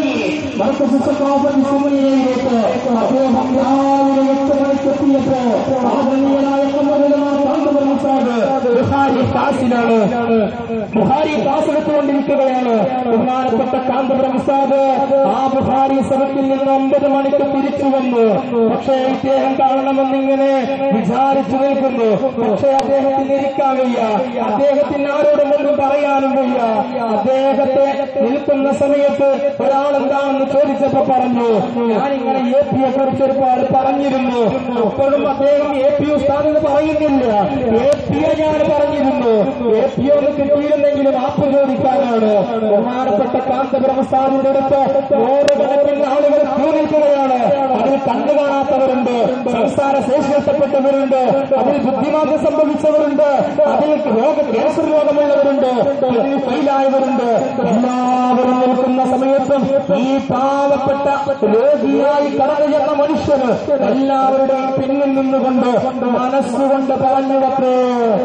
മർക്കസുഖയിലേക്ക് അദ്ദേഹം രാവിലെ എട്ട് മണിക്കെത്തിയപ്പോ ആദരണീയനായ കാന്തപുരം ഉസ്താദ് ബുഖാരി ക്ലാസിലാണ്, ബുഖാരി ക്ലാസ് എടുത്തുകൊണ്ടിരിക്കുകയാണ്. ബഹുമാനപ്പെട്ട കാന്തപുരം ഉസ്താദ് ആ ബുഖാരി സഭത്തിൽ നിന്ന് ഒമ്പത് മണിക്ക് തിരിച്ചു വന്നു. പക്ഷേ ഇദ്ദേഹം കാണണമെന്നിങ്ങനെ വിചാരിച്ചു നിൽക്കുന്നു. പക്ഷേ അദ്ദേഹത്തിന് ഇരിക്കാൻ വയ്യ, അദ്ദേഹത്തിന് ആരോടും ഒന്നും പറയാനും വയ്യ. അദ്ദേഹത്തെ നിൽക്കുന്ന സമയത്ത് ഒരാൾ എന്താണെന്ന് ചോദിച്ചപ്പോ പറഞ്ഞു, ഞാനിങ്ങനെ എ പിയെ കുറിച്ച് ഒരുപാട് പറഞ്ഞിരുന്നു. അപ്പോഴും അദ്ദേഹം എ പി ഉസ്താദ് എന്ന് പറയുന്നില്ല, എ പിയെ ഞാൻ പറഞ്ഞിരുന്നു. എ പി ഒന്ന് കിട്ടിയിരുന്നെങ്കിലും ആപ്പ് ചോദിക്കാനാണ്. ബഹുമാനപ്പെട്ട കാന്തപുരം ഉസ്താദിന്റെ അടുത്ത് നൂറുകണക്കിന് ആളുകൾ ക്യൂ നിൽക്കുകയാണ്. അതിൽ കണ്ണു കാണാത്തവരുണ്ട്, സംസാര ശേഷി നഷ്ടപ്പെട്ടവരുണ്ട്, അതിൽ ബുദ്ധിമാന്ദ്യം സംഭവിച്ചവരുണ്ട്, അതിൽ രോഗ ക്യാൻസർ രോഗമുള്ളവരുണ്ട്, അതിൽ ഫെയിലായവരുണ്ട്. എല്ലാവരും നിൽക്കുന്ന സമയത്തും ഈ പാവപ്പെട്ട രോഗിയായി കടന്നു ചെന്ന മനുഷ്യന് എല്ലാവരുടെയും പിന്നിൽ നിന്നുകൊണ്ട് മനസ്സുകൊണ്ട് പറഞ്ഞുവത്രേ,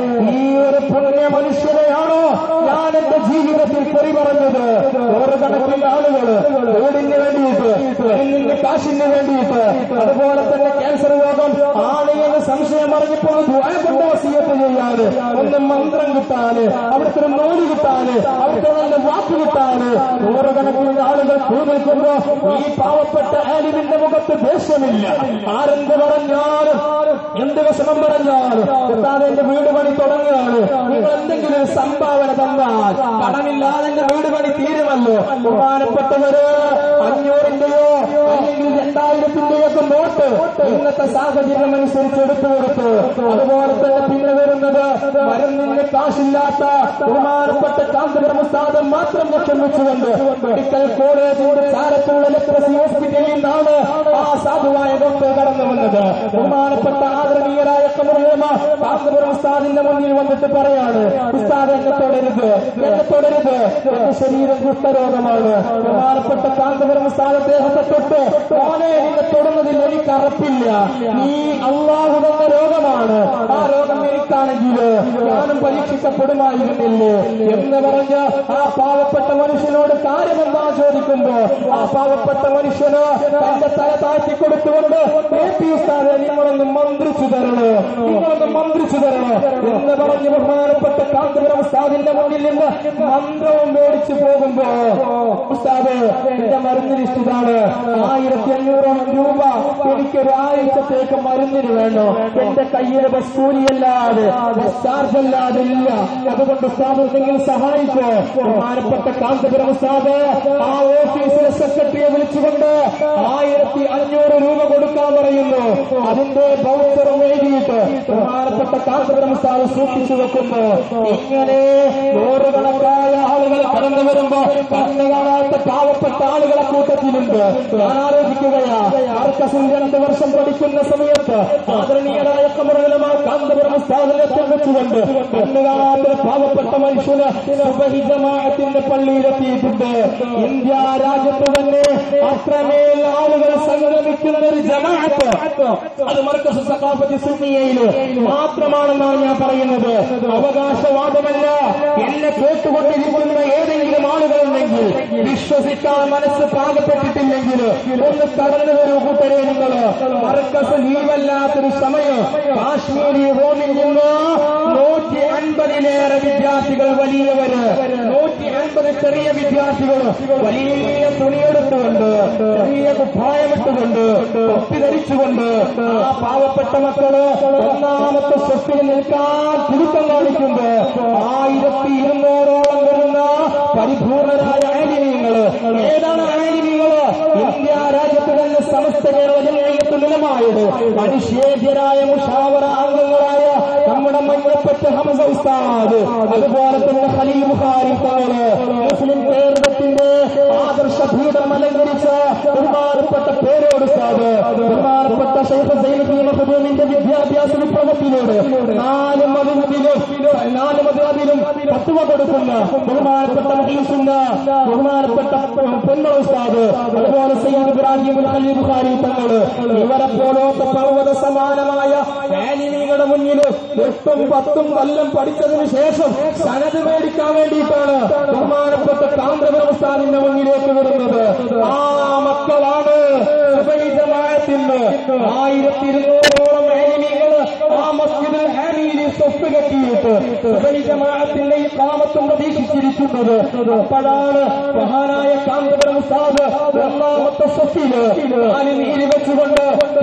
ഈ ഒരു പുണ്യ മനുഷ്യനെയാണോ ഞാൻ എന്റെ ജീവിതത്തിൽ തെറി പറഞ്ഞത്? നൂറുകണക്കിന് ആളുകൾ വീടിന് വേണ്ടിയിട്ട്, നിന്ന് കാശിന് വേണ്ടിയിട്ട്, അതുപോലെ തന്നെ ക്യാൻസർ രോഗം ആണ് എന്ന് സംശയം പറഞ്ഞപ്പോൾ ദുആ കൊണ്ട് വസിയത്ത് ചെയ്യാന്, ഒന്ന് മന്ത്രം കിട്ടാന്, അവിടുത്തെ ഒരു നൂല് കിട്ടാന്, അവിടുത്തെ നല്ല വാക്ക് കിട്ടാന് നൂറുകണക്കിന് ആളുകൾ ക്യൂ നിൽക്കുമ്പോ ഈ പാവപ്പെട്ട ആലിമിന്റെ മുഖത്ത് ദേഷ്യമില്ല. ആരെന്ത് പറഞ്ഞാലും എന്ത് വിഷമം പറഞ്ഞാലും കിട്ടാതെ എന്റെ വീട് പണി തുടങ്ങുകയാണ്, നിങ്ങൾ എന്തെങ്കിലും സംഭാവന തന്നാൽ കടമില്ലാതെ എന്റെ വീട് പണി തീരുമല്ലോ. ബഹുമാനപ്പെട്ടവര് അഞ്ഞൂറിന്റെയോ അല്ലെങ്കിൽ രണ്ടായിരത്തിന്റെയോ ഒക്കെ നോട്ട് ഇന്നത്തെ സാഹചര്യം അനുസരിച്ച് എടുത്തു കൊടുത്തു. അതുപോലെ തന്നെ പിന്നെ വരുന്നത് മരുന്നിന് കാശില്ലാത്ത ബഹുമാനപ്പെട്ട കാന്തപുരം ഉസ്താദ് മാത്രം ലക്ഷ്യം വെച്ചുകൊണ്ട് മെഡിക്കൽ കോളേജിന്റെ ചാരത്തുള്ള ലെപ്രസി ഹോസ്പിറ്റലിൽ നിന്നാണ് ആ സാധുവായ ഡോക്ടർ കടന്നു വന്നത്. ബഹുമാനപ്പെട്ട ആദരണീയരായ കമറുലമ കാന്തപുരം ഉസ്താദിന്റെ മുന്നിൽ വന്നിട്ട് പറയാണ്, ഉസ്താദ് എന്നെ തുടരുത്, എന്നെ തുടരുത്, എന്റെ ശരീരം കുഷ്ഠരോഗമാണ്. ബഹുമാനപ്പെട്ട കാന്തപുരം ഉസ്താദ് അദ്ദേഹത്തെ തൊട്ട്, മോനെ നിന്നെ തൊടുന്നതിൽ എനിക്ക് അറപ്പില്ല, നീ അള്ളാഹു തന്ന രോഗമാണ്, ആ രോഗം എനിക്കാണെങ്കിൽ ഞാനും പരീക്ഷിക്കപ്പെടുമായിരുന്നില്ലേ എന്ന് പറഞ്ഞ് ആ പാവപ്പെട്ട മനുഷ്യനോട് കാര്യമെന്താ ചോദിക്കുമ്പോ ആ പാവപ്പെട്ട മനുഷ്യന് തന്റെ തല താഴ്ത്തിക്കൊടുത്തുകൊണ്ട് എ പി ഉസ്താദെ നിങ്ങളൊന്ന് മന്ത്രിച്ചു തരണോ, നിങ്ങളൊന്ന് മന്ത്രിച്ചു തരണോ എന്ന് പറഞ്ഞ് ബഹുമാനപ്പെട്ട കാന്തപുരം ഉസ്താദിന്റെ മുന്നിൽ നിന്ന് മന്ത്രവും മേടിച്ചു പോകുമ്പോ, ഉസ്താദ് എന്റെ മരുന്ന് ലിസ്റ്റിതാണ്, ആയിരത്തി അഞ്ഞൂറോളം രൂപ എനിക്ക് ഒരാഴ്ചത്തേക്ക് മരുന്നിന് വേണോ, എന്റെ കയ്യിൽ ബസ് കൂലിയല്ലാതെ ബസ് ചാർജ് അല്ലാതെ ഇല്ല, അതുകൊണ്ട് ഉസ്താദ് നിങ്ങൾ സഹായിക്കോ. ബഹുമാനപ്പെട്ട കാന്തപുരം ഉസ്താദ് ആ ഓഫീസിലെ സെക്രട്ടറിയെ വിളിച്ചുകൊണ്ട് ആയിരത്തി അഞ്ഞൂറ് രൂപ കൊടുക്കാൻ പറയുന്നു. അതിന്റെ ബൗച്ചറും എഴുതിയിട്ട് ബഹുമാനപ്പെട്ട കാന്തപുരം ഉസ്താദ് സൂക്ഷിച്ചു വെക്കുന്നു. ഇങ്ങനെ നൂറുകണക്കായ ആളുകൾ കടന്നു വരുമ്പോ കണ്ണു കാണാത്ത പാവപ്പെട്ട ആളുകളെ കൂട്ടത്തിലുണ്ട്. ഞാൻ ആലോചിക്കുകയാ, അർക്കസിൽ രണ്ട് വർഷം പഠിക്കുന്ന സമയത്ത് ആദരണീയരായ കമറുലമ കാന്തപുരം ഉസ്താദിനെ ലക്ഷ്യം വെച്ചുകൊണ്ട് കണ്ണു കാണാത്ത പാവപ്പെട്ട മനുഷ്യന് സുബഹി ജമാഅത്തിന്റെ പള്ളിയിലെത്തിയിട്ടുണ്ട്. ഇന്ത്യ രാജ്യത്ത് തന്നെ അത്രമേൽ ആളുകൾ സംഗമിക്കുന്ന ഒരു ജമാഅത്ത് അത് മർക്കസ് സഖാഫത്ത് സുന്നിയയിൽ മാത്രമാണെന്നാണ് ഞാൻ പറയുന്നത്. അവകാശവാദമല്ല. എന്നെ കേട്ടുകൊണ്ടിരിക്കുന്ന ഏതെങ്കിലും ആളുകളുണ്ടെങ്കിൽ, വിശ്വസിക്കാൻ മനസ്സ് പാകപ്പെട്ടിട്ടില്ലെങ്കിൽ ഒന്ന് കടന്നു വരൂ കൂട്ടരെ. നിങ്ങൾ മർക്കസ് ലീവല്ലാത്തൊരു സമയം കാശ്മീരി ഹോമിൽ നിന്ന് നൂറ്റി അൻപതിലേറെ വിദ്യാർത്ഥികൾ, വലിയവര് നൂറ്റി അൻപത് ചെറിയ വിദ്യാർത്ഥികൾ വലിയ തുണിയെടുത്തുകൊണ്ട്, ചെറിയ കുപ്പായമിട്ടുകൊണ്ട്, തൊപ്പി ധരിച്ചുകൊണ്ട് ആ പാവപ്പെട്ട മക്കള് ഒന്നാമത്തെ സ്വത്തിൽ നിൽക്കാൻ തിരുത്തം കാണിക്കുമ്പോ ആയിരത്തി ഇരുന്നൂറോളം വരുന്ന പരിപൂർണരായ ആലിമീങ്ങള്, ഏതാണ് ആലിമീങ്ങള്? ഇന്ത്യ രാജ്യത്ത് തന്നെ സമസ്ത കേരള ജനീയത്ത് നിലമായത് അനിഷേധ്യരായ മുഷാവറ അംഗങ്ങളായ നമ്മുടെ മഞ്ഞപ്പറ്റ ഹംസ ഉസ്താദ്, അതുപോലെ തന്നെ ഖലീൽ ബുഖാരി തങ്ങള്, മുസ്ലിം കേരളത്തിന്റെ ആദർശ പീഠം അലങ്കരിച്ച ബഹുമാനപ്പെട്ട പേരോട് ഉസ്താദ്, ബഹുമാനപ്പെട്ട ശൈഖ് സൈനുദ്ദീൻ മഖ്ദൂമിന്റെ വിദ്യാഭ്യാസ വിപ്ലവത്തിലൂടെ നാല് മദ്ഹബിലും നാല് മദ്ഹബിലും ഫത്വ കൊടുക്കുന്ന ബഹുമാനപ്പെട്ട മുഹീസുന്ന ബഹുമാനപ്പെട്ട പൊന്നള ഉസ്താദ്, അതുപോലെ സയ്യിദ് ഇബ്രാഹിം ഖലീൽ ബുഖാരി തങ്ങള്, ഇവരെ പോലത്തെ പർവ്വത സമാനമായ ആലിമീങ്ങളുടെ മുന്നിൽ എട്ടും പത്തും കൊല്ലം പഠിച്ചതിന് ശേഷം സനത് മേടിക്കാൻ വേണ്ടിയിട്ടാണ് ബഹുമാനപ്പെട്ട കാന്തപുരം ഉസ്താദിന്റെ മുന്നിലേക്ക് വരുന്നത്. ആ മക്കളാണ് സുബഹി ജമാഅത്തിന് ആയിരത്തി ഇരുന്നൂറോളം ആലിമീങ്ങള് ആ മസ്ജിദുൽ ഹാമിയിൽ സ്വത്ത് കെട്ടിയിട്ട് സുബഹി ജമാഅത്തിന്റെ ഈ കാമത്തും പ്രതീക്ഷിച്ചിരിക്കുന്നത്. അപ്പോഴാണ് മഹാനായ കാന്തപുരം ഉസ്താദ് ഒന്നാമത്തെ സ്വത്തില് ആലിമീൽ വെച്ചുകൊണ്ട്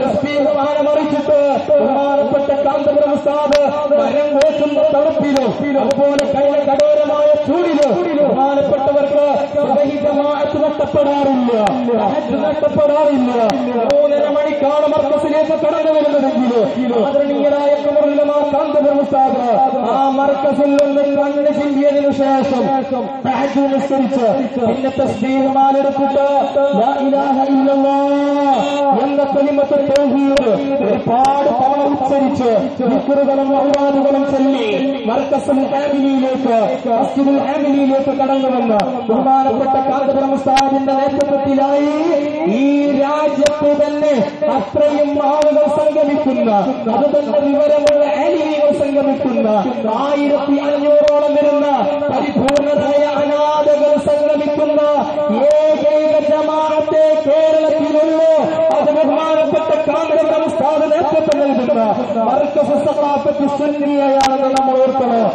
മറിച്ചിട്ട് ബഹുമാനപ്പെട്ട കാന്തപുരം ഉസ്താദ് മരം വേക്കുന്ന തണുപ്പിലും അതുപോലെ കഴിഞ്ഞ കഠോരമായ ചൂടിലും ബഹുമാനപ്പെട്ടവർക്ക് സുബഹി ജമാഅത്ത് നഷ്ടപ്പെടാറില്ല, ഹജ്ജ് നഷ്ടപ്പെടാറില്ല. മൂന്നര മണിക്ക് നിലക്കാണ് മർക്കസിലേക്ക് കടന്നു വരുന്നതെങ്കിൽ ആദരണീയരായ കമറുല്ലമാ കാന്തപുരം ഉസ്താദ് ആ മർക്കസിൽ നിന്ന് കണ്ണ് ചിന്തിയതിനു ശേഷം തഹജ്ജുദ് നിസ്കരിച്ച് പിന്നെ തസ്ബീഹ് മാലെടുത്തിട്ട് ലാ ഇലാഹ ഇല്ലല്ലാഹ് എന്ന കലിമത്ത് തൗഹീദ് ഒരുപാട് തവണ ഉച്ചരിച്ച് ദിക്റുകളും ഔറാദുകളും ചൊല്ലി മർക്കസുൽ ഹാമിലിയിലേക്ക് മസ്ജിദുൽ ഹാമിലിയിലേക്ക് കടന്നു വന്ന ബഹുമാനപ്പെട്ട കാന്തപുരം ഉസ്താദിന്റെ നേതൃത്വത്തിലായി ഈ രാജ്യത്ത് തന്നെ അത്രയും ആളുകൾ സംഗമിക്കുന്ന അത് തന്നെ വിവരമുള്ള ആലിമീങ്ങൾ സംഗമിക്കുന്ന ആയിരത്തി അഞ്ഞൂറോളം വരുന്ന പരിപൂർണരായ അനാഥകൾ സംഗമിക്കുന്ന ഏകൈക ജമാഅത്തെ കേരളത്തിലുള്ളൂ. അത് ബഹുമാനപ്പെട്ട കാന്തപുരം ഉസ്താദ് നേതൃത്വം നൽകുന്ന മർക്കസ് സഖാഫത്ത് സുന്നിയയാണെന്ന് നമ്മൾ ഓർക്കണം.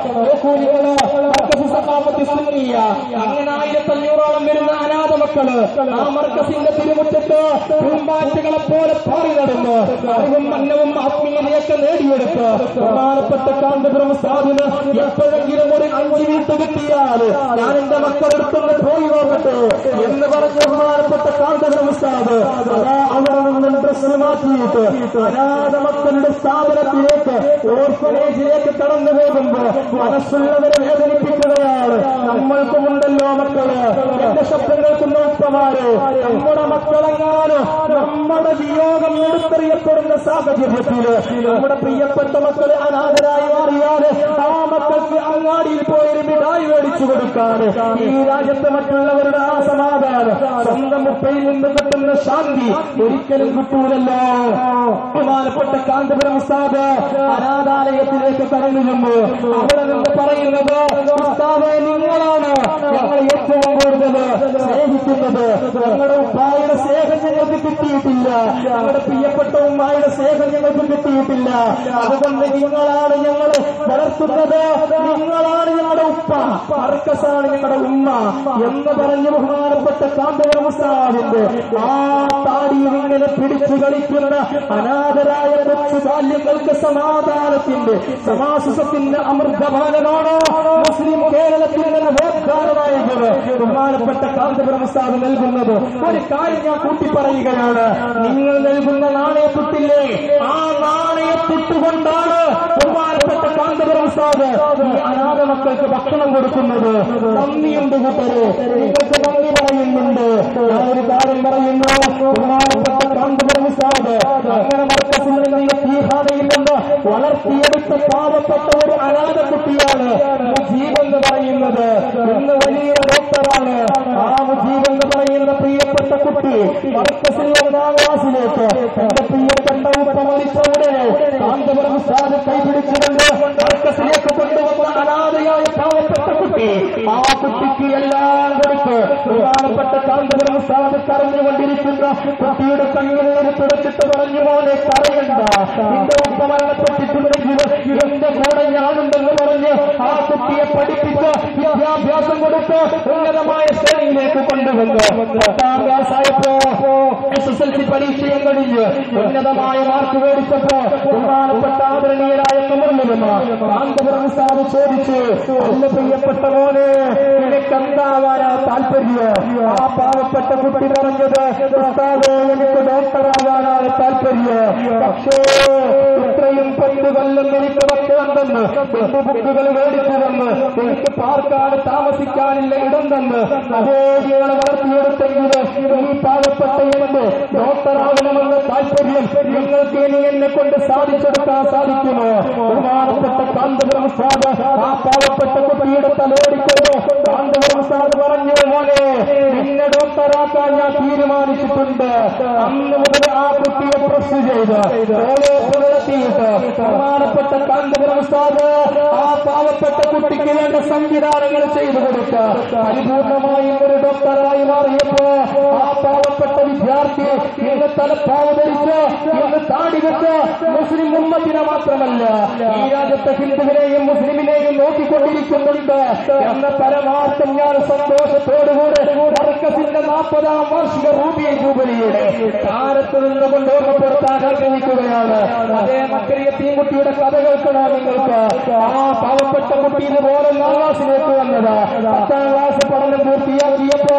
മർക്കസ് സഖാഫത്ത് സുന്നിയ അങ്ങനെ ആയിരത്തി അഞ്ഞൂറോളം വരുന്ന അനാഥ മക്കള് ആ മർക്കസിന്റെ തിരുമുറ്റത്ത് പൂമ്പാറ്റകളെ പോലെ പാറി നടന്ന് അറിവും മന്നവും ആത്മീയതയൊക്കെ നേടിയെടുത്ത് ബഹുമാനപ്പെട്ട കാന്തപുരം ഉസ്താദിന് എപ്പോഴെങ്കിലും ഒരു അഞ്ച് വീട്ട് കിട്ടിയാൽ ഞാൻ എന്റെ മക്കളെടുത്തൊന്ന് പോയി നോക്കട്ടെ എന്ന് പറഞ്ഞ ബഹുമാനപ്പെട്ട കാന്തപുരം ഉസ്താദ് അതാ അവിടെ നിന്നും ഡ്രസ് മാറ്റിയിട്ട് അനാഥ മക്കളുടെ സ്ഥാപനത്തിലേക്ക് ഓർഫനേജിലേക്ക് കടന്നു പോകുമ്പോ മനസ്സുള്ളവരെ വേദനിപ്പിക്കുകയാണ്. നമ്മൾക്കുമുണ്ടല്ലോ മക്കള്, എന്റെ ശബ്ദം കേൾക്കുന്ന ഉപ്പമാര്, നമ്മുടെ മക്കളെങ്ങാനും നമ്മുടെ വിയോഗം എടുത്തെറിയപ്പെടുന്ന സാഹചര്യത്തില് നമ്മുടെ പ്രിയപ്പെട്ട മക്കളെ അനാഥരായി മാറിയാല് ആ മക്കൾക്ക് അങ്ങാടിയിൽ പോയൊരു മിഠായി മേടിച്ചു കൊടുക്കാറ് ഈ രാജ്യത്തെ മറ്റുള്ളവരുടെ ആ സമാധാനം സ്വന്തം ഉപ്പയിൽ നിന്ന് കിട്ടുന്ന ശാന്തി ഒരിക്കലും കിട്ടൂലല്ലോ. ബഹുമാനപ്പെട്ട കാന്തപുരം ഉസ്താദ് അനാഥാലയത്തിലേക്ക് കടന്നിരുന്നു. അവിടെ നിന്ന് പറയുന്നത് ഉസ്താദേ നിങ്ങളാണ് ഞങ്ങൾ ഏറ്റവും കൂടുതൽ സ്നേഹിക്കുന്നത്. ഞങ്ങളുടെ ഉപ്പായുടെ സ്നേഹം ഞങ്ങൾക്ക് കിട്ടിയിട്ടില്ല, ഞങ്ങളുടെ പ്രിയപ്പെട്ട ഉമ്മായുടെ സ്നേഹം ഞങ്ങൾക്ക് കിട്ടിയിട്ടില്ല. അതുകൊണ്ട് നിങ്ങളാണ് ഞങ്ങൾ വളർത്തുന്നത്, നിങ്ങളാണ് ഞങ്ങളുടെ ഉപ്പ, മർക്കസാണ് ഞങ്ങളുടെ ഉമ്മ എന്ന് പറഞ്ഞ് ബഹുമാനപ്പെട്ട കാന്തപുരം ഉസ്താദിന്റെ ആ താടിയിൽ ഇങ്ങനെ പിടിച്ചു കളിക്കുന്ന അനാഥരായ കൊച്ചു ബാല്യങ്ങൾക്ക് സമാധാനത്തിന്റെ സമാശ്വാസത്തിന്റെ അമൃതപാനമാണോ മുസ്ലിം കേരളത്തിൽ നിന്ന് വാഗ്ദാനമായത് ബഹുമാനപ്പെട്ട കാന്തപുരം ഉസ്താദ് നൽകുന്നത്? ഒരു കാര്യം ഞാൻ കൂട്ടി പറയുകയാണ്. നിങ്ങൾ നൽകുന്ന നാണയത്തുട്ടില്ലേ, ആ നാണയത്തുട്ടുകൊണ്ടാണ് ബഹുമാനപ്പെട്ട കാന്തപുരം ഉസ്താദ് ഈ അനാഥ മക്കൾക്ക് ഭക്ഷണം കൊടുക്കുന്നത്. നന്ദിയുണ്ട് കൂട്ടരെ, നിങ്ങൾക്ക് നന്ദി പറയുന്നുണ്ട്. ഞാൻ ഒരു കാര്യം പറയുന്നു, ബഹുമാനപ്പെട്ട കാന്തപുരം ഉസ്താദ് അങ്ങനെ മർക്കസിൽ നിന്ന് തീഹാനയിൽ നിന്ന് വളർത്തിയെടുത്ത പാവപ്പെട്ട ഒരു അനാഥ കുട്ടിയാണ് മുജീബ് എന്ന് പറയുന്നത്. ഇന്ന് വലിയ ഡോക്ടറാണ്. ആ മുജീബ് എന്ന് പറയുന്ന പ്രിയപ്പെട്ട കുട്ടി മർക്കസിൽ ഒന്നാം ക്ലാസ്സിലേക്ക് എന്റെ പ്രിയപ്പെട്ട ഉപ്പ മരിച്ച ഉടനെ കാന്തപുരം ഉസ്താദ് കൈപിടിച്ചുകൊണ്ട് മർക്കസിലേക്ക് കൊണ്ടുവന്ന അനാഥയായ പാവപ്പെട്ട കുട്ടി. ആ കുട്ടിക്ക് എല്ലാം കൊടുത്ത് ബഹുമാനപ്പെട്ട കാന്തപുരം ഉസ്താദ് കരഞ്ഞുകൊണ്ടിരിക്കുന്ന കുട്ടിയുടെ കണ്ണുകളോട് തുടച്ചിട്ട് പറഞ്ഞു, പോലെ കരയണ്ട, നിന്റെ ഉപ്പ മരണപ്പെട്ടിട്ടുണ്ടെങ്കിൽ എന്റെ കൂടെ ഞാനുണ്ടെന്ന് പറഞ്ഞ് ആ കുട്ടിയെ പഠിപ്പിച്ച് വിദ്യാഭ്യാസം കൊടുത്ത് ഉന്നതമായ ശ്രേണിയിലേക്ക് കൊണ്ടുവന്നു. പത്താം ക്ലാസ് ആയപ്പോ എസ് എസ് എൽ സി പരീക്ഷയും കഴിഞ്ഞ് ഉന്നതമായ മാർക്ക് മേടിച്ചപ്പോ ബഹുമാനപ്പെട്ട ആദരണീയരായ കമറുല്ലമാ കാന്തപുരം ഉസ്താദ് ചോദിച്ചു, അല്ല പ്രിയപ്പെട്ട മോനെ നിനക്കെന്താവാനാ താല്പര്യം? ആ പാവപ്പെട്ട കുട്ടി പറഞ്ഞത്, ഉസ്താദേ എനിക്ക് ഡോക്ടറാവാനാണ് താല്പര്യം, പക്ഷേ ഇത്രയും പത്ത് കൊല്ലം എനിക്ക് ഭക്ഷണമെന്ന് പത്ത് ബുക്കുകൾ മേടിച്ചു തന്ന് എനിക്ക് പാർക്കാണ് താമസിക്കാനില്ല ഇടം തന്ന് അതേപോലെ വളർത്തിയെടുത്തെങ്കിൽ ഈ പാവപ്പെട്ട എനിക്ക് ഡോക്ടറാകണമെന്ന് താല്പര്യം നിങ്ങൾക്ക് ഇനി എന്നെ കൊണ്ട് സാധിച്ചെടുക്കാൻ സാധിക്കുമോ? ബഹുമാനപ്പെട്ട കാന്തപുരം ഉസ്താദ് ആ പാവപ്പെട്ട കുട്ടിയുടെ തലോടിക്കുന്നു. കാന്തപുരം ഉസ്താദ് പറഞ്ഞു, മോനെ നിന്നെ ഡോക്ടറാക്കാൻ ഞാൻ തീരുമാനിച്ചിട്ടുണ്ട്. അന്ന് മുതൽ ആ കുട്ടിയെ പ്രസ് ചെയ്ത് നടത്തിയിട്ട് ബഹുമാനപ്പെട്ട കാന്തപുരം ഉസ്താദ് ആ പാവപ്പെട്ട കുട്ടിക്ക് വേണ്ട സംവിധാനങ്ങൾ ചെയ്തു കൊടുക്ക പരിപൂർണമായും ഒരു ഡോക്ടറായി മാറിയപ്പോ ആ പാവപ്പെട്ട വിദ്യാർത്ഥി ഇന്ന് തലപ്പാവ് ധരിച്ച് ഇന്ന് താടി വെച്ച് മുസ്ലിം ഉമ്മത്തിനെ മാത്രമല്ല ഈ രാജ്യത്തെ ഹിന്ദുവിനെയും മുസ്ലിമിനെയും നോക്കിക്കൊണ്ടിരിക്കുന്നുണ്ട് എന്ന പരമാർത്ഥം ഞാൻ സന്തോഷത്തോടുകൂടെ മർക്കസിന്റെ നാൽപ്പതാം വാർഷിക റൂബിയ ജൂബിലിയുടെ താരത്ത് നിന്നുകൊണ്ട് ഓർമ്മപ്പെടുത്താൻ ആഗ്രഹിക്കുകയാണ്. അതേ മക്കരിയ തീൻകുട്ടിയുടെ കഥ കേൾക്കണോ നിങ്ങൾക്ക്? ആ പാവപ്പെട്ട കുട്ടി ഇതുപോലെ ഒന്നാം ക്ലാസ്സിലേക്ക് വന്നത് പത്താം ക്ലാസ് പഠനം പൂർത്തിയാക്കിയപ്പോ ആ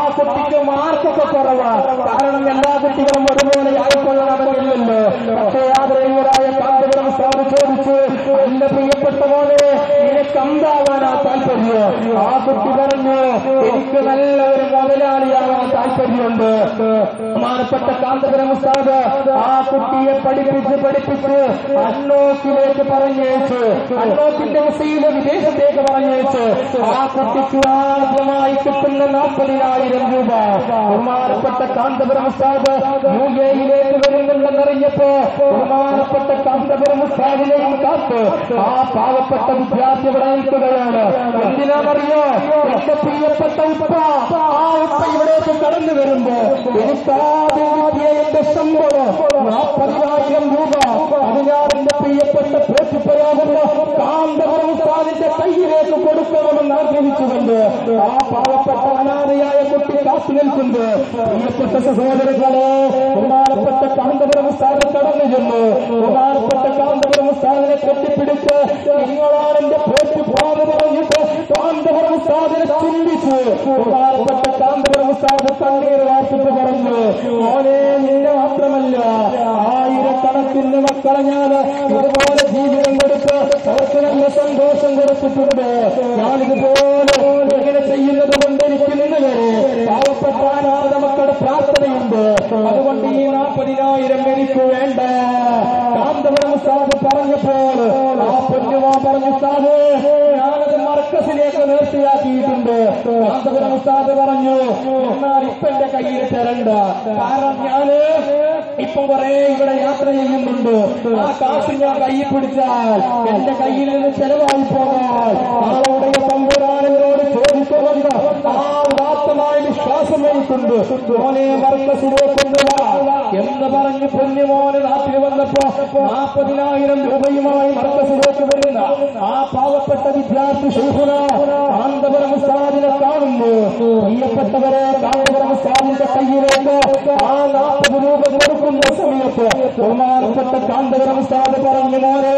കുട്ടിക്ക് മാർക്കൊക്കെ കുറവാണ്. കാരണം എല്ലാ കുട്ടികളും ഒരുപോലെ ആയിക്കൊള്ളണമെന്നില്ലല്ലോ. പക്ഷേ ആദരണീയരായ കാന്തപുരം ഉസ്താദ് ചോദിച്ചു, എന്റെ പ്രിയപ്പെട്ട മോനെ നിനക്ക് എന്താവാനാ താല്പര്യം? ആ കുട്ടി പറഞ്ഞു, എനിക്ക് നല്ല ഒരു മുതലാളിയാവാൻ താല്പര്യമുണ്ട്. ബഹുമാനപ്പെട്ട കാന്തപുരം ഉസ്താദ് ആ കുട്ടിയെ പഠിപ്പിച്ച് പഠിപ്പിച്ച് അന്നോക്കിലേക്ക് പറഞ്ഞയച്ചു. അന്നോക്കിന്റെ മുസീബ് വിദേശത്തേക്ക് പറഞ്ഞയച്ചു. ആ കുട്ടിക്ക് ആദ്യമായി കിട്ടുന്ന നാൽപ്പതിനായിരം രൂപ ബഹുമാനപ്പെട്ട കാന്തപുരം ഉസ്താദ് യു എയിലേക്ക് വരുന്നുണ്ടെന്നറിഞ്ഞപ്പോ ബഹുമാനപ്പെട്ട കാന്തപുരം ഉസ്താദിനെയും കാത്ത് ആ പാവപ്പെട്ട വിദ്യാർത്ഥി ഇവിടെ നിൽക്കുകയാണ്. എന്തിനാണെന്നറിയോ? എന്റെ പ്രിയപ്പെട്ട ഉപ്പ, ആ ഉപ്പ ഇവിടേക്ക് കടന്നു വരുമ്പോ എനിക്കാദ്യം കിട്ടിയ എന്റെ ശമ്പളം നാൽപ്പതിനായിരം രൂപ അത് ഞാൻ എന്റെ പ്രിയപ്പെട്ട പേറ്റുപരാകുന്ന കാന്തപുരം ഉസ്താദിന്റെ കയ്യിലേക്ക് കൊടുക്കണമെന്ന് ആഗ്രഹിച്ചുകൊണ്ട് ആ പാവപ്പെട്ട അനാഥയായ കുട്ടി കാത്തു നിൽക്കുന്നു. പ്രിയപ്പെട്ട സഹോദരങ്ങളെ, ബഹുമാനപ്പെട്ട കാന്തപുരം ഉസ്താദ് കടന്നു ചെന്നു. ബഹുമാനപ്പെട്ട കാന്തപുരം ഉസ്താദിനെ കെട്ടിപ്പിടിച്ച് നിങ്ങളാണ് എന്റെ പേറ്റുപാന്ന് പറഞ്ഞിട്ട് കാന്തപുരം ഉസ്താദിനെ ചിന്തിച്ചു. ബഹുമാനപ്പെട്ട കാന്തപുരം ഉസ്താദ് കണ്ണീർ വാർത്തിട്ട് പറഞ്ഞു, മോനെ നിന്നെ മാത്രമല്ല ആയിരക്കണക്കിന് മക്കളെ ഞാൻ ഇതുപോലെ ജീവിതം കൊടുത്ത് അവർക്ക് നല്ല സന്തോഷം കൊടുത്തിട്ടുണ്ട്. ഞാനിതുപോലെ ഇങ്ങനെ ചെയ്യുന്നത് കൊണ്ട് എനിക്ക് നിന്നവരെ പാവപ്പെട്ട അനാഥ മക്കളുടെ പ്രാർത്ഥനയുണ്ട്. അതുകൊണ്ട് ഈ നാൽപ്പതിനായിരം എനിക്ക് വേണ്ട. കാന്തപുരം ഉസ്താദ് പറഞ്ഞപ്പോൾ ആ പൊന്നുമാ പറഞ്ഞു, ഉസ്താദ് ഞാനത് മർക്കസിലേക്ക് നേർച്ചയാക്കിയിട്ടുണ്ട്. കാന്തപുരം ഉസ്താദ് പറഞ്ഞു, എന്നാൽ ഇപ്പൊ എന്റെ കയ്യിൽ തരണ്ട. കാരണം ഞാന് ഇപ്പം കുറെ ഇവിടെ യാത്ര ചെയ്യുന്നുണ്ട്. ആ കാശ് ഞാൻ കയ്യിൽ പിടിച്ചാൽ എന്റെ കയ്യിൽ നിന്ന് ചെലവായി പോകാൻ ആളുടെ തമ്പുരാനോട് ചോദിച്ചുകൊണ്ട് ആ ഉദാത്തമായ വിശ്വാസം എനിക്കുണ്ട്. മോനെ മർക്കസിലേക്ക് എന്ന് പറഞ്ഞ് പൊന്നുമോന് നാട്ടിൽ വന്നപ്പോ നാൽപ്പതിനായിരം രൂപയുമായി മർക്കസിലേക്ക് വരുന്ന ആ പാവപ്പെട്ട വിദ്യാർത്ഥി ശൈഖുന കാന്തപുരം ഉസ്താദിനെ കാണുന്നു. പ്രിയപ്പെട്ടവരെ, കാന്തപുരം ഉസ്താദിന്റെ കയ്യിലേക്ക് ആ നാൽപ്പത് രൂപ കൊടുക്കുന്ന സമയത്ത് ബഹുമാനപ്പെട്ട കാന്തപുരം ഉസ്താദ് പറഞ്ഞു, മോനെ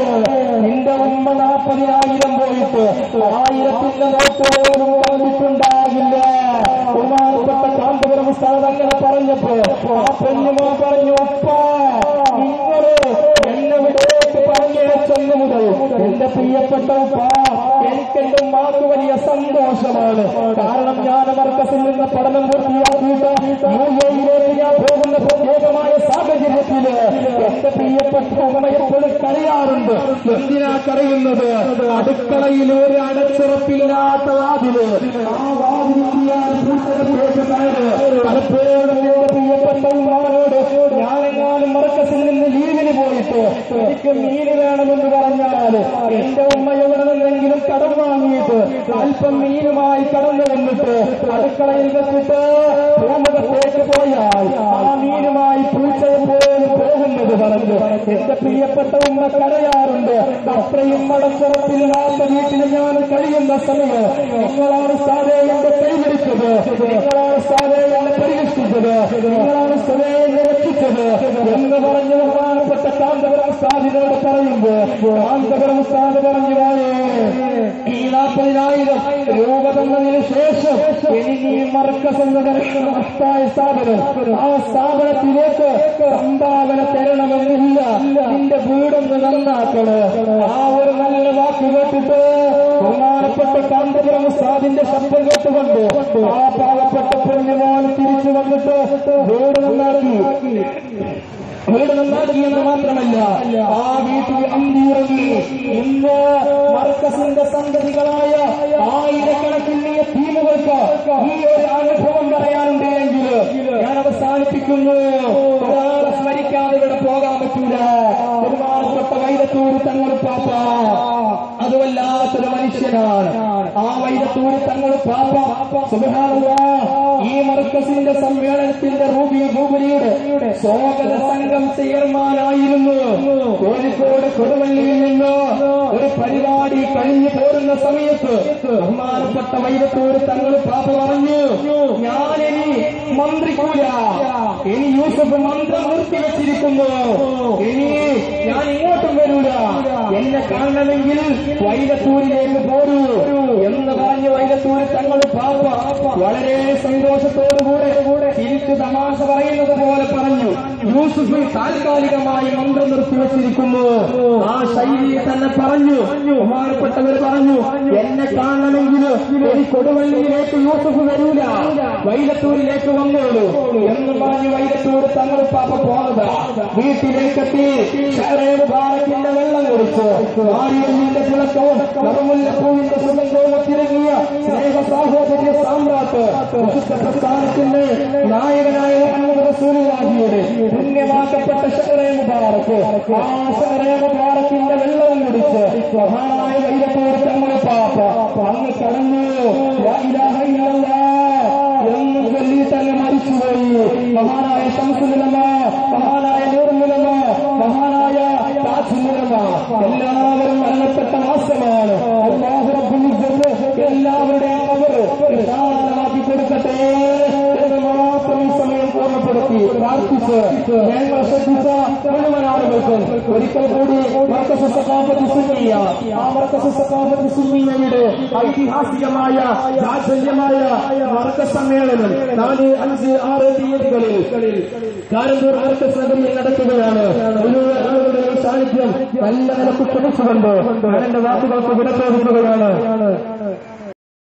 നിന്റെ ഉമ്മ നാൽപ്പതിനായിരം പോയിട്ട് ആയിരത്തിന്റെ നോട്ടുകളും കണ്ടിട്ടുണ്ടാകില്ല. ബഹുമാനപ്പെട്ട കാന്തപുരം ഉസ്താദ് അങ്ങനെ പറഞ്ഞപ്പോ ആ പെണ്ണുമോ പറഞ്ഞു, ഉപ്പ നിങ്ങള് എന്നെ വിടേക്ക് പറഞ്ഞയച്ചെന്നു മുതൽ എന്റെ പ്രിയപ്പെട്ട ഉപ്പ എനിക്കെന്റെ ഉമ്മാക്ക് വലിയ സന്തോഷമാണ്. കാരണം ഞാൻ മർക്കസിൽ നിന്ന് പഠനം പൂർത്തിയാക്കിയിട്ട് യു എയിലേക്ക് ഞാൻ പോകുന്ന പ്രത്യേകമായ സാഹചര്യത്തില് എന്റെ പ്രിയപ്പെട്ട ഉമ്മ എപ്പോഴും കരയാറുണ്ട്. എന്തിനാ കരയുന്നത്? അടുക്കളയിൽ ഒരു അടച്ചുറപ്പില്ലാത്ത വാതില്, ആ വാതിലിയാൽ പലപ്പോഴും എന്റെ പ്രിയപ്പെട്ട ഉമ്മാനോട് ഞാനെങ്ങാനും മർക്കസിൽ നിന്ന് ലീവിന് പോയിട്ട് എനിക്ക് മീന് വേണമെന്ന് പറഞ്ഞാൽ എന്റെ ഉമ്മ എവിടെ നിന്നെങ്കിലും കടം വാങ്ങിയിട്ട് അല്പം മീനുമായി കടന്നു വന്നിട്ട് അടുക്കളയിൽ വെച്ചിട്ട് പൂമുഖത്തേക്ക് പോയാൽ ആ മീനുമായി പൂച്ചയെ പോലും പോകുന്നത് പറഞ്ഞു എന്റെ പ്രിയപ്പെട്ട ഉമ്മ കരയാറുണ്ട്. അത്രയും മടച്ചുറപ്പില്ലാത്ത വീട്ടിൽ ഞാൻ കഴിയുന്ന സമയം നിങ്ങളാണ് സാധേ എന്റെ കൈപിടിച്ചത്, നിങ്ങളാണ് സാധേ എന്നെ പരിരക്ഷിച്ചത്, നിങ്ങളാണ് സാധേ എന്നെ രക്ഷിച്ചത് എന്ന് പറഞ്ഞു ബഹുമാനപ്പെട്ട കാന്തപുരം ഉസ്താദിനോട് പറയുമ്പോ കാന്തപുരം ഉസ്താദ് പറഞ്ഞു, ഈ നാൽപ്പതിനായിരം രൂപ തന്നതിന് ശേഷം ഇനി നീ മർക്കസ് എന്ന് പറയുന്ന മഹത്തായ സ്ഥാപനം, ആ സ്ഥാപനത്തിലേക്ക് സംഭാവന തരണമെന്നില്ല, നിന്റെ വീടൊന്ന് നന്നാക്കണ്. ആ ഒരു നല്ല വാക്ക് കേട്ടിട്ട് ബഹുമാനപ്പെട്ട കാന്തപുരം ഉസ്താദിന്റെ ശബ്ദം കേട്ടുകൊണ്ട് ആ പാവപ്പെട്ട പൊന്നുമോൻ തിരിച്ചു വന്നിട്ട് വീട് നന്നാക്കി. വീട് നന്നാക്കിയെന്ന് മാത്രമല്ല ആ വീട്ടിൽ അന്തിയിറങ്ങി. ഇന്ന് മർക്കസിന്റെ സംഗതികളായ ആയിരക്കണക്കിന് ടീമുകൾക്ക് ഈ ഒരു അനുഭവം പറയാനുണ്ട് എങ്കിൽ ഞാൻ അവസാനിപ്പിക്കുന്നു. ഒരാളെ സ്മരിക്കാതെ ഇവിടെ പോകാൻ പറ്റൂല. ബഹുമാനപ്പെട്ട വൈരത്തൂർ തങ്ങൾ പാപ്പ അത് വല്ലാത്തൊരു മനുഷ്യനാണ്. ആ വൈരത്തൂർ തങ്ങൾ പാപ്പ സുബ്ഹാനല്ലാഹ് ഈ മർക്കസിന്റെ സമ്മേളനത്തിന്റെ റൂബി ജൂബിലിയുടെ സ്വാഗത സംഘം ചെയർമാനായിരുന്നു. കോഴിക്കോട് കൊടുവള്ളിയിൽ നിന്ന് ഒരു പരിപാടി കഴിഞ്ഞു പോരുന്ന വരുന്ന സമയത്ത് ബഹുമാനപ്പെട്ട വൈരത്തൂർ തങ്ങൾ പാപ്പ പറഞ്ഞു, ഞാനിനി മന്ത്രിക്കൂല, ഇനി യൂസഫ് മന്ത്രം നിർത്തിവെച്ചിരിക്കുന്നു, ഇനി ഞാൻ ഇങ്ങോട്ടും വരൂല, എന്നെ കാണണമെങ്കിൽ വൈരത്തൂരിലേക്ക് പോരൂ എന്ന് പറഞ്ഞ് വൈരത്തൂർ തങ്ങൾ പാപ്പ വളരെ സന്തോഷത്തോടുകൂടെ തിരിച്ച് തമാശ പറയുന്നത് പോലെ പറഞ്ഞു, യൂസുഫ് താൽക്കാലികമായി മന്ത്രം നിർത്തിവെച്ചിരിക്കുന്നു. ആ ശൈലിയെ തന്നെ പറഞ്ഞു. ബഹുമാനപ്പെട്ടവർ പറഞ്ഞു, എന്നെ കാണണമെങ്കിൽ ഒരു കൊടുവള്ളിയിലേക്ക് യൂസുഫ് വരൂല, വൈലത്തൂരിലേക്ക് വന്നോളൂ എന്ന് പറഞ്ഞ് വൈലത്തൂർ തങ്ങൾ പാപ്പ പോന്നത്. വീട്ടിലേക്കെത്തി മുബാറക്കിന്റെ വെള്ളം കുടിച്ച് മാരിയമ്മിന്റെ തിളക്കവും കറുമുല്ലപ്പൂവിന്റെ സുഗന്ധവും തിരങ്ങിയ സ്നേഹ സാഹോദര്യ സാമ്രാട്ട് പ്രസ്ഥാനത്തിന്റെ നായകനായ മുഹമ്മദ് റസൂലുള്ളാഹിയുടെ പുണ്യമാക്കപ്പെട്ട ശഹറേ മുബാറക്ക്, ആ ശഹറേ മുബാറക്കിന്റെ വെള്ളവും കുടിച്ച് മഹാനായ വൈലത്തൂർ തങ്ങൾ പാപ്പ അങ്ങ് കടന്നു. ലാ ഇലാഹ ഇല്ലല്ലാഹ് എന്ന് ചൊല്ലി തന്നെ മരിച്ചുപോയി. മഹാനായ ശംസുലുലമ, മഹാനായ നൂറുലുലമ, മഹാനായ താജുലുലമ എല്ലാവരും മരണപ്പെട്ട മാസമാണ്. അല്ലാഹു റബ്ബുൽ ഇസ്സത്ത് എല്ലാവരുടെയും ഖബർ വിശാലമാക്കി കൊടുക്കട്ടെ എന്ന് മാത്രം സമയം ഓർമ്മപ്പെടുത്തി പ്രാർത്ഥിച്ച് ഞങ്ങൾ ശ്രദ്ധിച്ച മുഴുവൻ ആളുകൾക്കും ഒരിക്കൽ കൂടി മർക്കസ് സഖാഫത്ത് സുന്നിയ, ആ മർക്കസ് സഖാഫത്ത് സുന്നിയയുടെ ഐതിഹാസികമായ ജാജല്യമായ മർക്കസ് സമ്മേളനം നാല് അഞ്ച് ആറ് തീയതികളിൽ കാരന്തൂർ മർക്കസ് നഗരിയിൽ നടക്കുകയാണ്. മുഴുവൻ ആളുകളുടെയും സാന്നിധ്യം നല്ല നിലക്ക് ക്ഷണിച്ചുകൊണ്ട് എന്റെ വാക്കുകൾക്ക് വിട ചോദിക്കുകയാണ്.